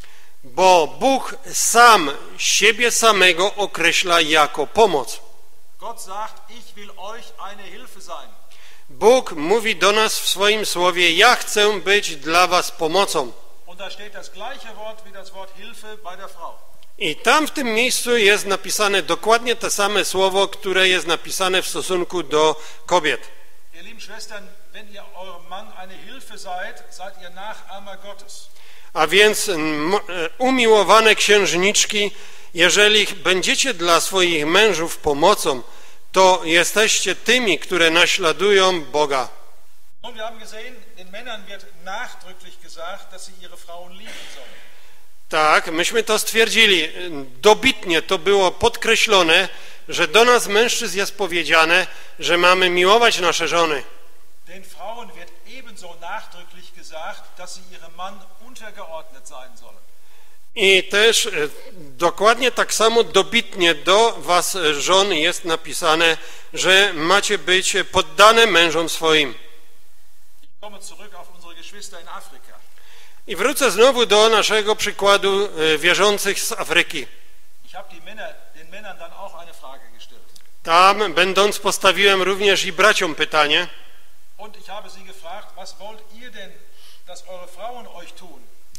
Bo Bóg sam siebie samego określa jako pomoc. Gott sagt, ich will euch eine Hilfe sein. Bóg mówi do nas w swoim słowie, ja chcę być dla was pomocą. Und da steht das gleiche Wort wie das Wort Hilfe bei der Frau. I tam w tym miejscu jest napisane dokładnie to same słowo, które jest napisane w stosunku do kobiet. Ihr lieben Schwestern, wenn ihr eurem Mann eine Hilfe seid, seid ihr Nachahmer Gottes. A więc umiłowane księżniczki, jeżeli będziecie dla swoich mężów pomocą, to jesteście tymi, które naśladują Boga. Und wir haben gesehen, den Männern wird nachdrücklich gesagt, dass sie ihre Frauen lieben sollen. Tak, myśmy to stwierdzili. Dobitnie to było podkreślone, że do nas mężczyzn jest powiedziane, że mamy miłować nasze żony. Den Frauen wird ebenso nachdrücklich gesagt, dass sie ihrem Mann untergeordnet sein sollen. I też dokładnie tak samo dobitnie do was żon jest napisane, że macie być poddane mężom swoim. Ich komme zurück auf unsere Geschwister in Afrika. I wrócę znowu do naszego przykładu wierzących z Afryki. Ich habe den Männern dann auch eine Frage gestellt. Tam, będąc, postawiłem również i braciom pytanie. Und ich habe sie gefragt, was wollt ihr denn, dass eure Frauen euch tun?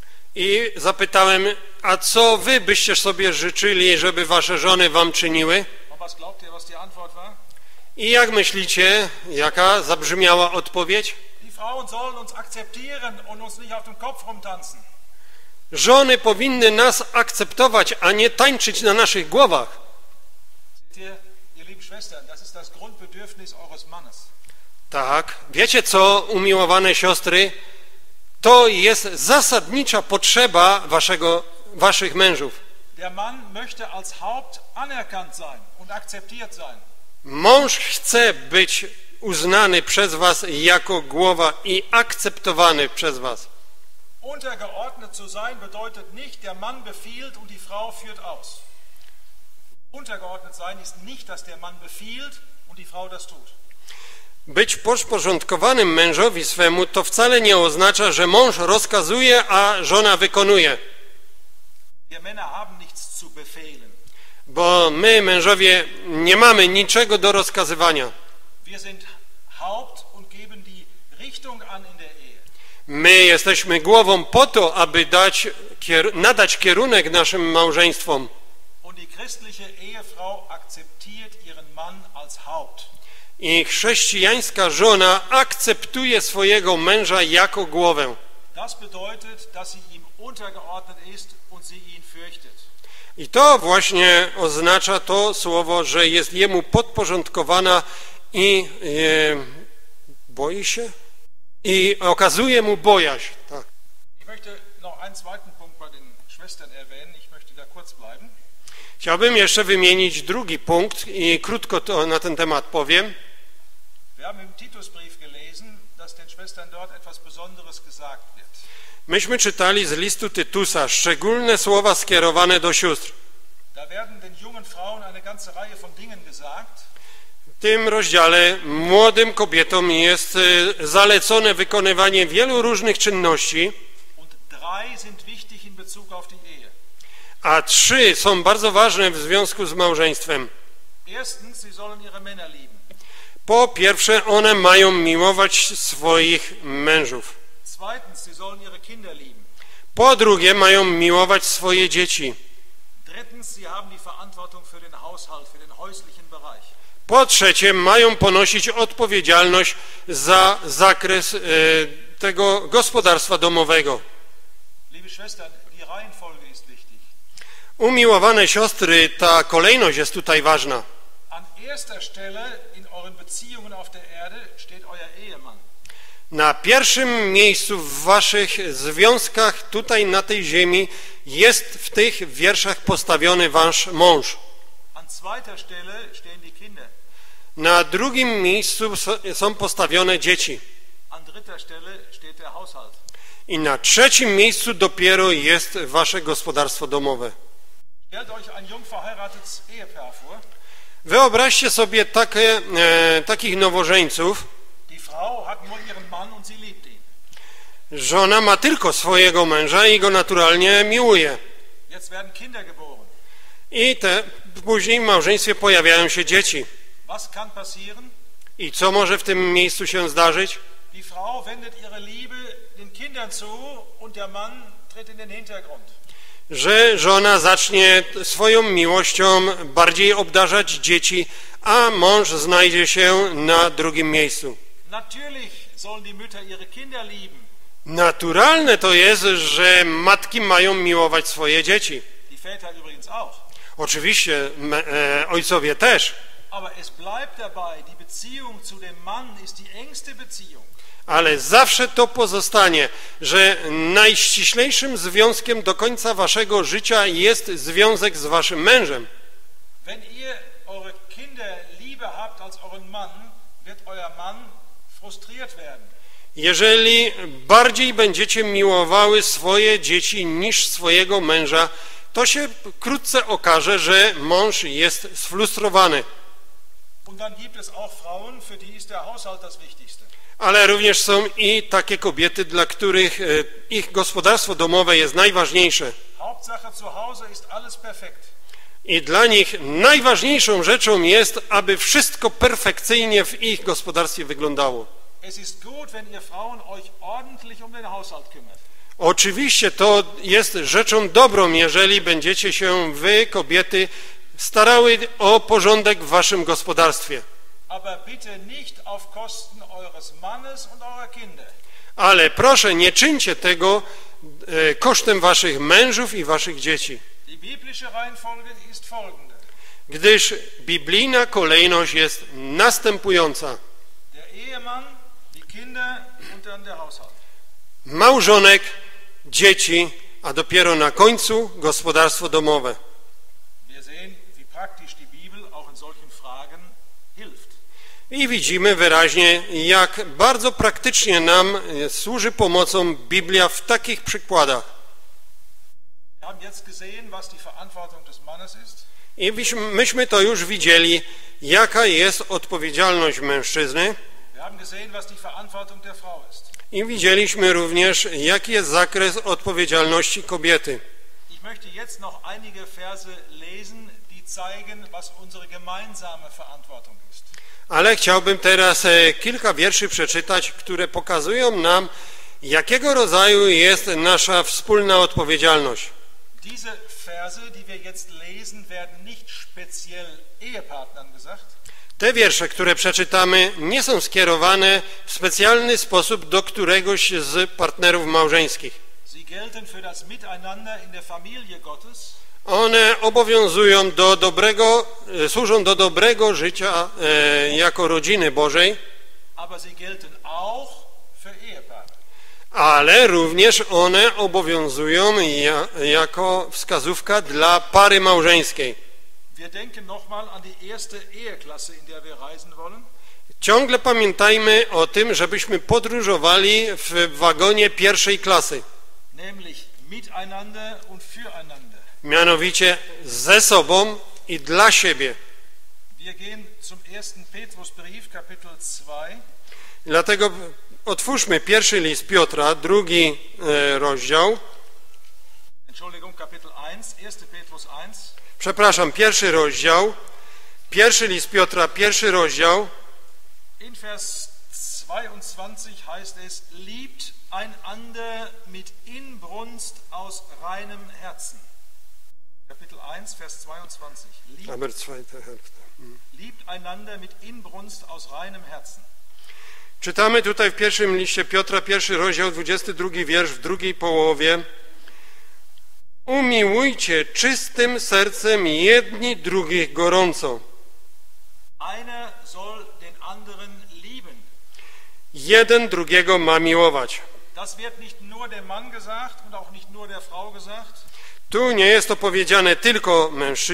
I zapytałem, a co wy byście sobie życzyli, żeby wasze żony wam czyniły? Und was glaubt ihr, was die Antwort war? I jak myślicie, jaka zabrzmiała odpowiedź? Die Frauen sollen uns akzeptieren und uns nicht auf dem Kopf rumtanzen. Żony powinny nas akceptować, a nie tańczyć na naszych głowach. Seht ihr, ihr lieben Schwestern, das ist das Grundbedürfnis eures Mannes. Tak, wiecie co, umiłowane siostry? To jest zasadnicza potrzeba waszych mężów. Der Mann möchte als Haupt anerkannt sein und akzeptiert sein. Mąż chce być uznany przez was jako głowa i akceptowany przez was. Untergeordnet zu sein bedeutet nicht, der Mann befiehlt und die Frau führt aus. Untergeordnet sein ist nicht, dass der Mann befiehlt und die Frau das tut. Być podporządkowanym mężowi swemu to wcale nie oznacza, że mąż rozkazuje, a żona wykonuje. Wir Männer haben nichts zu befehlen. Bo my, mężowie, nie mamy niczego do rozkazywania. Wir sind Haupt und geben die Richtung an in der Ehe. My jesteśmy głową po to, aby nadać kierunek naszym małżeństwom. Und die christliche Ehefrau akzeptiert ihren Mann als Haupt. I chrześcijańska żona akceptuje swojego męża jako głowę. Das bedeutet, dass sie ihm untergeordnet ist und sie ihn fürchtet. I to właśnie oznacza to słowo, że jest jemu podporządkowana i boi się i okazuje mu bojaźń. Tak. Ich möchte noch einen zweiten Punkt bei den Schwestern erwähnen. Ich möchte da kurz bleiben. Chciałbym jeszcze wymienić drugi punkt i krótko to na ten temat powiem. Wir haben im Titusbrief gelesen, dass den Schwestern dort etwas Besonderes gesagt wird. Myśmy czytali z listu Tytusa szczególne słowa skierowane do sióstr. Da werden den jungen Frauen eine ganze Reihe von Dingen gesagt. W tym rozdziale młodym kobietom jest zalecone wykonywanie wielu różnych czynności, Und drei sind wichtig in Bezug auf die Ehe. a 3 są bardzo ważne w związku z małżeństwem. Erstens, sie sollen ihre Männer lieben. Po pierwsze, one mają miłować swoich mężów. Zweitens, sie sollen ihre Kinder lieben. Po drugie, mają miłować swoje dzieci. Drittens, sie haben die Verantwortung für den Haushalt, für den häuslichen Bereich. Po trzecie, mają ponosić odpowiedzialność za zakres tego gospodarstwa domowego. Liebe Schwestern, die Reihenfolge ist wichtig. Umiłowane siostry, ta kolejność jest tutaj ważna. An erster Stelle in euren Beziehungen auf der Erde steht euer Ehemann. Na pierwszym miejscu w waszych związkach tutaj na tej ziemi jest w tych wierszach postawiony wasz mąż. An zweiter Stelle stehen die Kinder. Na drugim miejscu są postawione dzieci. An dritter Stelle steht der Haushalt. I na trzecim miejscu dopiero jest wasze gospodarstwo domowe. Stellt euch ein jung verheiratetes Ehepaar vor. Wyobraźcie sobie takich nowożeńców. Die Frau hat nur ihren Mann und sie liebt ihn. Żona ma tylko swojego męża i go naturalnie miłuje. Jetzt werden Kinder geboren. I później w małżeństwie pojawiają się dzieci. Was kann passieren? I co może w tym miejscu się zdarzyć? Die Frau wendet ihre Liebe den Kindern zu und der Mann tritt in den Hintergrund. Że żona zacznie swoją miłością bardziej obdarzać dzieci, a mąż znajdzie się na drugim miejscu. Natürlich sollen die Mütter ihre Kinder lieben. Naturalne to jest, że matki mają miłować swoje dzieci. Die Väter übrigens auch. Oczywiście ojcowie też. Aber es bleibt dabei, die Beziehung zu dem Mann ist die engste Beziehung. Ale zawsze to pozostanie, że najściślejszym związkiem do końca waszego życia jest związek z waszym mężem. Wenn ihr eure Kinder lieber habt als euren Mann, wird euer Mann frustriert werden. Jeżeli bardziej będziecie miłowały swoje dzieci niż swojego męża, to się wkrótce okaże, że mąż jest sfrustrowany. Und dann gibt es auch Frauen, für die ist der Haushalt das Wichtigste. Ale również są i takie kobiety, dla których ich gospodarstwo domowe jest najważniejsze. Hauptsache zu Hause ist alles perfekt. I dla nich najważniejszą rzeczą jest, aby wszystko perfekcyjnie w ich gospodarstwie wyglądało. Es ist gut, wenn ihr Frauen euch ordentlich um den Haushalt kümmert. Oczywiście to jest rzeczą dobrą, jeżeli będziecie się wy, kobiety, starały o porządek w waszym gospodarstwie. Aber bitte nicht auf Kosten eures Mannes und eurer Kinder. Ale proszę, nie czyńcie tego kosztem waszych mężów i waszych dzieci. Die biblische Reihenfolge ist folgende. Gdyż biblijna kolejność jest następująca. Der Ehemann, die Kinder und dann der Haushalt. Małżonek, dzieci, a dopiero na końcu gospodarstwo domowe. Wir sehen, wie praktisch die Bibel auch in solchen Fragen hilft. I widzimy wyraźnie, jak bardzo praktycznie nam służy pomocą Biblia w takich przykładach. Wir haben jetzt gesehen, was die Verantwortung des Mannes ist. I myśmy to już widzieli, jaka jest odpowiedzialność mężczyzny. Wir haben gesehen, was die Verantwortung der Frau ist. I widzieliśmy również, jaki jest zakres odpowiedzialności kobiety. Ich möchte jetzt noch einige Verse lesen, die zeigen, was unsere gemeinsame Verantwortung ist. Ale chciałbym teraz kilka wierszy przeczytać, które pokazują nam, jakiego rodzaju jest nasza wspólna odpowiedzialność. Diese Verse, die wir jetzt lesen, werden nicht speziell Ehepartnern gesagt. Te wiersze, które przeczytamy, nie są skierowane w specjalny sposób do któregoś z partnerów małżeńskich. Sie gelten für das Miteinander in der Familie Gottes. One obowiązują służą do dobrego życia jako rodziny Bożej, Aber sie gelten auch für Ehepaare. ale również one obowiązują jako wskazówka dla pary małżeńskiej. Wir denken nochmal an die erste Eheklasse, in der wir reisen wollen. Ciągle pamiętajmy o tym, żebyśmy podróżowali w wagonie pierwszej klasy, Nämlich miteinander und füreinander. mianowicie ze sobą i dla siebie. Wir gehen zum 1. Petrusbrief, Kapitel 2. Dlatego otwórzmy pierwszy list Piotra, drugi rozdział. Entschuldigung, Kapitel 1, 1. Petrus 1. Przepraszam, pierwszy rozdział. Pierwszy list Piotra, pierwszy rozdział. In Vers 22 heißt es, liebt einander mit Inbrunst aus reinem Herzen. Kapitel 1, Vers 22. Aber zweite Hälfte. Liebt einander mit Inbrunst aus reinem Herzen. Czytamy tutaj w pierwszym liście Piotra, pierwszy rozdział, 22 wiersz, w drugiej połowie. Umiłujcie czystym sercem jedni drugich gorąco. Einer soll den anderen lieben. Jeden drugiego ma miłować. Das wird nicht nur dem Mann gesagt und auch nicht nur der Frau gesagt. Tu nie jest to powiedziane tylko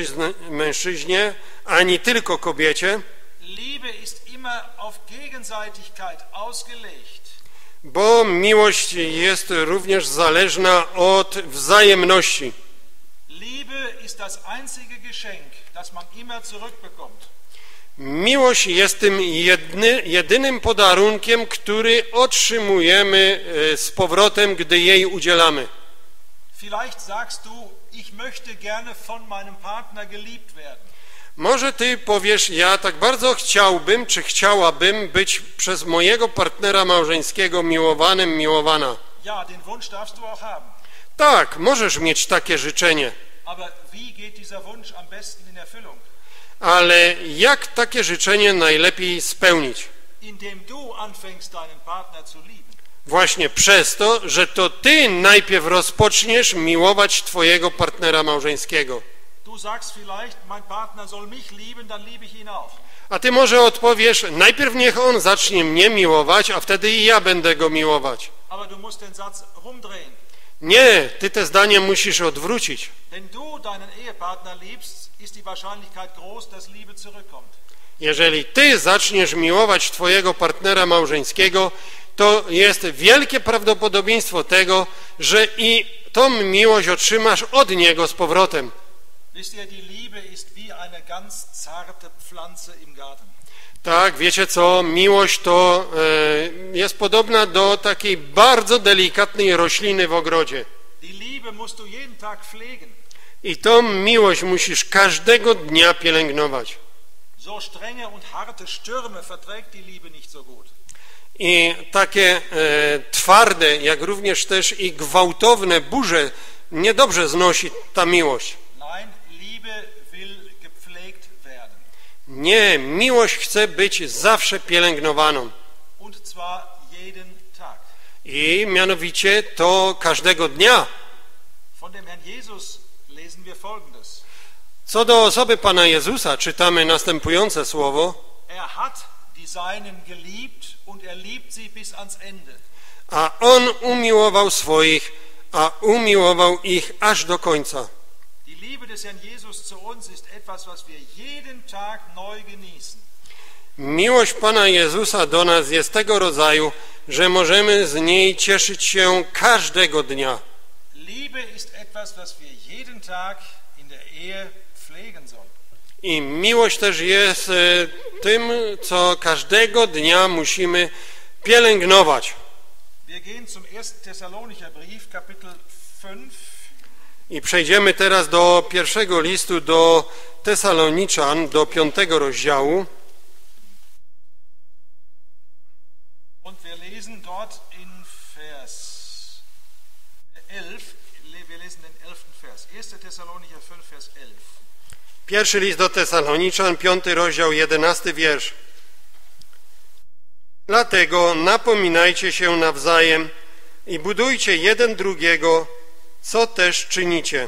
mężczyźnie, ani tylko kobiecie, Liebe ist immer auf Gegenseitigkeit ausgelegt. bo miłość jest również zależna od wzajemności. Liebe ist das einzige Geschenk, das man immer zurückbekommt. Miłość jest tym jedynym podarunkiem, który otrzymujemy z powrotem, gdy jej udzielamy. Vielleicht sagst du, ich möchte gerne von meinem Partner geliebt werden. Może ty powiesz, ja tak bardzo chciałbym, czy chciałabym być przez mojego partnera małżeńskiego miłowanym, miłowana. Ja, den Wunsch darfst du auch haben. Tak, możesz mieć takie życzenie, Aber wie geht dieser Wunsch am besten in Erfüllung? ale jak takie życzenie najlepiej spełnić? Indem du anfängst, deinen Partner zu lieben. Właśnie przez to, że to ty najpierw rozpoczniesz miłować twojego partnera małżeńskiego. Du sagst vielleicht, mein Partner soll mich lieben, dann liebe ich ihn auch. A ty może odpowiesz, najpierw niech on zacznie mnie miłować, a wtedy i ja będę go miłować. Aber du musst den Satz rumdrehen. Nie, ty te zdanie musisz odwrócić. Wenn du deinen Ehepartner liebst, ist die Wahrscheinlichkeit groß, dass Liebe zurückkommt. Jeżeli ty zaczniesz miłować twojego partnera małżeńskiego, to jest wielkie prawdopodobieństwo tego, że i tą miłość otrzymasz od niego z powrotem. Wisst ihr, die Liebe ist wie eine ganz zarte Pflanze im Garten. Tak, wiecie co, miłość to jest podobna do takiej bardzo delikatnej rośliny w ogrodzie. Die Liebe musst du jeden Tag pflegen. I tą miłość musisz każdego dnia pielęgnować. So strenge und harte Stürme verträgt die Liebe nicht so gut. I takie twarde, jak również też i gwałtowne burze niedobrze znosi ta miłość. Nein, Liebe will gepflegt werden. Nie, miłość chce być zawsze pielęgnowaną. Und zwar jeden Tag. I mianowicie to każdego dnia. Von dem Herrn Jesus lesen wir Folgendes. Co do osoby Pana Jezusa czytamy następujące słowo. Er hat die Seinen geliebt und er liebt sie bis ans Ende. A On umiłował swoich, a umiłował ich aż do końca. Die Liebe des Herrn Jesus zu uns ist etwas, was wir jeden Tag neu genießen. Miłość Pana Jezusa do nas jest tego rodzaju, że możemy z niej cieszyć się każdego dnia. Liebe ist etwas, was wir jeden Tag in der Ehe pflegen sollen. I miłość też jest tym, co każdego dnia musimy pielęgnować. Wir gehen zum 1. Thessalonicher Brief, Kapitel 5. I przejdziemy teraz do pierwszego listu do Tesaloniczan, do 5. rozdziału. Und wir lesen dort in Vers 11, wir lesen den 11. Vers. 1. Thessalonicher 5, Vers 11. Pierwszy list do Tesaloniczan, 5. rozdział, 11. wiersz. Dlatego napominajcie się nawzajem i budujcie jeden drugiego, co też czynicie.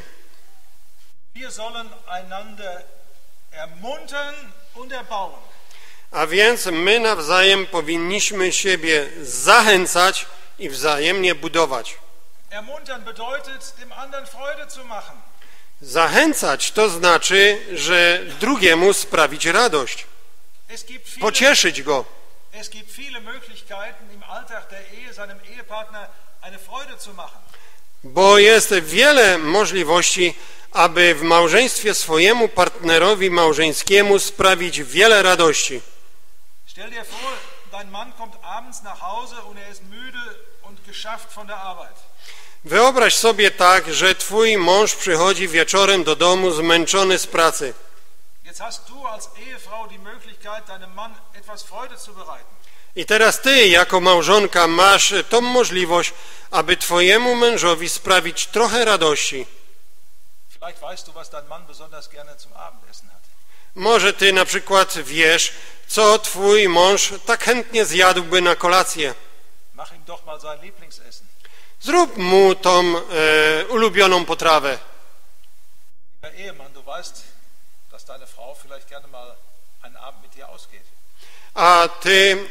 Wir sollen einander ermuntern und erbauen. A więc my nawzajem powinniśmy siebie zachęcać i wzajemnie budować. Ermuntern bedeutet, dem anderen Freude zu machen. Zachęcać to znaczy, że drugiemu sprawić radość, pocieszyć go. Es gibt viele Möglichkeiten im Alltag der Ehe seinem Ehepartner eine Freude zu machen. Bo jest wiele możliwości, aby w małżeństwie swojemu partnerowi małżeńskiemu sprawić wiele radości. Stell dir vor, dein Mann kommt abends nach Hause und ist müde und geschafft von der Arbeit. Wyobraź sobie tak, że twój mąż przychodzi wieczorem do domu zmęczony z pracy. Jetzt hast du als Ehefrau die Möglichkeit, deinem Mann etwas Freude zu bereiten. I teraz ty, jako małżonka, masz tą możliwość, aby twojemu mężowi sprawić trochę radości. Vielleicht weißt du, was dein Mann besonders gerne zum Abendessen hat. Może ty na przykład wiesz, co twój mąż tak chętnie zjadłby na kolację. Mach ihm doch mal sein Lieblingsessen. Zrób mu tą ulubioną potrawę. Lieber Ehemann, du weißt, dass deine Frau vielleicht gerne mal einen Abend mit dir ausgeht. A ty,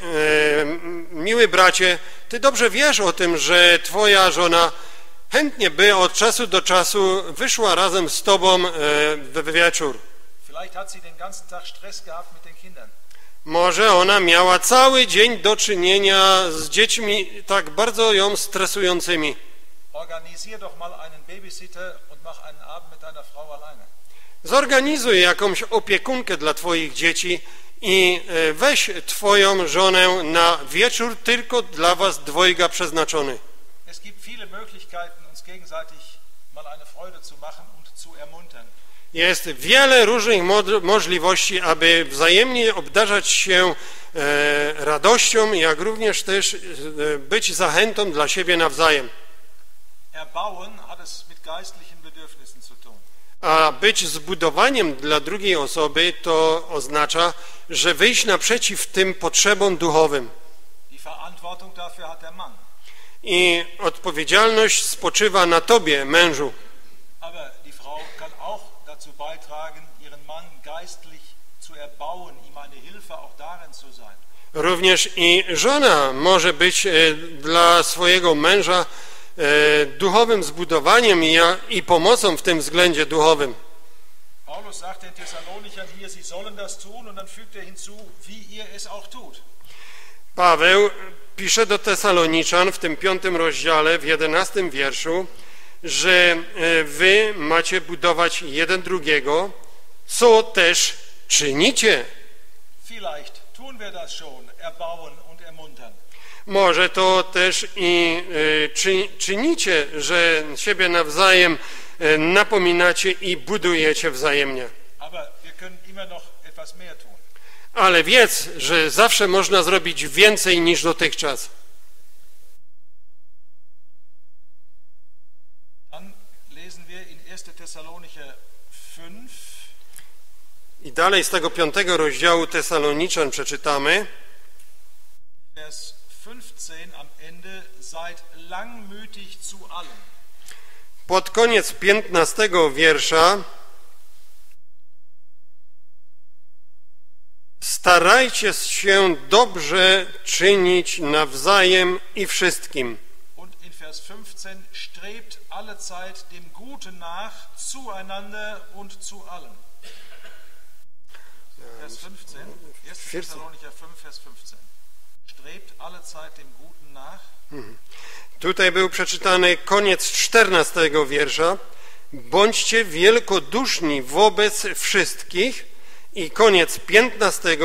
miły bracie, ty dobrze wiesz o tym, że twoja żona chętnie by od czasu do czasu wyszła razem z tobą w wieczór. Vielleicht hat sie den ganzen Tag Stress gehabt mit den Kindern. Może ona miała cały dzień do czynienia z dziećmi tak bardzo ją stresującymi. Organisier doch mal einen Babysitter und mach einen Abend mit deiner Frau alleine. Zorganizuj jakąś opiekunkę dla twoich dzieci i weź twoją żonę na wieczór tylko dla was dwojga przeznaczony. Es gibt viele Möglichkeiten, uns gegenseitig mal eine Freude zu machen und zu ermuntern. Jest wiele różnych możliwości, aby wzajemnie obdarzać się radością, jak również też być zachętą dla siebie nawzajem. Erbauen hat es mit geistlichen Bedürfnissen zu tun. A być zbudowaniem dla drugiej osoby to oznacza, że wyjść naprzeciw tym potrzebom duchowym. Die Verantwortung dafür hat der Mann. I odpowiedzialność spoczywa na tobie, mężu. Aber die Frau kann auch dazu beitragen, ihren Mann geistlich zu erbauen, ihm eine Hilfe auch darin zu sein. Również i żona może być dla swojego męża duchowym zbudowaniem i pomocą w tym względzie duchowym. Paulus sagt den Thessalonichern hier, sie sollen das tun, und dann fügt hinzu, wie ihr es auch tut. Paweł pisze do Tesaloniczan w tym 5. rozdziale, w 11. wierszu, że wy macie budować jeden drugiego, co też czynicie. Vielleicht tun wir das schon, erbauen und ermuntern. Może to też i czynicie, że siebie nawzajem napominacie i budujecie wzajemnie. Aber wir können immer noch etwas mehr tun. Ale wiedz, że zawsze można zrobić więcej niż dotychczas. Dann lesen wir in 1. Thessalonicher 5. I dalej z tego 5. rozdziału Tesaloniczan przeczytamy. Vers 15 am Ende, seid langmütig zu allem. Pod koniec 15. wiersza starajcie się dobrze czynić nawzajem i wszystkim. Und in Vers 15, strebt allezeit dem Guten nach, zueinander und zu allem. Vers 15, 1. Thessalonicher 5, Vers 15. Strebt allezeit dem Guten nach. Tutaj był przeczytany koniec 14. wiersza. Bądźcie wielkoduszni wobec wszystkich I koniec 15.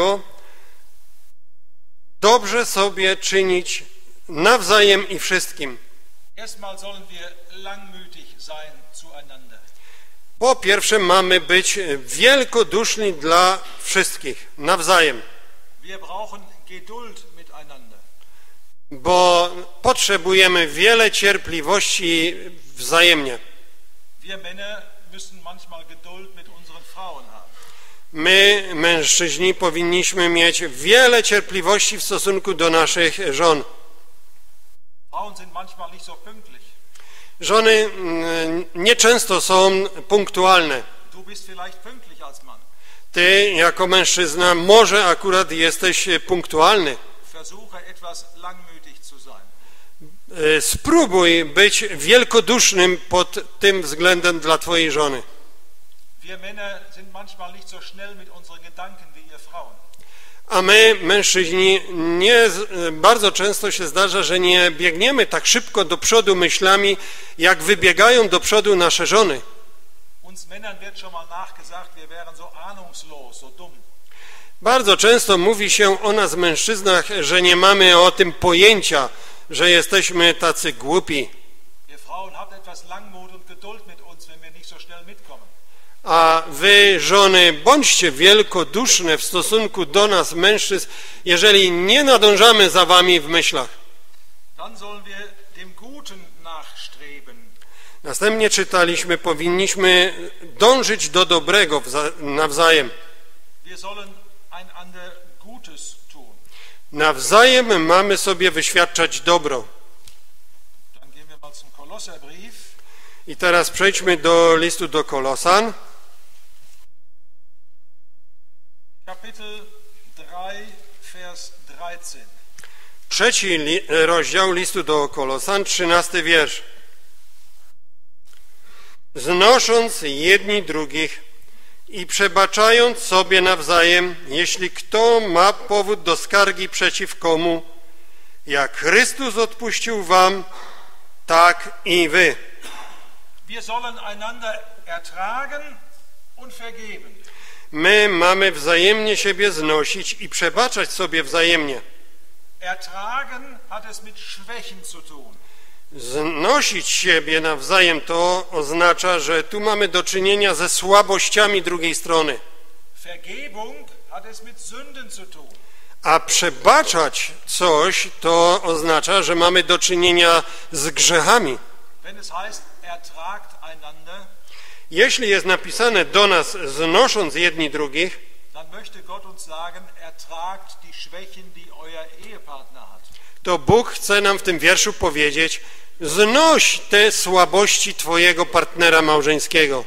Dobrze sobie czynić nawzajem i wszystkim. Erstmal sollen wir langmütig sein zueinander. Po pierwsze mamy być wielkoduszni dla wszystkich, nawzajem. Wir brauchen Geduld miteinander. Bo potrzebujemy wiele cierpliwości wzajemnie. Wir Männer müssen manchmal Geduld mit unseren Frauen haben. My, mężczyźni, powinniśmy mieć wiele cierpliwości w stosunku do naszych żon. Frauen sind manchmal nicht so pünktlich. Żony nieczęsto są punktualne. Du bist vielleicht pünktlich als Mann. Ty, jako mężczyzna, może akurat jesteś punktualny. Versuche etwas langmütig zu sein. Spróbuj być wielkodusznym pod tym względem dla twojej żony. Wir Männer sind manchmal nicht so schnell mit unseren Gedanken wie ihr Frauen. A my, mężczyźni, bardzo często się zdarza, że nie biegniemy tak szybko do przodu myślami, jak wybiegają do przodu nasze żony. Uns Männern wird schon mal nachgesagt, wir wären so ahnungslos, so dumm. Bardzo często mówi się o nas, mężczyznach, że nie mamy o tym pojęcia, że jesteśmy tacy głupi. Ihr Frauen habt etwas Langmut und Geduld mit uns, wenn wir nicht so schnell mitkommen. A wy, żony, bądźcie wielkoduszne w stosunku do nas, mężczyzn, jeżeli nie nadążamy za wami w myślach. Dann sollen wir dem Guten nachstreben. Następnie czytaliśmy, powinniśmy dążyć do dobrego nawzajem. Wir sollen einander Gutes tun. Nawzajem mamy sobie wyświadczać dobro. Dann gehen wir mal zum Kolosserbrief. I teraz przejdźmy do listu do Kolosan. Kapitel 3, Vers 13. 3 rozdział listu do Kolosan, 13 wiersz. Znosząc jedni drugich i przebaczając sobie nawzajem, jeśli kto ma powód do skargi przeciw komu, jak Chrystus odpuścił wam, tak i wy. Wir sollen einander ertragen und vergeben. My mamy wzajemnie siebie znosić i przebaczać sobie wzajemnie. Ertragen hat es mit Schwächen zu tun. Znosić siebie nawzajem to oznacza, że tu mamy do czynienia ze słabościami drugiej strony. Vergebung hat es mit Sünden zu tun. A przebaczać coś to oznacza, że mamy do czynienia z grzechami. Wenn es heißt, ertragt einander, Jeśli jest napisane do nas, znosząc jedni drugich, dann möchte Gott uns sagen, ertragt die Schwächen, die euer Ehepartner hat. to Bóg chce nam w tym wierszu powiedzieć, znoś te słabości twojego partnera małżeńskiego.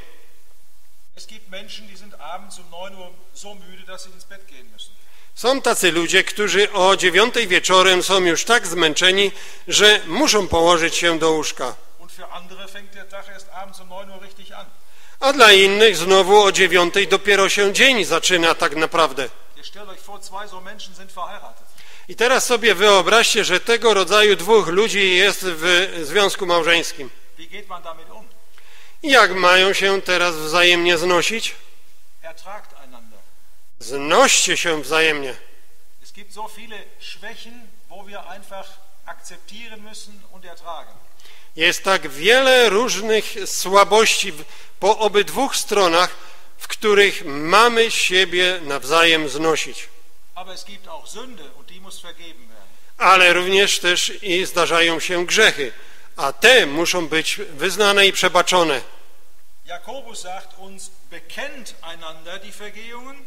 Es gibt Menschen, die sind abends um 9 Uhr so müde, dass sie ins Bett gehen müssen. Są tacy ludzie, którzy o 9 wieczorem są już tak zmęczeni, że muszą położyć się do łóżka. Und für andere fängt der Tag erst abends um 9 Uhr richtig an. A dla innych znowu o 9 dopiero się dzień zaczyna tak naprawdę. Ihr stellt euch vor, zwei so Menschen sind verheiratet. I teraz sobie wyobraźcie, że tego rodzaju dwóch ludzi jest w związku małżeńskim. Wie geht man damit um? I jak mają się teraz wzajemnie znosić? Ertragt einander. Znoście się wzajemnie. Es gibt so viele Schwächen, wo wir einfach akzeptieren müssen und ertragen. Jest tak wiele różnych słabości po obydwu stronach, w których mamy siebie nawzajem znosić. Aber es gibt auch Sünde und die muss vergeben werden. Ale również też i zdarzają się grzechy, a te muszą być wyznane i przebaczone. Jakobus sagt uns, bekennt einander die Vergehungen.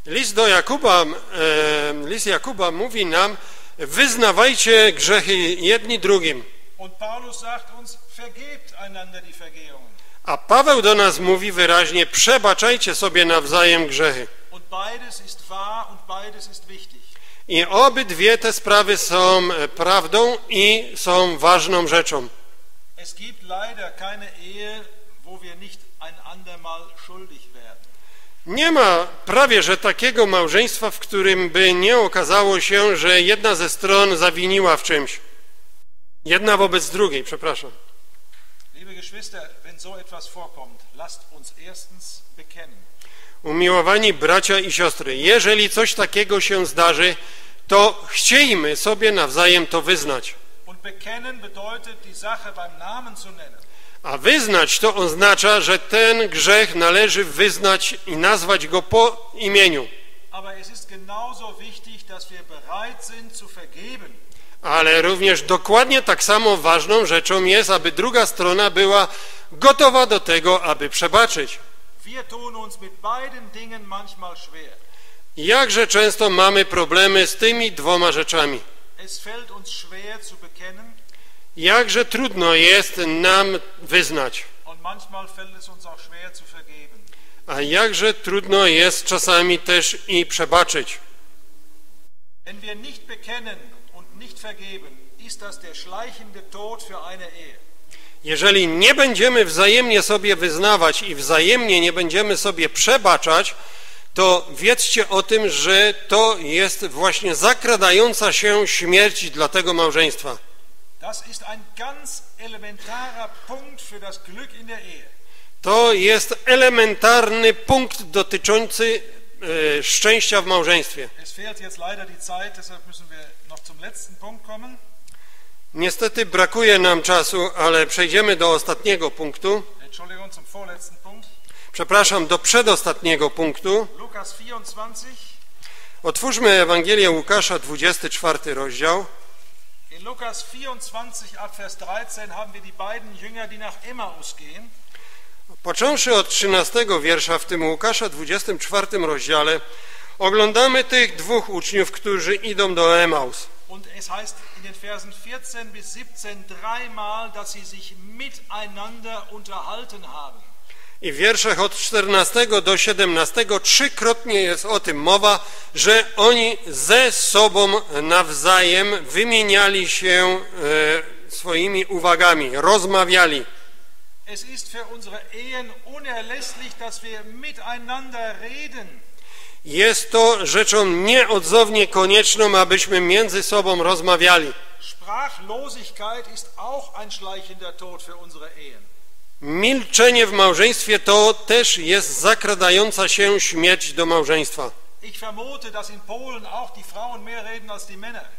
List Jakuba mówi nam, wyznawajcie grzechy jedni drugim. Und Paulus sagt uns, vergebt einander die Vergehungen. A Paweł do nas mówi wyraźnie, przebaczajcie sobie nawzajem grzechy. Und beides ist wahr und beides ist wichtig. I obydwie te sprawy są prawdą i są ważną rzeczą. Es gibt leider keine Ehe, wo wir nicht einander mal schuldig werden. Nie ma prawie że takiego małżeństwa, w którym by nie okazało się, że jedna ze stron zawiniła w czymś. Jedna wobec drugiej, przepraszam. Liebe Geschwister, wenn so etwas vorkommt, lasst uns erstens bekennen. Umiłowani bracia i siostry, jeżeli coś takiego się zdarzy, to chciejmy sobie nawzajem to wyznać. Und bekennen bedeutet, die Sache beim Namen zu nennen. A wyznać to oznacza, że ten grzech należy wyznać i nazwać go po imieniu. Aber es ist genauso wichtig, dass wir bereit sind zu vergeben. Ale również dokładnie tak samo ważną rzeczą jest, aby druga strona była gotowa do tego, aby przebaczyć. Wir tun uns mit beiden Dingen manchmal schwer. Jakże często mamy problemy z tymi dwoma rzeczami. Es fällt uns schwer zu bekennen. Jakże trudno jest nam wyznać. Und manchmal fällt es uns auch schwer zu vergeben. A jakże trudno jest czasami też i przebaczyć. Wenn wir nicht bekennen und nicht vergeben, ist das der schleichende Tod für eine Ehe. Jeżeli nie będziemy wzajemnie sobie wyznawać i wzajemnie nie będziemy sobie przebaczać, to wiedzcie o tym, że to jest właśnie zakradająca się śmierć dla tego małżeństwa. Das ist ein ganz elementarer Punkt für das Glück in der Ehe. To jest elementarny punkt dotyczący szczęścia w małżeństwie. Es fehlt jetzt leider die Zeit, deshalb müssen wir noch zum letzten Punkt kommen. Niestety brakuje nam czasu, ale przejdziemy do ostatniego punktu. Entschuldigung, zum vorletzten Punkt. Przepraszam, do przedostatniego punktu. Lukas 24. Otwórzmy Ewangelię Łukasza, 24 rozdział. In Lukas 24 ab Vers 13 haben wir die beiden Jünger, die nach Emmaus gehen. Począwszy od 13 wiersza w tym Łukasza 24 rozdziale, oglądamy tych dwóch uczniów, którzy idą do Emaus. Und es heißt in den Versen 14 bis 17 dreimal, dass sie sich miteinander unterhalten haben. I w wierszach od 14 do 17 trzykrotnie jest o tym mowa, że oni ze sobą nawzajem wymieniali się swoimi uwagami, rozmawiali. Es ist für unsere Ehen unerlässlich, dass wir miteinander reden. Jest to rzeczą nieodzownie konieczną, abyśmy między sobą rozmawiali. Sprachlosigkeit ist auch ein schleichender Tod für unsere Ehen. Milczenie w małżeństwie to też jest zakradająca się śmierć do małżeństwa. Ich vermute, dass in Polen auch die Frauen mehr reden als die Männer.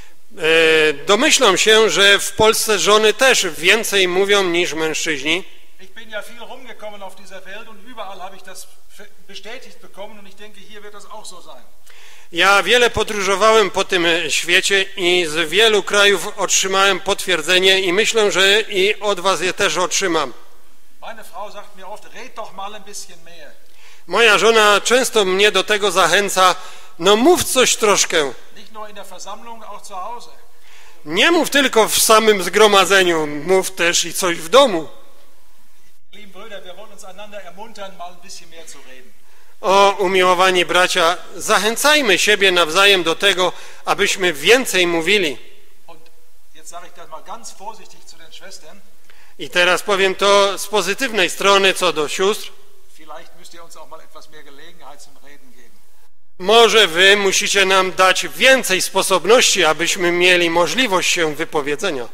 Domyślam się, że w Polsce żony też więcej mówią niż mężczyźni. Ich bin ja viel rumgekommen auf dieser Welt und überall habe ich das bestätigt bekommen und ich denke, hier wird das auch so sein. Ja wiele podróżowałem po tym świecie i z wielu krajów otrzymałem potwierdzenie i myślę, że i od was je też otrzymam. Meine Frau sagt mir oft, red doch mal ein bisschen mehr. Moja żona często mnie do tego zachęca, no mów coś troszkę. Nicht nur in der Versammlung, auch zu Hause. Nie mów tylko w samym zgromadzeniu, mów też i coś w domu. Lieben Brüder, wir wollen uns einander ermuntern, mal ein bisschen mehr zu reden. O, umiłowani bracia, zachęcajmy siebie nawzajem do tego, abyśmy więcej mówili. Und jetzt sage ich das mal ganz vorsichtig zu den Schwestern. I teraz powiem to z pozytywnej strony co do sióstr. Vielleicht müsst ihr uns auch mal etwas mehr Gelegenheit zum Reden geben. Może wy musicie nam dać więcej sposobności, abyśmy mieli możliwość się wypowiedzenia.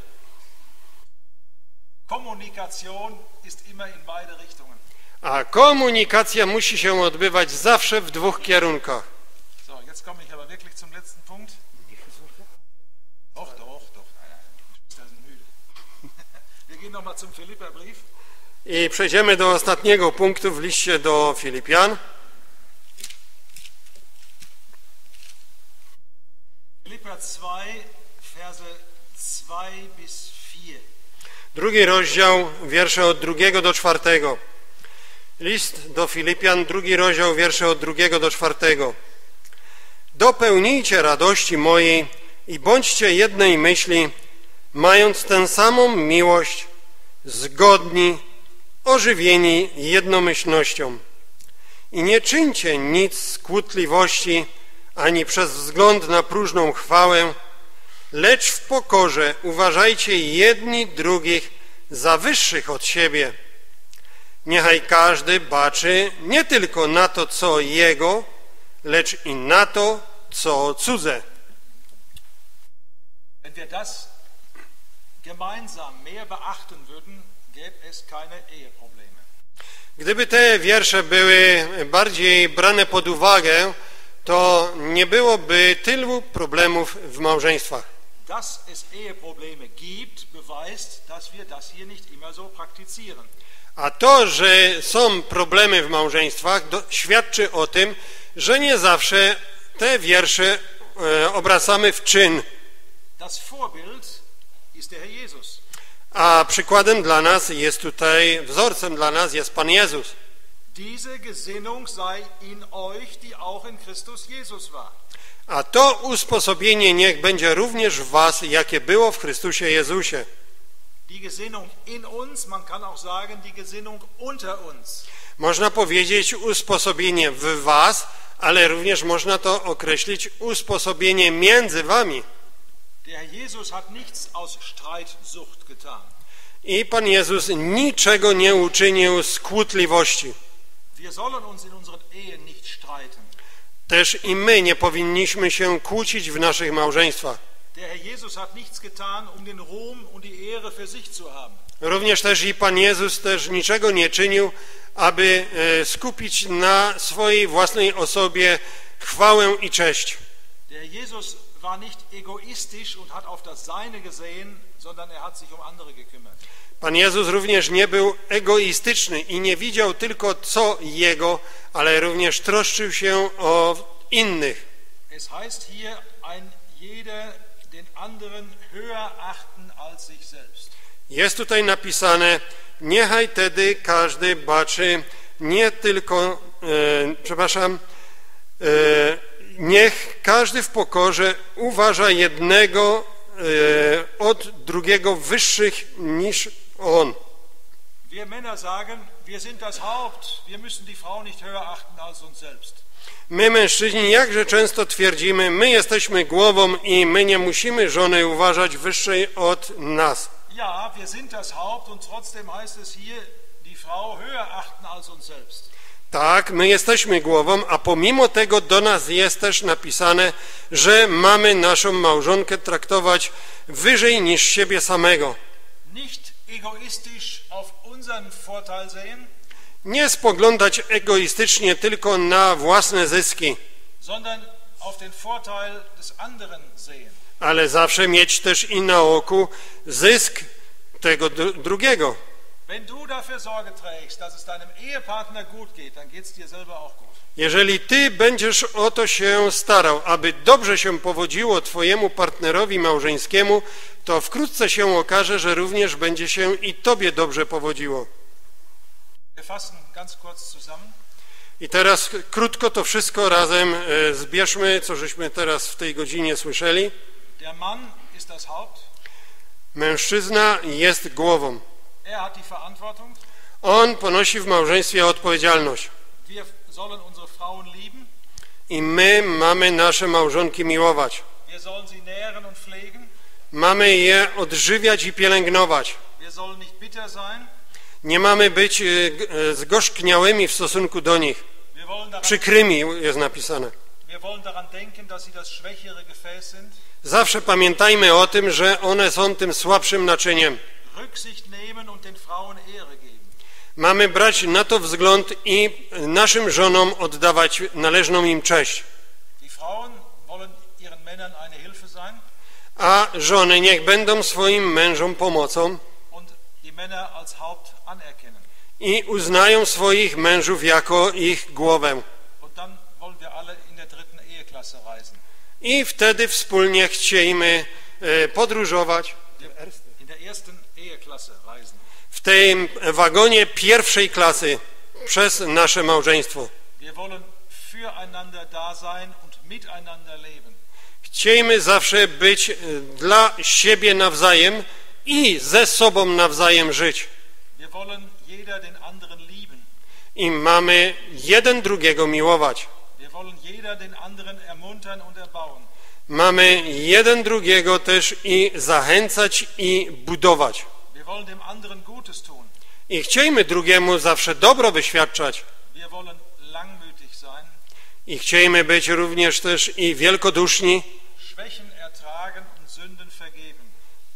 Kommunikation ist immer in beide Richtungen. A komunikacja musi się odbywać zawsze w dwóch kierunkach. So, jetzt komme ich aber wirklich zum letzten Punkt. Doch. Die sind müde. Wir gehen nochmal zum Philipperbrief. I przejdziemy do ostatniego punktu w liście do Filipian. Philipper 2, Verse 2 bis 4. Drugi rozdział, wiersze od 2 do 4. List do Filipian, 2 rozdział, wiersze od 2 do 4. Dopełnijcie radości mojej i bądźcie jednej myśli, mając tę samą miłość, zgodni, ożywieni jednomyślnością. I nie czyńcie nic z kłótliwości, ani przez wzgląd na próżną chwałę, lecz w pokorze uważajcie jedni drugich za wyższych od siebie. Niechaj każdy baczy nie tylko na to, co jego, lecz i na to, co cudze. Wenn wir das gemeinsam mehr beachten würden, gäbe es keine Eheprobleme. Gdyby te wiersze były bardziej brane pod uwagę, to nie byłoby tylu problemów w małżeństwach. Dass es Eheprobleme gibt, beweist, dass wir das hier nicht immer so praktizieren. A to, że są problemy w małżeństwach, świadczy o tym, że nie zawsze te wiersze obracamy w czyn. Das Vorbild ist der Herr Jesus. A przykładem dla nas jest tutaj, wzorcem dla nas jest Pan Jezus. Diese Gesinnung sei in euch, die auch in Christus Jesus war. A to usposobienie niech będzie również w was, jakie było w Chrystusie Jezusie. Die Gesinnung in uns, man kann auch sagen, die Gesinnung unter uns. Można powiedzieć usposobienie w was, ale również można to określić usposobienie między wami. Der Herr Jesus hat nichts aus Streitsucht getan. I Pan Jezus niczego nie uczynił z kłótliwości. Wir sollen uns in unseren Ehen nicht streiten. Też i my nie powinniśmy się kłócić w naszych małżeństwach. Der Herr Jesus hat nichts getan, den Ruhm und die Ehre für sich zu haben. Również też i Pan Jezus też niczego nie czynił, aby skupić na swojej własnej osobie chwałę i cześć. Der Herr Jesus war nicht egoistisch und hat auf das Seine gesehen, sondern hat sich um andere gekümmert. Pan Jezus również nie był egoistyczny i nie widział tylko co jego, ale również troszczył się o innych. Es heißt hier, ein jeder den anderen höher achten als sich selbst. Jest tutaj napisane, niechaj tedy każdy baczy nie tylko, niech każdy w pokorze uważa jednego od drugiego wyższych niż on. Wir Männer sagen, wir sind das Haupt, wir müssen die Frau nicht höher achten als uns selbst. My mężczyźni jakże często twierdzimy, my jesteśmy głową i my nie musimy żony uważać wyższej od nas. Ja, wir sind das Haupt und trotzdem heißt es hier, die Frau höher achten als uns selbst. Tak, my jesteśmy głową, a pomimo tego do nas jest też napisane, że mamy naszą małżonkę traktować wyżej niż siebie samego. Nicht egoistisch auf unseren Vorteil sehen, Nie spoglądać egoistycznie tylko na własne zyski, sondern auf den Vorteil des anderen sehen. ale zawsze mieć też i na oku zysk tego drugiego. Wenn du dafür Sorge trägst, dass es deinem Ehepartner gut geht, dann geht es dir selber auch gut. Jeżeli ty będziesz o to się starał, aby dobrze się powodziło twojemu partnerowi małżeńskiemu, to wkrótce się okaże, że również będzie się i tobie dobrze powodziło. Wir fassen ganz kurz zusammen. I teraz krótko to wszystko razem zbierzmy, co żeśmy teraz w tej godzinie słyszeli. Der Mann ist das Haupt. Mężczyzna jest głową. Er hat die Verantwortung. On ponosi w małżeństwie odpowiedzialność. Wir sollen unsere Frauen lieben. I my mamy nasze małżonki miłować. Wir sollen sie nähren und pflegen. Mamy je odżywiać i pielęgnować. Wir sollen nicht bitter sein. Nie mamy być zgorzkniałymi w stosunku do nich. Wir wollen daran, Przykrymi jest napisane. wir wollen daran denken, dass sie das schwächere Gefäß sind. Zawsze pamiętajmy o tym, że one są tym słabszym naczyniem. Rücksicht nehmen und den Frauen Ehre geben. Mamy brać na to wzgląd i naszym żonom oddawać należną im cześć. Die Frauen wollen ihren Männern eine Hilfe sein A żony niech będą swoim mężom pomocą und die Männer als Haupt anerkennen. i uznają swoich mężów jako ich głowę. Und dann wollen wir alle in der dritten Eheklasse reisen. I wtedy wspólnie chciejmy podróżować In der ersten Eheklasse reisen. w tym wagonie pierwszej klasy przez nasze małżeństwo. Wir wollen füreinander da sein und miteinander leben. Chciejmy zawsze być dla siebie nawzajem i ze sobą nawzajem żyć. Wir wollen jeder den anderen lieben. I mamy jeden drugiego miłować. Wir wollen jeder den anderen ermuntern und erbauen. Mamy jeden drugiego też i zachęcać i budować. Wir wollen dem anderen Gutes tun. I chciejmy drugiemu zawsze dobro wyświadczać. Wir wollen langmütig sein, I chciejmy być również też i wielkoduszni, Schwächen ertragen und Sünden vergeben.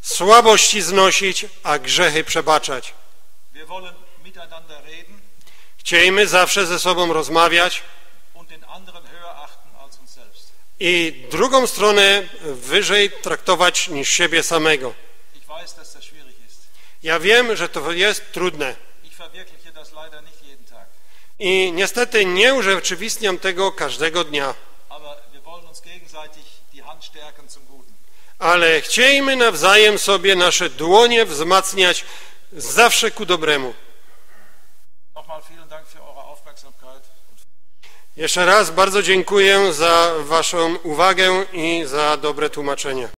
słabości znosić, a grzechy przebaczać. Wir wollen miteinander reden. Chciejmy zawsze ze sobą rozmawiać und den anderen höher achten als uns selbst. i drugą stronę wyżej traktować niż siebie samego. Ich weiß, dass das schwierig ist. Ja wiem, że to jest trudne Ich verwirkliche das leider nicht jeden Tag. i niestety nie urzeczywistniam tego każdego dnia, Aber wir wollen uns gegenseitig die Hand stärken zum Guten. ale chciejmy nawzajem sobie nasze dłonie wzmacniać zawsze ku dobremu. Nochmal vielen Dank für eure Aufmerksamkeit. Jeszcze raz bardzo dziękuję za waszą uwagę i za dobre tłumaczenie.